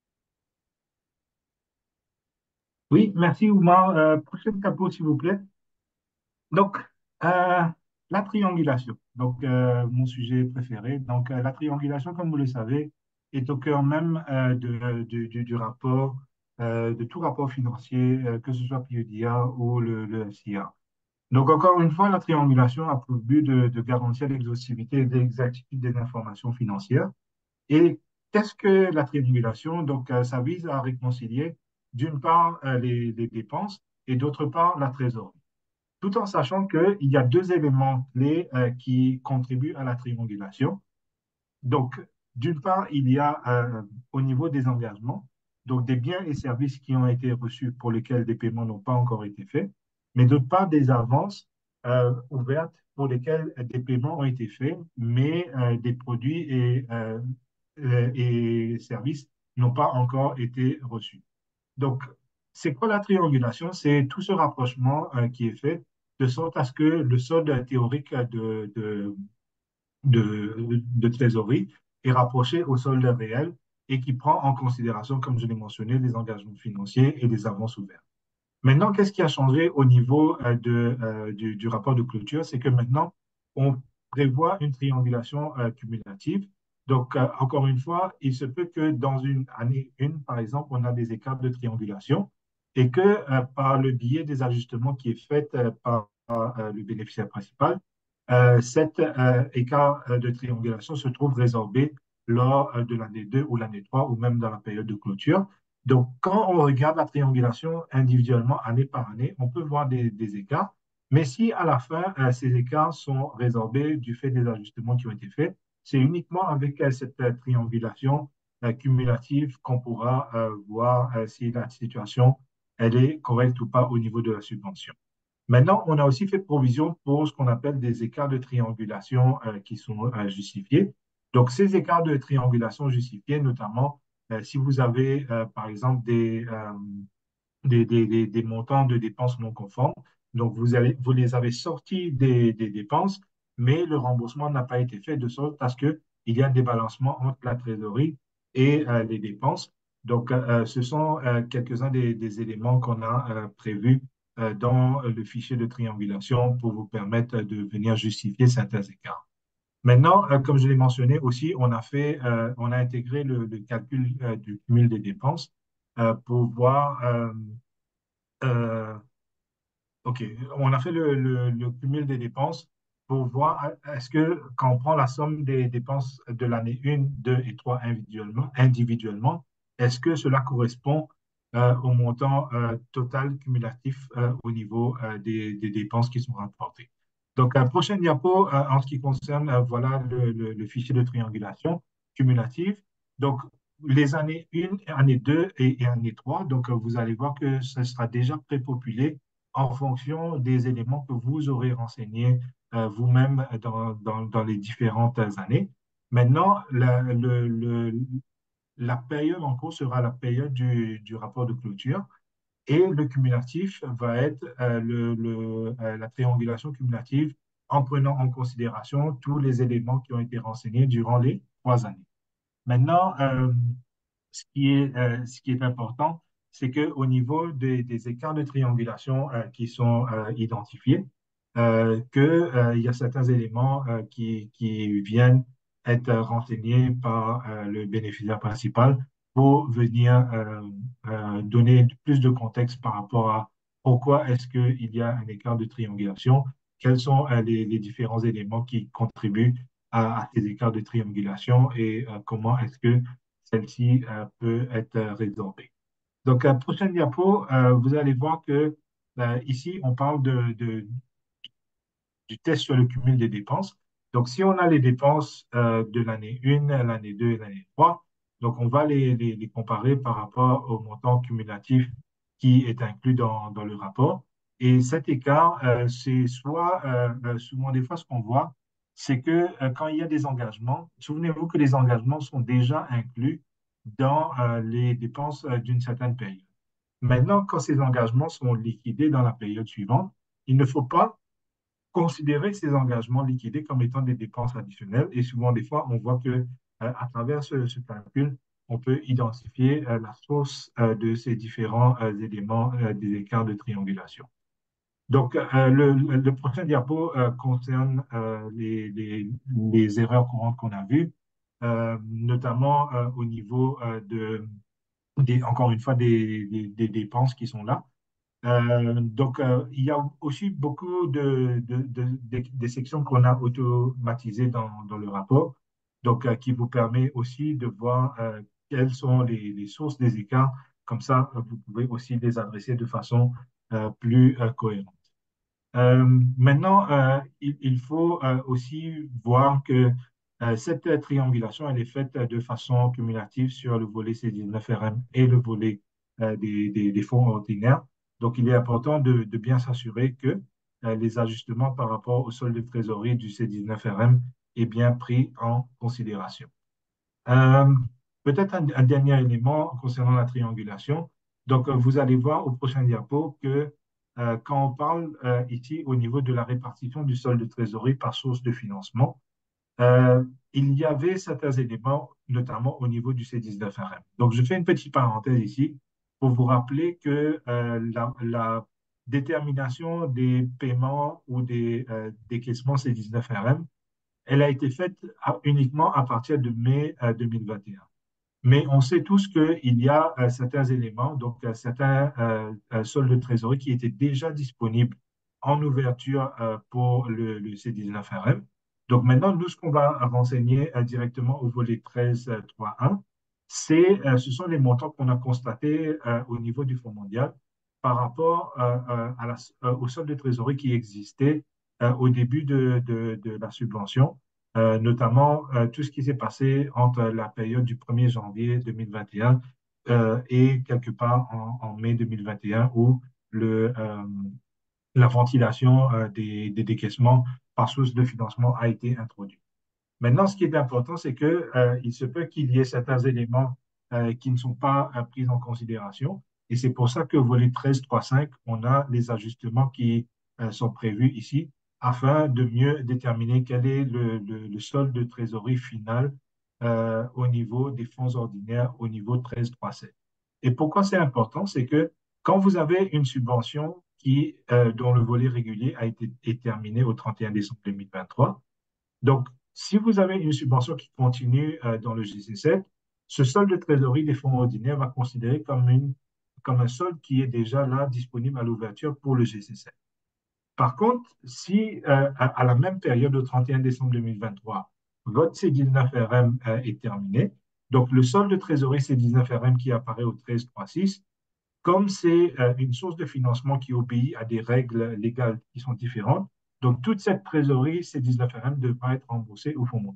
Oui, merci Oumar. Euh, prochaine capot, s'il vous plaît. Donc, euh, la triangulation. Donc, euh, mon sujet préféré. Donc, euh, la triangulation, comme vous le savez, est au cœur même euh, de- de- du, du rapport, euh, de tout rapport financier, euh, que ce soit P E D A ou le, le F C A. Donc, encore une fois, la triangulation a pour but de, de garantir l'exhaustivité et l'exactitude des informations financières. Et qu'est-ce que la triangulation? Donc, euh, ça vise à réconcilier, d'une part, euh, les, les dépenses et d'autre part, la trésorerie, tout en sachant qu'il y a deux éléments clés euh, qui contribuent à la triangulation. Donc, d'une part, il y a euh, au niveau des engagements, donc des biens et services qui ont été reçus pour lesquels des paiements n'ont pas encore été faits, mais d'autre part, des avances euh, ouvertes pour lesquelles des paiements ont été faits, mais euh, des produits et, euh, euh, et services n'ont pas encore été reçus. Donc, c'est quoi la triangulation? C'est tout ce rapprochement euh, qui est fait de sorte à ce que le solde théorique de, de, de, de trésorerie est rapproché au solde réel et qui prend en considération, comme je l'ai mentionné, les engagements financiers et les avances ouvertes. Maintenant, qu'est-ce qui a changé au niveau euh, de, euh, du, du rapport de clôture? C'est que maintenant, on prévoit une triangulation euh, cumulative. Donc, euh, encore une fois, il se peut que dans une année une, par exemple, on a des écarts de triangulation et que euh, par le biais des ajustements qui est fait euh, par euh, le bénéficiaire principal, euh, cet euh, écart euh, de triangulation se trouve résorbé lors euh, de l'année deux ou l'année trois ou même dans la période de clôture. Donc, quand on regarde la triangulation individuellement, année par année, on peut voir des, des écarts. Mais si à la fin, euh, ces écarts sont résorbés du fait des ajustements qui ont été faits, c'est uniquement avec euh, cette euh, triangulation euh, cumulative qu'on pourra euh, voir euh, si la situation elle est correcte ou pas au niveau de la subvention. Maintenant, on a aussi fait provision pour ce qu'on appelle des écarts de triangulation euh, qui sont euh, justifiés. Donc, ces écarts de triangulation justifiés, notamment euh, si vous avez, euh, par exemple, des, euh, des, des, des, des montants de dépenses non conformes. Donc, vous, allez, vous les avez sortis des, des dépenses, mais le remboursement n'a pas été fait de sorte à ce qu'il y a un débalancement entre la trésorerie et euh, les dépenses. Donc, euh, ce sont euh, quelques-uns des, des éléments qu'on a euh, prévus euh, dans le fichier de triangulation pour vous permettre de venir justifier certains écarts. Maintenant, euh, comme je l'ai mentionné aussi, on a fait, euh, on a intégré le, le calcul euh, du cumul des dépenses euh, pour voir euh, euh, OK. On a fait le, le- le cumul des dépenses pour voir euh, est-ce que quand on prend la somme des dépenses de l'année un, deux et trois individuellement, individuellement, est-ce que cela correspond euh, au montant euh, total cumulatif euh, au niveau euh, des, des dépenses qui sont rapportées. Donc, la prochaine diapo, euh, en ce qui concerne, euh, voilà le, le- le fichier de triangulation cumulative. Donc, les années un, année deux et, et année trois, donc euh, vous allez voir que ce sera déjà prépopulé en fonction des éléments que vous aurez renseignés euh, vous-même dans, dans, dans les différentes années. Maintenant, la, le, le- la période en cours sera la période du, du rapport de clôture et le cumulatif va être euh, le, le, euh, la triangulation cumulative en prenant en considération tous les éléments qui ont été renseignés durant les trois années. Maintenant, euh, ce qui est, euh, ce qui est important, c'est qu'au niveau des, des écarts de triangulation euh, qui sont euh, identifiés, euh, qu'il euh, y a certains éléments euh, qui, qui viennent être renseignés par euh, le bénéficiaire principal pour venir euh, euh, donner plus de contexte par rapport à pourquoi est-ce qu'il y a un écart de triangulation, quels sont euh, les, les différents éléments qui contribuent à, à ces écarts de triangulation et euh, comment est-ce que celle-ci euh, peut être euh, résorbée. Donc, euh, prochaine diapo, euh, vous allez voir que euh, ici, on parle de, de- du test sur le cumul des dépenses. Donc, si on a les dépenses euh, de l'année un, l'année deux et l'année trois, donc on va les, les- les comparer par rapport au montant cumulatif qui est inclus dans, dans le rapport. Et cet écart, euh, c'est soit, euh, euh, souvent des fois, ce qu'on voit, c'est que euh, quand il y a des engagements, souvenez-vous que les engagements sont déjà inclus dans euh, les dépenses euh, d'une certaine période. Maintenant, quand ces engagements sont liquidés dans la période suivante, il ne faut pas considérer ces engagements liquidés comme étant des dépenses additionnelles. Et souvent, des fois, on voit que euh, à travers ce, ce calcul, on peut identifier euh, la source euh, de ces différents euh, éléments euh, des écarts de triangulation. Donc, euh, le, le prochain diapo euh, concerne euh, les, les, les erreurs courantes qu'on a vues, euh, notamment euh, au niveau euh, de, des, encore une fois, des, des, des dépenses qui sont là. Euh, donc, euh, il y a aussi beaucoup de, de, de, de- des sections qu'on a automatisées dans, dans le rapport, donc euh, qui vous permet aussi de voir euh, quelles sont les, les sources des écarts. Comme ça, euh, vous pouvez aussi les adresser de façon euh, plus euh, cohérente. Euh, maintenant, euh, il, il faut euh, aussi voir que euh, cette euh, triangulation, elle est faite euh, de façon cumulative sur le volet C dix-neuf R M et le volet euh, des, des- des fonds ordinaires. Donc, il est important de, de bien s'assurer que euh, les ajustements par rapport au solde de trésorerie du C dix-neuf R M est bien pris en considération. Euh, Peut-être un, un dernier élément concernant la triangulation. Donc, euh, vous allez voir au prochain diapo que euh, quand on parle euh, ici au niveau de la répartition du solde de trésorerie par source de financement, euh, il y avait certains éléments, notamment au niveau du C dix-neuf R M. Donc, je fais une petite parenthèse ici pour vous rappeler que euh, la, la détermination des paiements ou des euh, décaissements C dix-neuf R M, elle a été faite à- uniquement à partir de mai euh, deux mille vingt et un. Mais on sait tous qu'il y a euh, certains éléments, donc euh, certains euh, euh, soldes de trésorerie qui étaient déjà disponibles en ouverture euh, pour le, le C dix-neuf R M. Donc maintenant, nous, ce qu'on va renseigner euh, directement au volet treize point trois point un, c'est, euh, ce sont les montants qu'on a constatés euh, au niveau du Fonds mondial par rapport euh, euh, à la, euh, au solde de trésorerie qui existait euh, au début de, de, de la subvention, euh, notamment euh, tout ce qui s'est passé entre la période du premier janvier deux mille vingt et un euh, et quelque part en, en mai deux mille vingt et un où le, euh, la ventilation euh, des, des décaissements par source de financement a été introduite. Maintenant, ce qui est important, c'est que, euh, il se peut qu'il y ait certains éléments euh, qui ne sont pas euh, pris en considération. Et c'est pour ça que au volet treize point cinq, on a les ajustements qui euh, sont prévus ici afin de mieux déterminer quel est le, le- le solde de trésorerie final euh, au niveau des fonds ordinaires au niveau treize point sept. Et pourquoi c'est important? C'est que quand vous avez une subvention qui, euh, dont le volet régulier a été est terminé au trente et un décembre deux mille vingt-trois, donc, si vous avez une subvention qui continue euh, dans le G C sept, ce solde de trésorerie des fonds ordinaires va considérer comme, une, comme un solde qui est déjà là disponible à l'ouverture pour le G C sept. Par contre, si euh, à, à la même période, au trente et un décembre deux mille vingt-trois, votre C dix-neuf R M euh, est terminé, donc le solde de trésorerie C dix-neuf R M qui apparaît au treize point six, comme c'est euh, une source de financement qui obéit à des règles légales qui sont différentes, donc toute cette trésorerie C dix-neuf R M devra être remboursée au fonds mondial.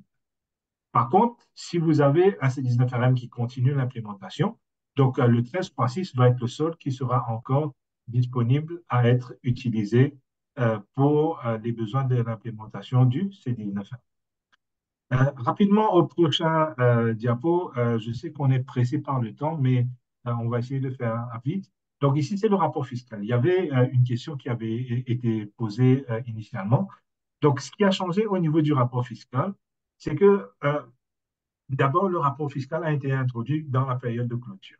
Par contre, si vous avez un C dix-neuf R M qui continue l'implémentation, donc euh, le treize point six va être le solde qui sera encore disponible à être utilisé euh, pour euh, les besoins de l'implémentation du C dix-neuf R M. Euh, rapidement, au prochain euh, diapo, euh, je sais qu'on est pressé par le temps, mais euh, on va essayer de faire vite. Donc ici, c'est le rapport fiscal. Il y avait euh, une question qui avait été posée euh, initialement. Donc, ce qui a changé au niveau du rapport fiscal, c'est que euh, d'abord, le rapport fiscal a été introduit dans la période de clôture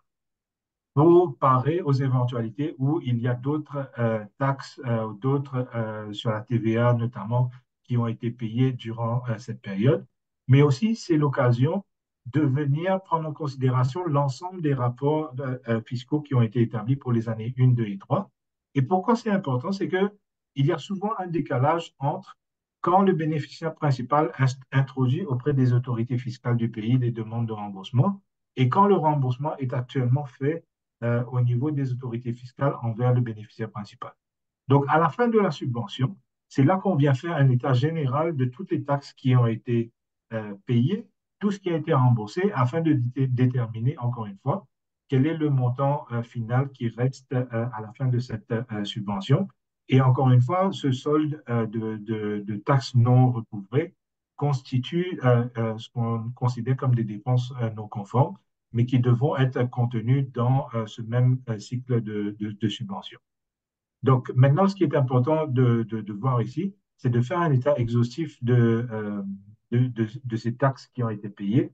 pour parer aux éventualités où il y a d'autres euh, taxes, euh, d'autres euh, sur la T V A notamment, qui ont été payées durant euh, cette période. Mais aussi, c'est l'occasion de venir prendre en considération l'ensemble des rapports euh, euh, fiscaux qui ont été établis pour les années un, deux et trois. Et pourquoi c'est important? C'est que il y a souvent un décalage entre quand le bénéficiaire principal introduit auprès des autorités fiscales du pays des demandes de remboursement et quand le remboursement est actuellement fait euh, au niveau des autorités fiscales envers le bénéficiaire principal. Donc, à la fin de la subvention, c'est là qu'on vient faire un état général de toutes les taxes qui ont été euh, payées, tout ce qui a été remboursé, afin de dé déterminer, encore une fois, quel est le montant euh, final qui reste euh, à la fin de cette euh, subvention. Et encore une fois, ce solde euh, de, de, de, taxes non recouvrées constitue euh, euh, ce qu'on considère comme des dépenses euh, non conformes, mais qui devront être contenues dans euh, ce même euh, cycle de, de, de subvention. Donc, maintenant, ce qui est important de, de, de voir ici, c'est de faire un état exhaustif de, euh, de, de, de, ces taxes qui ont été payées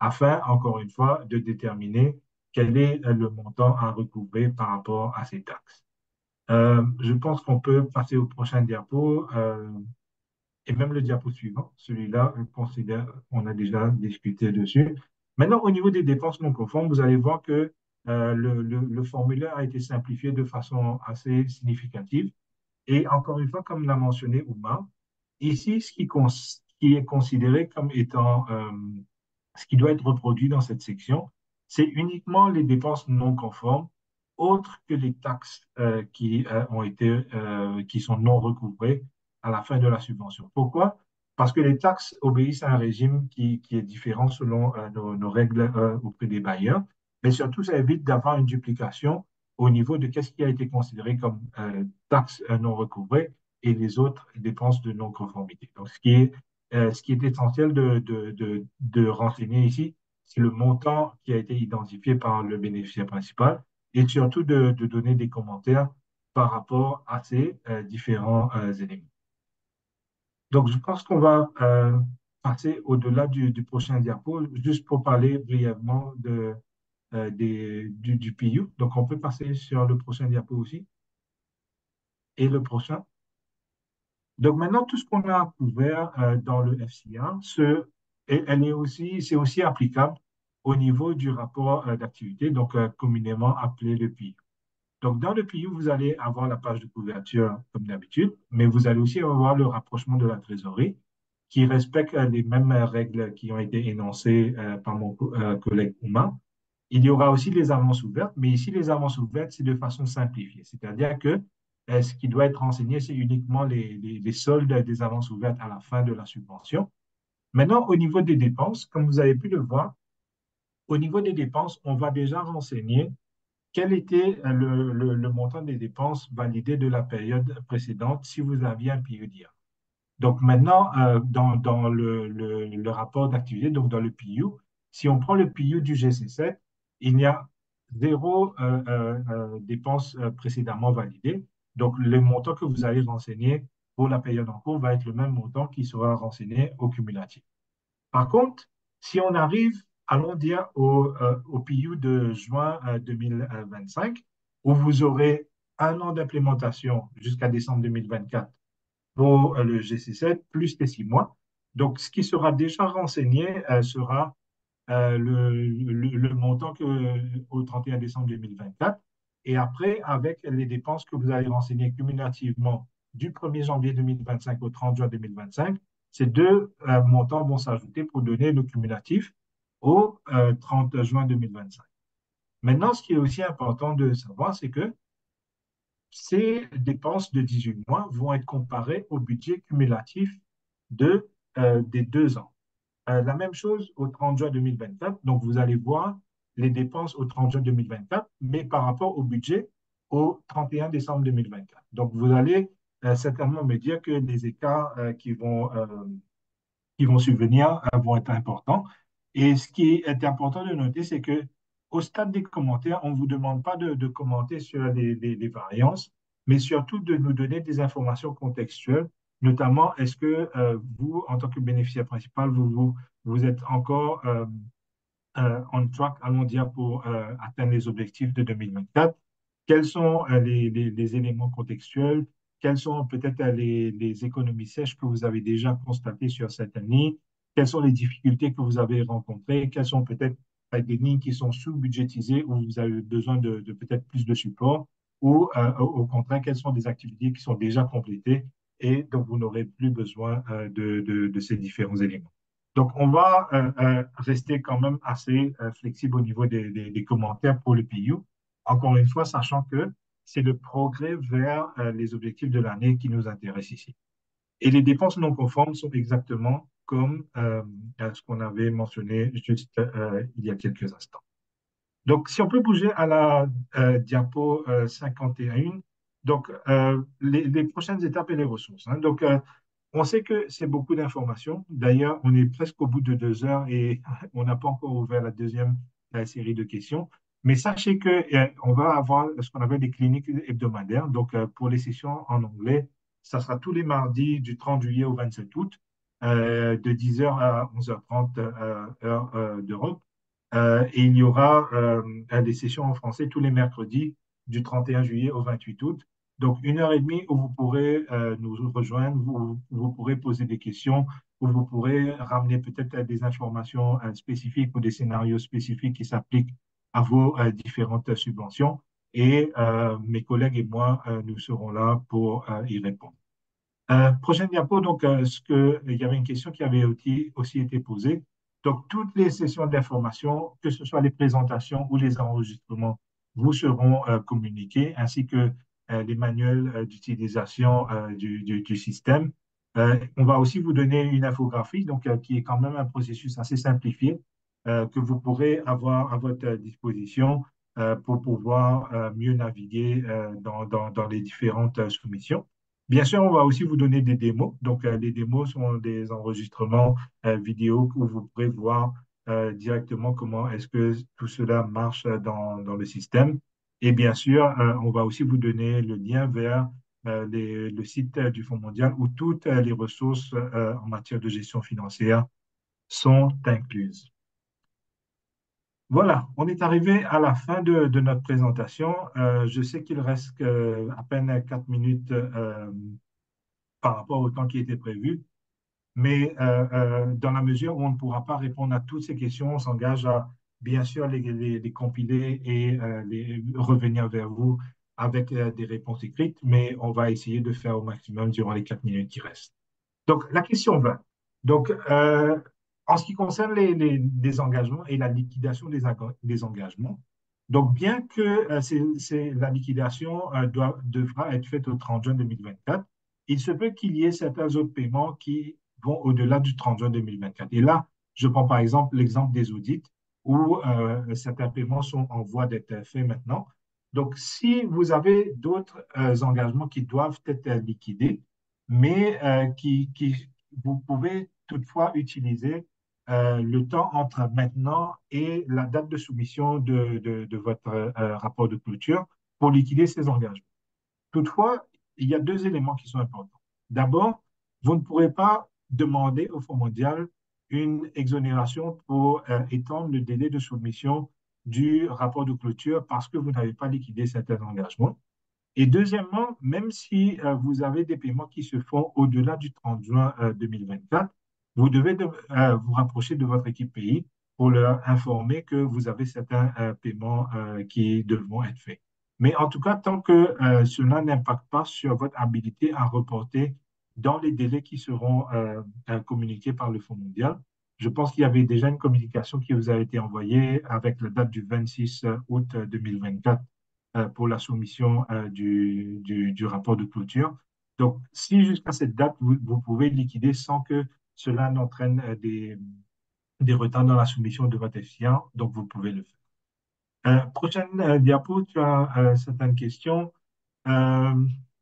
afin, encore une fois, de déterminer quel est le montant à recouvrer par rapport à ces taxes. Euh, je pense qu'on peut passer au prochain diapo euh, et même le diapo suivant. Celui-là, on considère, on a déjà discuté dessus. Maintenant, au niveau des dépenses non conformes, vous allez voir que euh, le, le, le formulaire a été simplifié de façon assez significative. Et encore une fois, comme l'a mentionné Oumar, ici, ce qui, cons- ce qui est considéré comme étant euh, ce qui doit être reproduit dans cette section, c'est uniquement les dépenses non conformes, autres que les taxes euh, qui euh, ont été, euh, qui sont non recouvrées à la fin de la subvention. Pourquoi? Parce que les taxes obéissent à un régime qui, qui est différent selon euh, nos, nos règles euh, auprès des bailleurs, mais surtout, ça évite d'avoir une duplication au niveau de qu'est-ce qui a été considéré comme euh, taxes euh, non recouvrées et les autres dépenses de non-conformité. Donc, ce qui est euh, ce qui est essentiel de, de, de, de renseigner ici, c'est le montant qui a été identifié par le bénéficiaire principal et surtout de, de donner des commentaires par rapport à ces euh, différents euh, éléments. Donc, je pense qu'on va euh, passer au-delà du, du prochain diapo, juste pour parler brièvement de, euh, des, du, du P U. Donc, on peut passer sur le prochain diapo aussi et le prochain. Donc maintenant, tout ce qu'on a couvert euh, dans le F C A, ce, et elle est aussi, c'est aussi applicable au niveau du rapport euh, d'activité, donc euh, communément appelé le P I. Donc dans le P I, vous allez avoir la page de couverture comme d'habitude, mais vous allez aussi avoir le rapprochement de la trésorerie qui respecte euh, les mêmes règles qui ont été énoncées euh, par mon co- euh, collègue Ouma. Il y aura aussi les avances ouvertes, mais ici, les avances ouvertes, c'est de façon simplifiée. C'est-à-dire que euh, ce qui doit être renseigné, c'est uniquement les, les, les soldes des avances ouvertes à la fin de la subvention. Maintenant, au niveau des dépenses, comme vous avez pu le voir, au niveau des dépenses, on va déjà renseigner quel était euh, le, le, le montant des dépenses validées de la période précédente si vous aviez un périodique. Donc maintenant, euh, dans, dans le, le, le rapport d'activité, donc dans le P U, si on prend le P U du G C sept, il y a zéro euh, euh, euh, dépense euh, précédemment validée. Donc le montant que vous allez renseigner pour la période en cours va être le même montant qui sera renseigné au cumulatif. Par contre, si on arrive, allons dire, au, euh, au P U de juin euh, deux mille vingt-cinq, où vous aurez un an d'implémentation jusqu'à décembre deux mille vingt-quatre pour euh, le G C sept, plus les six mois. Donc, ce qui sera déjà renseigné euh, sera euh, le, le, le montant que, au trente et un décembre deux mille vingt-quatre. Et après, avec les dépenses que vous allez renseigner cumulativement du premier janvier deux mille vingt-cinq au trente juin deux mille vingt-cinq, ces deux euh, montants vont s'ajouter pour donner le cumulatif au euh, trente juin deux mille vingt-cinq. Maintenant, ce qui est aussi important de savoir, c'est que ces dépenses de dix-huit mois vont être comparées au budget cumulatif de, euh, des deux ans. Euh, la même chose au trente juin deux mille vingt-quatre. Donc, vous allez voir les dépenses au trente juin deux mille vingt-quatre, mais par rapport au budget au trente et un décembre deux mille vingt-quatre. Donc, vous allez euh, certainement me dire que les écarts euh, qui vont, euh, qui vont subvenir euh, vont être importants. Et ce qui est important de noter, c'est que au stade des commentaires, on ne vous demande pas de, de commenter sur les, les, les, variances, mais surtout de nous donner des informations contextuelles, notamment est-ce que euh, vous, en tant que bénéficiaire principal, vous, vous, vous êtes encore euh, euh, on track, allons dire, pour euh, atteindre les objectifs de deux mille vingt-quatre? Quels sont euh, les, les, les éléments contextuels? Quelles sont peut-être euh, les, les économies sèches que vous avez déjà constatées sur certaines lignes? Quelles sont les difficultés que vous avez rencontrées? Quelles sont peut-être euh, des lignes qui sont sous-budgétisées où vous avez besoin de, de peut-être plus de support? Ou euh, au au contraire, quelles sont des activités qui sont déjà complétées et dont vous n'aurez plus besoin euh, de, de, de ces différents éléments? Donc, on va euh, euh, rester quand même assez euh, flexible au niveau des, des- des commentaires pour le P U. Encore une fois, sachant que c'est le progrès vers euh, les objectifs de l'année qui nous intéresse ici. Et les dépenses non conformes sont exactement comme euh, euh, ce qu'on avait mentionné juste euh, il y a quelques instants. Donc, si on peut bouger à la euh, diapo euh, cinquante et un, donc euh, les, les prochaines étapes et les ressources, hein. Donc, euh, on sait que c'est beaucoup d'informations. D'ailleurs, on est presque au bout de deux heures et on n'a pas encore ouvert la deuxième euh, série de questions. Mais sachez que euh, on va avoir ce qu'on appelle des cliniques hebdomadaires. Donc, euh, pour les sessions en anglais, ça sera tous les mardis du trente juillet au vingt-sept août. euh, de dix heures à onze heures trente euh, heure euh, d'Europe. Euh, et il y aura euh, des sessions en français tous les mercredis du trente et un juillet au vingt-huit août. Donc, une heure et demie où vous pourrez euh, nous rejoindre, vous, vous pourrez poser des questions, où vous pourrez ramener peut-être des informations euh, spécifiques ou des scénarios spécifiques qui s'appliquent à vos euh, différentes subventions. Et euh, mes collègues et moi, euh, nous serons là pour euh, y répondre. Euh, prochaine diapo, donc, euh, ce que, il y avait une question qui avait aussi, aussi été posée. Donc, toutes les sessions d'information, que ce soit les présentations ou les enregistrements, vous seront euh, communiqués, ainsi que euh, les manuels euh, d'utilisation euh, du, du, du système. Euh, on va aussi vous donner une infographie, donc, euh, qui est quand même un processus assez simplifié, euh, que vous pourrez avoir à votre disposition euh, pour pouvoir euh, mieux naviguer euh, dans, dans, dans les différentes euh, soumissions. Bien sûr, on va aussi vous donner des démos. Donc, euh, les démos sont des enregistrements euh, vidéo où vous pourrez voir euh, directement comment est-ce que tout cela marche euh, dans, dans le système. Et bien sûr, euh, on va aussi vous donner le lien vers euh, les- le site euh, du Fonds mondial où toutes euh, les ressources euh, en matière de gestion financière sont incluses. Voilà, on est arrivé à la fin de, de notre présentation. Euh, je sais qu'il reste euh, à peine quatre minutes euh, par rapport au temps qui était prévu. Mais euh, euh, dans la mesure où on ne pourra pas répondre à toutes ces questions, on s'engage à bien sûr les, les- les compiler et euh, les, revenir vers vous avec euh, des réponses écrites, mais on va essayer de faire au maximum durant les quatre minutes qui restent. Donc, la question vingt. Donc, euh, en ce qui concerne les, les- les engagements et la liquidation des, enga- des engagements, donc bien que euh, c'est, c'est- la liquidation euh, doit, devra être faite au trente juin deux mille vingt-quatre, il se peut qu'il y ait certains autres paiements qui vont au-delà du trente juin deux mille vingt-quatre. Et là, je prends par exemple l'exemple des audits où euh, certains paiements sont en voie d'être faits maintenant. Donc, si vous avez d'autres euh, engagements qui doivent être liquidés, mais euh, qui, qui, vous pouvez toutefois utiliser euh, le temps entre maintenant et la date de soumission de, de, de votre euh, rapport de clôture pour liquider ces engagements. Toutefois, il y a deux éléments qui sont importants. D'abord, vous ne pourrez pas demander au Fonds mondial une exonération pour euh, étendre le délai de soumission du rapport de clôture parce que vous n'avez pas liquidé certains engagements. Et deuxièmement, même si euh, vous avez des paiements qui se font au-delà du trente juin euh, deux mille vingt-quatre, vous devez de- euh, vous rapprocher de votre équipe pays pour leur informer que vous avez certains euh, paiements euh, qui devront être faits. Mais en tout cas, tant que euh, cela n'impacte pas sur votre habilité à reporter dans les délais qui seront euh, euh, communiqués par le Fonds mondial, je pense qu'il y avait déjà une communication qui vous a été envoyée avec la date du vingt-six août deux mille vingt-quatre euh, pour la soumission euh, du, du, du rapport de clôture. Donc, si jusqu'à cette date, vous, vous pouvez liquider sans que cela n'entraîne euh, des, des retards dans la soumission de votre F I A, donc vous pouvez le faire. Euh, prochaine euh, diapo, tu as euh, certaines questions. Euh,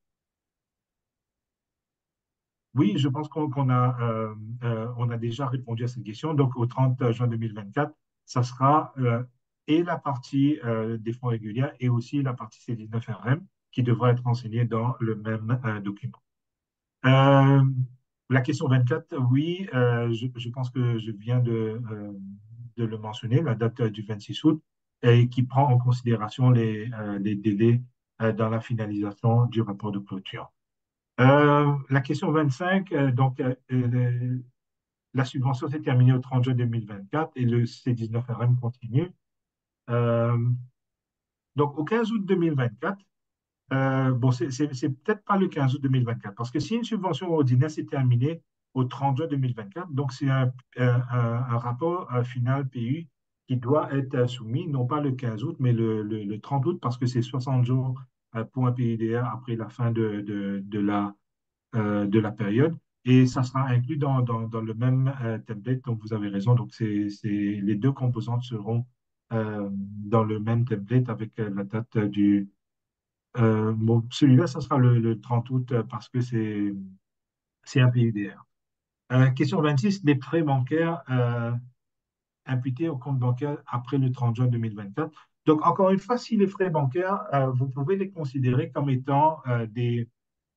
oui, je pense qu'on qu'on a, euh, euh, on a déjà répondu à cette question. Donc, au trente juin deux mille vingt-quatre, ça sera euh, et la partie euh, des fonds réguliers et aussi la partie C dix-neuf R M qui devra être renseignée dans le même euh, document. Euh, la question vingt-quatre, oui, euh, je, je pense que je viens de, euh, de le mentionner, la date euh, du vingt-six août, et qui prend en considération les, euh, les délais euh, dans la finalisation du rapport de clôture. Euh, la question vingt-cinq, euh, donc euh, euh, la subvention s'est terminée au trente juin deux mille vingt-quatre et le C dix-neuf R M continue. Euh, donc au quinze août deux mille vingt-quatre, euh, bon, c'est c'est- c'est peut-être pas le quinze août deux mille vingt-quatre, parce que si une subvention ordinaire s'est terminée au trente juin deux mille vingt-quatre, donc c'est un, un- un- un rapport euh, final P U qui doit être euh, soumis, non pas le quinze août, mais le, le- le trente août, parce que c'est soixante jours euh, pour un P U D R après la fin de, de, de la euh, de la période. Et ça sera inclus dans, dans, dans le même euh, template, donc vous avez raison. Donc, c'est, c'est, les deux composantes seront euh, dans le même template avec euh, la date du... euh, bon, celui-là, ça sera le, le trente août euh, parce que c'est, c'est un P U D R. Euh, question vingt-six, les frais bancaires euh, imputés au compte bancaire après le trente juin deux mille vingt-quatre. Donc, encore une fois, si les frais bancaires, euh, vous pouvez les considérer comme étant euh, des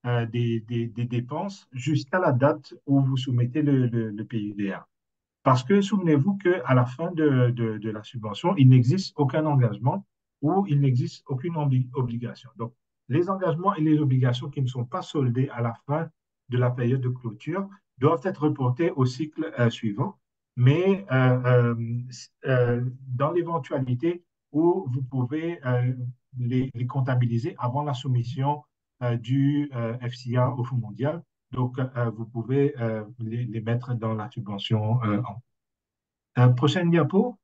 euh, des, des- des dépenses jusqu'à la date où vous soumettez le, le, le P U D A. Parce que souvenez-vous qu'à la fin de, de- de la subvention, il n'existe aucun engagement ou il n'existe aucune obli- obligation. Donc, les engagements et les obligations qui ne sont pas soldés à la fin de la période de clôture doivent être reportés au cycle euh, suivant. Mais euh, euh, euh, dans l'éventualité où vous pouvez euh, les, les comptabiliser avant la soumission euh, du euh, F C A au Fonds mondial, donc, euh, vous pouvez euh, les, les mettre dans la subvention. Euh, en- Euh, prochaine diapo.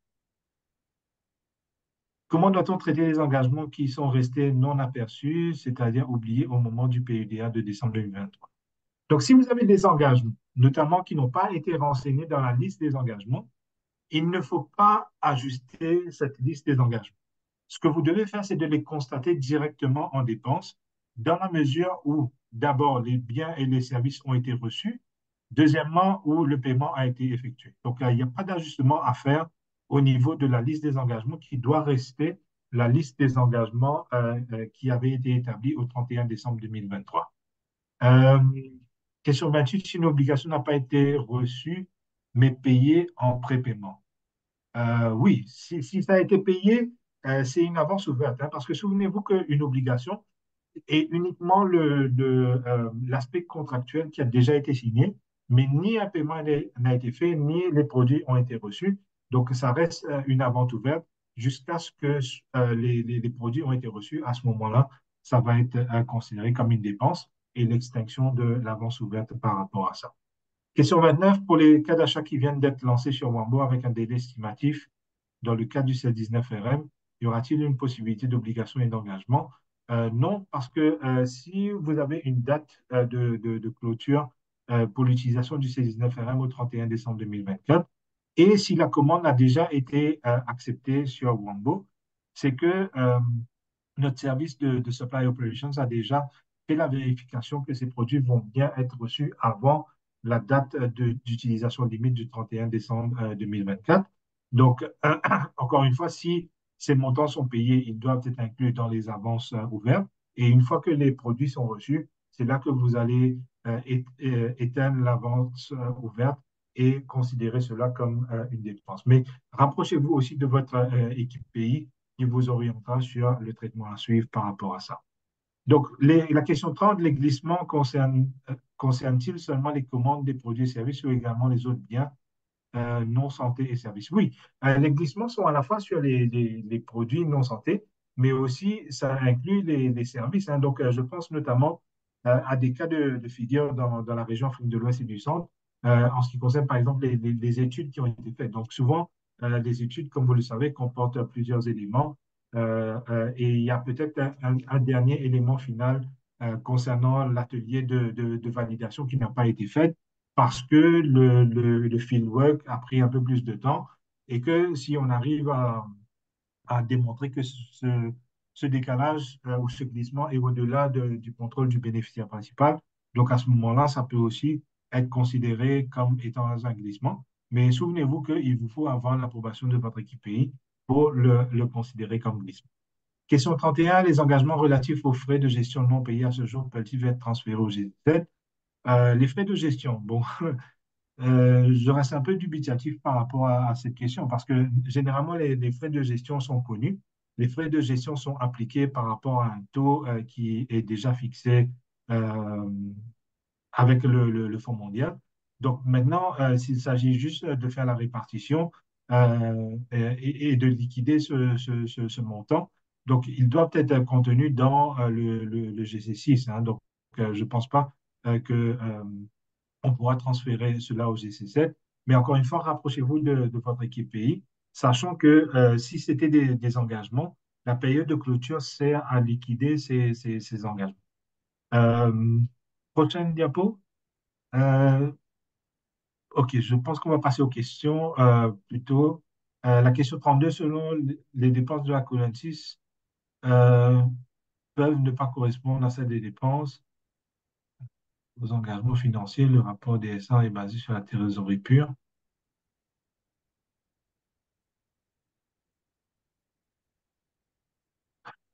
Comment doit-on traiter les engagements qui sont restés non aperçus, c'est-à-dire oubliés au moment du P U D A de décembre deux mille vingt-trois? Donc, si vous avez des engagements, notamment qui n'ont pas été renseignés dans la liste des engagements, il ne faut pas ajuster cette liste des engagements. Ce que vous devez faire, c'est de les constater directement en dépenses, dans la mesure où, d'abord, les biens et les services ont été reçus, deuxièmement, où le paiement a été effectué. Donc, là, il n'y a pas d'ajustement à faire au niveau de la liste des engagements qui doit rester la liste des engagements euh, euh, qui avait été établie au trente et un décembre deux mille vingt-trois. Euh, question vingt-huit, si une obligation n'a pas été reçue, mais payée en prépaiement. Euh, oui, si, si ça a été payé, euh, c'est une avance ouverte, hein, parce que souvenez-vous qu'une obligation est uniquement le, le, euh, l'aspect contractuel qui a déjà été signé, mais ni un paiement n'est- n'a été fait, ni les produits ont été reçus. Donc, ça reste euh, une avance ouverte jusqu'à ce que euh, les, les- les produits ont été reçus. À ce moment-là, ça va être euh, considéré comme une dépense et l'extinction de l'avance ouverte par rapport à ça. Question vingt-neuf, pour les cas d'achat qui viennent d'être lancés sur Wambo avec un délai estimatif dans le cas du C dix-neuf R M, y aura-t-il une possibilité d'obligation et d'engagement? Euh, non, parce que euh, si vous avez une date euh, de, de- de clôture euh, pour l'utilisation du C dix-neuf R M au trente et un décembre deux mille vingt-quatre, et si la commande a déjà été euh, acceptée sur Wambo, c'est que euh, notre service de, de Supply Operations a déjà fait la vérification que ces produits vont bien être reçus avant la date de- d'utilisation limite du trente et un décembre euh, deux mille vingt-quatre. Donc, euh, encore une fois, si ces montants sont payés, ils doivent être inclus dans les avances euh, ouvertes. Et une fois que les produits sont reçus, c'est là que vous allez euh, é- é- éteindre l'avance euh, ouverte et considérer cela comme euh, une dépense. Mais rapprochez-vous aussi de votre euh, équipe pays qui vous orientera sur le traitement à suivre par rapport à ça. Donc, les- la question trente, les glissements concernent, euh, concernent-ils seulement les commandes des produits et services ou également les autres biens euh, non santé et services? Oui, euh, les glissements sont à la fois sur les, les- les produits non santé, mais aussi ça inclut les, les services, hein. Donc, euh, je pense notamment euh, à des cas de, de figure dans, dans la région Afrique de l'Ouest et du Centre, euh, en ce qui concerne par exemple les, les- les études qui ont été faites. Donc, souvent, euh, les études, comme vous le savez, comportent plusieurs éléments euh, euh, et il y a peut-être un, un- un dernier élément final euh, concernant l'atelier de, de- de validation qui n'a pas été fait parce que le, le, le fieldwork a pris un peu plus de temps et que si on arrive à, à démontrer que ce, ce décalage euh, ou ce glissement est au-delà de- du contrôle du bénéficiaire principal, donc à ce moment-là, ça peut aussi être considéré comme étant un glissement. Mais souvenez-vous qu'il vous faut avoir l'approbation de votre équipe pays pour le, le considérer comme glissement. Question trente et un, les engagements relatifs aux frais de gestion non payés à ce jour peuvent-ils être transférés au G sept? Euh, les frais de gestion, bon, Euh, je reste un peu dubitatif par rapport à, à cette question parce que généralement, les, les frais de gestion sont connus. Les frais de gestion sont appliqués par rapport à un taux euh, qui est déjà fixé euh, avec le, le- le Fonds mondial. Donc maintenant, euh, s'il s'agit juste de faire la répartition euh, et, et de liquider ce, ce- ce- ce montant, donc ils doivent être contenus dans euh, le, le- le G C six, hein. Donc euh, je ne pense pas euh, que euh, on pourra transférer cela au G C sept. Mais encore une fois, rapprochez-vous de, de votre équipe pays, sachant que euh, si c'était des, des engagements, la période de clôture sert à liquider ces, ces- ces engagements. Euh, prochaine diapo. Euh, ok, je pense qu'on va passer aux questions euh, plutôt. Euh, la question trente-deux, selon les dépenses de la colonne six, euh, peuvent ne pas correspondre à celles des dépenses aux engagements financiers. Le rapport D S A est basé sur la trésorerie pure.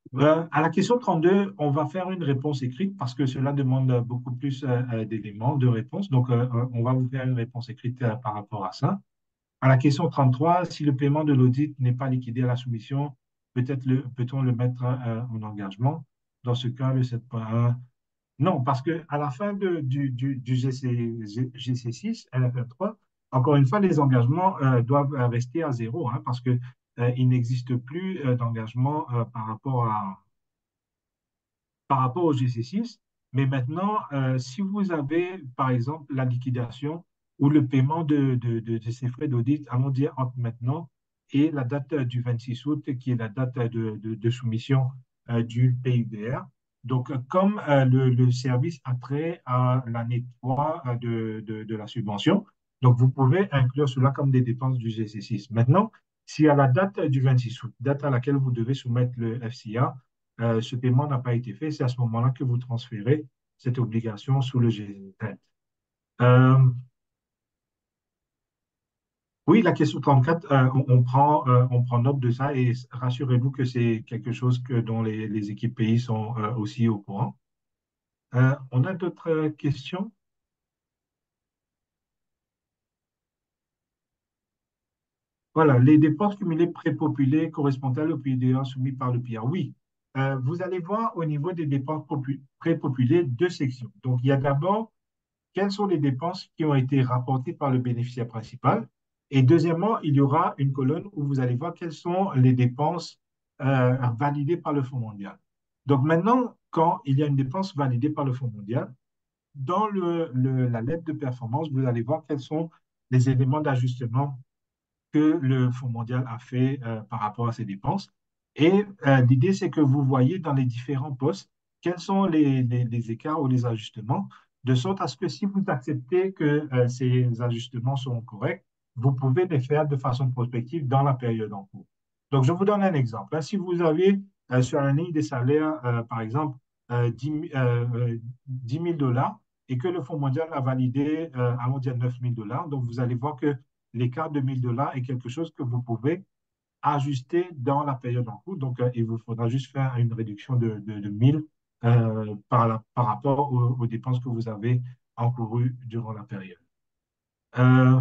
Euh, à la question trente-deux, on va faire une réponse écrite parce que cela demande beaucoup plus euh, euh, d'éléments de réponse. Donc, euh, euh, on va vous faire une réponse écrite euh, par rapport à ça. À la question trente-trois, si le paiement de l'audit n'est pas liquidé à la soumission, peut-être le, peut-on le mettre euh, en engagement? Dans ce cas, le sept point un, non, parce que à la fin de- du, du, du G C, G C six, L F R trois, encore une fois, les engagements euh, doivent euh, rester à zéro, hein, parce que euh, il n'existe plus euh, d'engagement euh, par rapport à, par rapport au G C six. Mais maintenant, euh, si vous avez, par exemple, la liquidation ou le paiement de, de, de- de ces frais d'audit, allons dire entre maintenant et la date euh, du vingt-six août, qui est la date de, de- de soumission euh, du P I D R. Donc, euh, comme euh, le, le service a trait à l'année trois euh, de, de, de la subvention, donc vous pouvez inclure cela comme des dépenses du G C six. Maintenant, si à la date du vingt-six août, date à laquelle vous devez soumettre le F C A, euh, ce paiement n'a pas été fait, c'est à ce moment-là que vous transférez cette obligation sous le G Z. Euh, oui, la question trente-quatre, euh, on, on prend, euh, on prend note de ça et rassurez-vous que c'est quelque chose que, dont les, les équipes pays sont euh, aussi au courant. Euh, on a d'autres euh, questions? Voilà, les dépenses cumulées prépopulées correspondent-elles au P I D A soumis par le P R? Oui. Euh, vous allez voir au niveau des dépenses popu- prépopulées deux sections. Donc, il y a d'abord quelles sont les dépenses qui ont été rapportées par le bénéficiaire principal. Et deuxièmement, il y aura une colonne où vous allez voir quelles sont les dépenses euh, validées par le Fonds mondial. Donc maintenant, quand il y a une dépense validée par le Fonds mondial, dans le, le- la lettre de performance, vous allez voir quels sont les éléments d'ajustement que le Fonds mondial a fait euh, par rapport à ses dépenses. Et euh, l'idée, c'est que vous voyez dans les différents postes quels sont les, les- les écarts ou les ajustements, de sorte à ce que si vous acceptez que euh, ces ajustements sont corrects, vous pouvez les faire de façon prospective dans la période en cours. Donc, je vous donne un exemple. Là, si vous avez euh, sur la ligne des salaires, euh, par exemple, euh, dix mille euh, euh, dix mille dollars et que le Fonds mondial a validé, euh, allons dire neuf mille dollars, donc vous allez voir que l'écart de mille dollars est quelque chose que vous pouvez ajuster dans la période en cours. Donc, euh, il vous faudra juste faire une réduction de, de, de mille euh, par, la- par rapport aux, aux dépenses que vous avez encourues durant la période. Euh,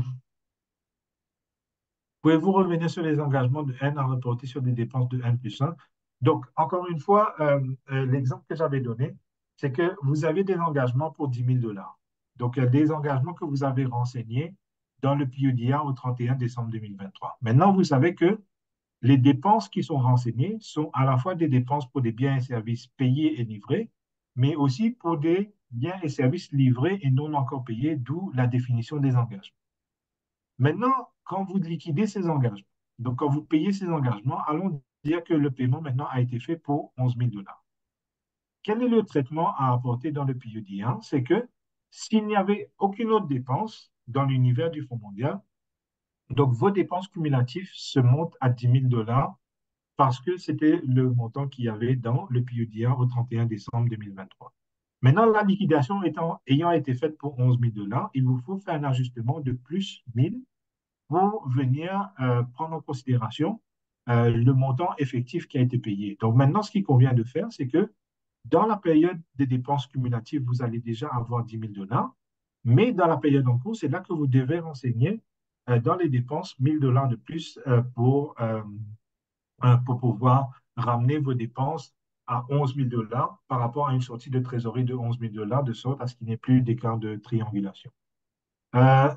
Pouvez-vous revenir sur les engagements de N à reporter sur des dépenses de N plus un? Donc, encore une fois, euh, euh, l'exemple que j'avais donné, c'est que vous avez des engagements pour dix mille dollars. Donc, euh, des engagements que vous avez renseignés dans le P U D R au trente et un décembre deux mille vingt-trois. Maintenant, vous savez que les dépenses qui sont renseignées sont à la fois des dépenses pour des biens et services payés et livrés, mais aussi pour des biens et services livrés et non encore payés, d'où la définition des engagements. Maintenant, quand vous liquidez ces engagements, donc quand vous payez ces engagements, allons dire que le paiement maintenant a été fait pour onze mille dollars. Quel est le traitement à apporter dans le P U D un? C'est que s'il n'y avait aucune autre dépense dans l'univers du Fonds mondial, donc vos dépenses cumulatives se montent à dix mille dollars parce que c'était le montant qu'il y avait dans le P U D un au trente et un décembre deux mille vingt-trois. Maintenant, la liquidation étant, ayant été faite pour onze mille dollars, il vous faut faire un ajustement de plus mille pour venir euh, prendre en considération euh, le montant effectif qui a été payé. Donc maintenant, ce qu'il convient de faire, c'est que dans la période des dépenses cumulatives, vous allez déjà avoir dix mille dollars, mais dans la période en cours, c'est là que vous devez renseigner euh, dans les dépenses mille dollars de plus euh, pour, euh, euh, pour pouvoir ramener vos dépenses à onze mille dollars par rapport à une sortie de trésorerie de onze mille dollars, de sorte à ce qu'il n'y ait plus d'écart de triangulation. Euh,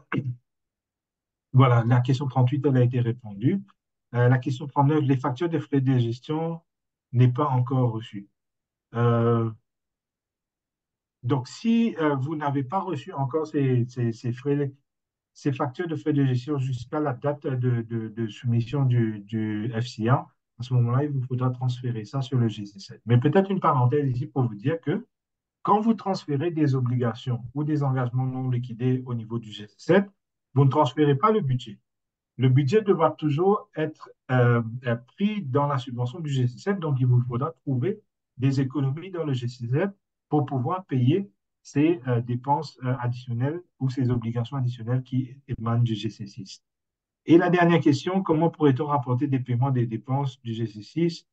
Voilà, la question trente-huit, elle a été répondue. Euh, la question trente-neuf, les factures des frais de gestion n'est pas encore reçue. Euh, donc, si euh, vous n'avez pas reçu encore ces, ces- ces frais, ces factures de frais de gestion jusqu'à la date de, de- de soumission du, du F C A, à ce moment-là, il vous faudra transférer ça sur le G C sept. Mais peut-être une parenthèse ici pour vous dire que quand vous transférez des obligations ou des engagements non liquidés au niveau du G C sept, vous ne transférez pas le budget. Le budget devra toujours être euh, euh, pris dans la subvention du G C sept, donc il vous faudra trouver des économies dans le G C sept pour pouvoir payer ces euh, dépenses euh, additionnelles ou ces obligations additionnelles qui émanent du G C six. Et la dernière question, comment pourrait-on rapporter des paiements des dépenses du G C six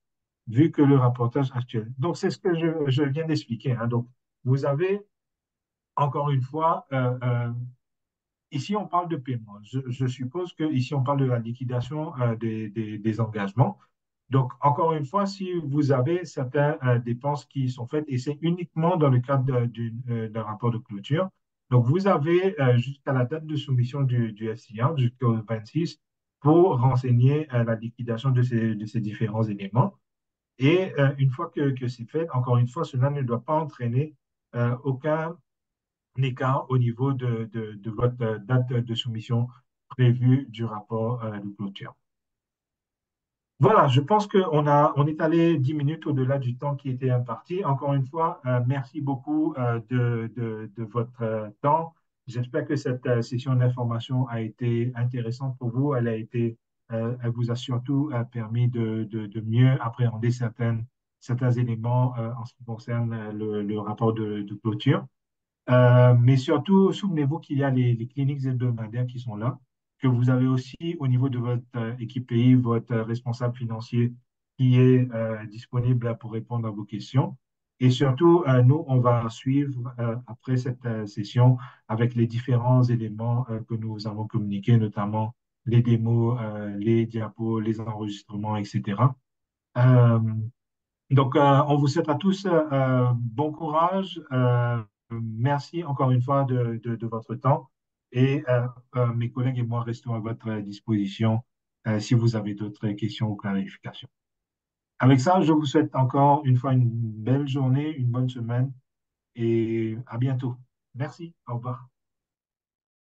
vu que le rapportage actuel. Donc, c'est ce que je, je viens d'expliquer, hein. Donc, vous avez, encore une fois, euh, euh, ici, on parle de paiement. Je, je suppose que ici on parle de la liquidation euh, des, des- des engagements. Donc, encore une fois, si vous avez certaines euh, dépenses qui sont faites, et c'est uniquement dans le cadre de- d'une, euh, d'un rapport de clôture, donc vous avez euh, jusqu'à la date de soumission du, du F C un, jusqu'au vingt-six, pour renseigner euh, la liquidation de ces, de ces différents éléments. Et euh, une fois que, que c'est fait, encore une fois, cela ne doit pas entraîner euh, aucun écart au niveau de, de, de votre date de soumission prévue du rapport euh, de clôture. Voilà, je pense qu'on a, on est allé dix minutes au-delà du temps qui était imparti. Encore une fois, euh, merci beaucoup euh, de, de, de votre euh, temps. J'espère que cette euh, session d'information a été intéressante pour vous. Elle a été, euh, elle vous a surtout euh, permis de, de, de mieux appréhender certaines, certains éléments euh, en ce qui concerne euh, le, le rapport de, de clôture. Euh, mais surtout, souvenez-vous qu'il y a les, les cliniques hebdomadaires qui sont là, que vous avez aussi au niveau de votre euh, équipe pays, votre euh, responsable financier qui est euh, disponible pour répondre à vos questions. Et surtout, euh, nous, on va suivre euh, après cette euh, session avec les différents éléments euh, que nous avons communiqués, notamment les démos, euh, les diapos, les enregistrements, et cetera. Euh, donc, euh, on vous souhaite à tous euh, euh, bon courage. Euh, merci encore une fois de, de- de votre temps. Et euh, euh, mes collègues et moi restons à votre disposition euh, si vous avez d'autres questions ou clarifications. Avec ça, je vous souhaite encore une fois une belle journée, une bonne semaine et à bientôt. Merci. Au revoir.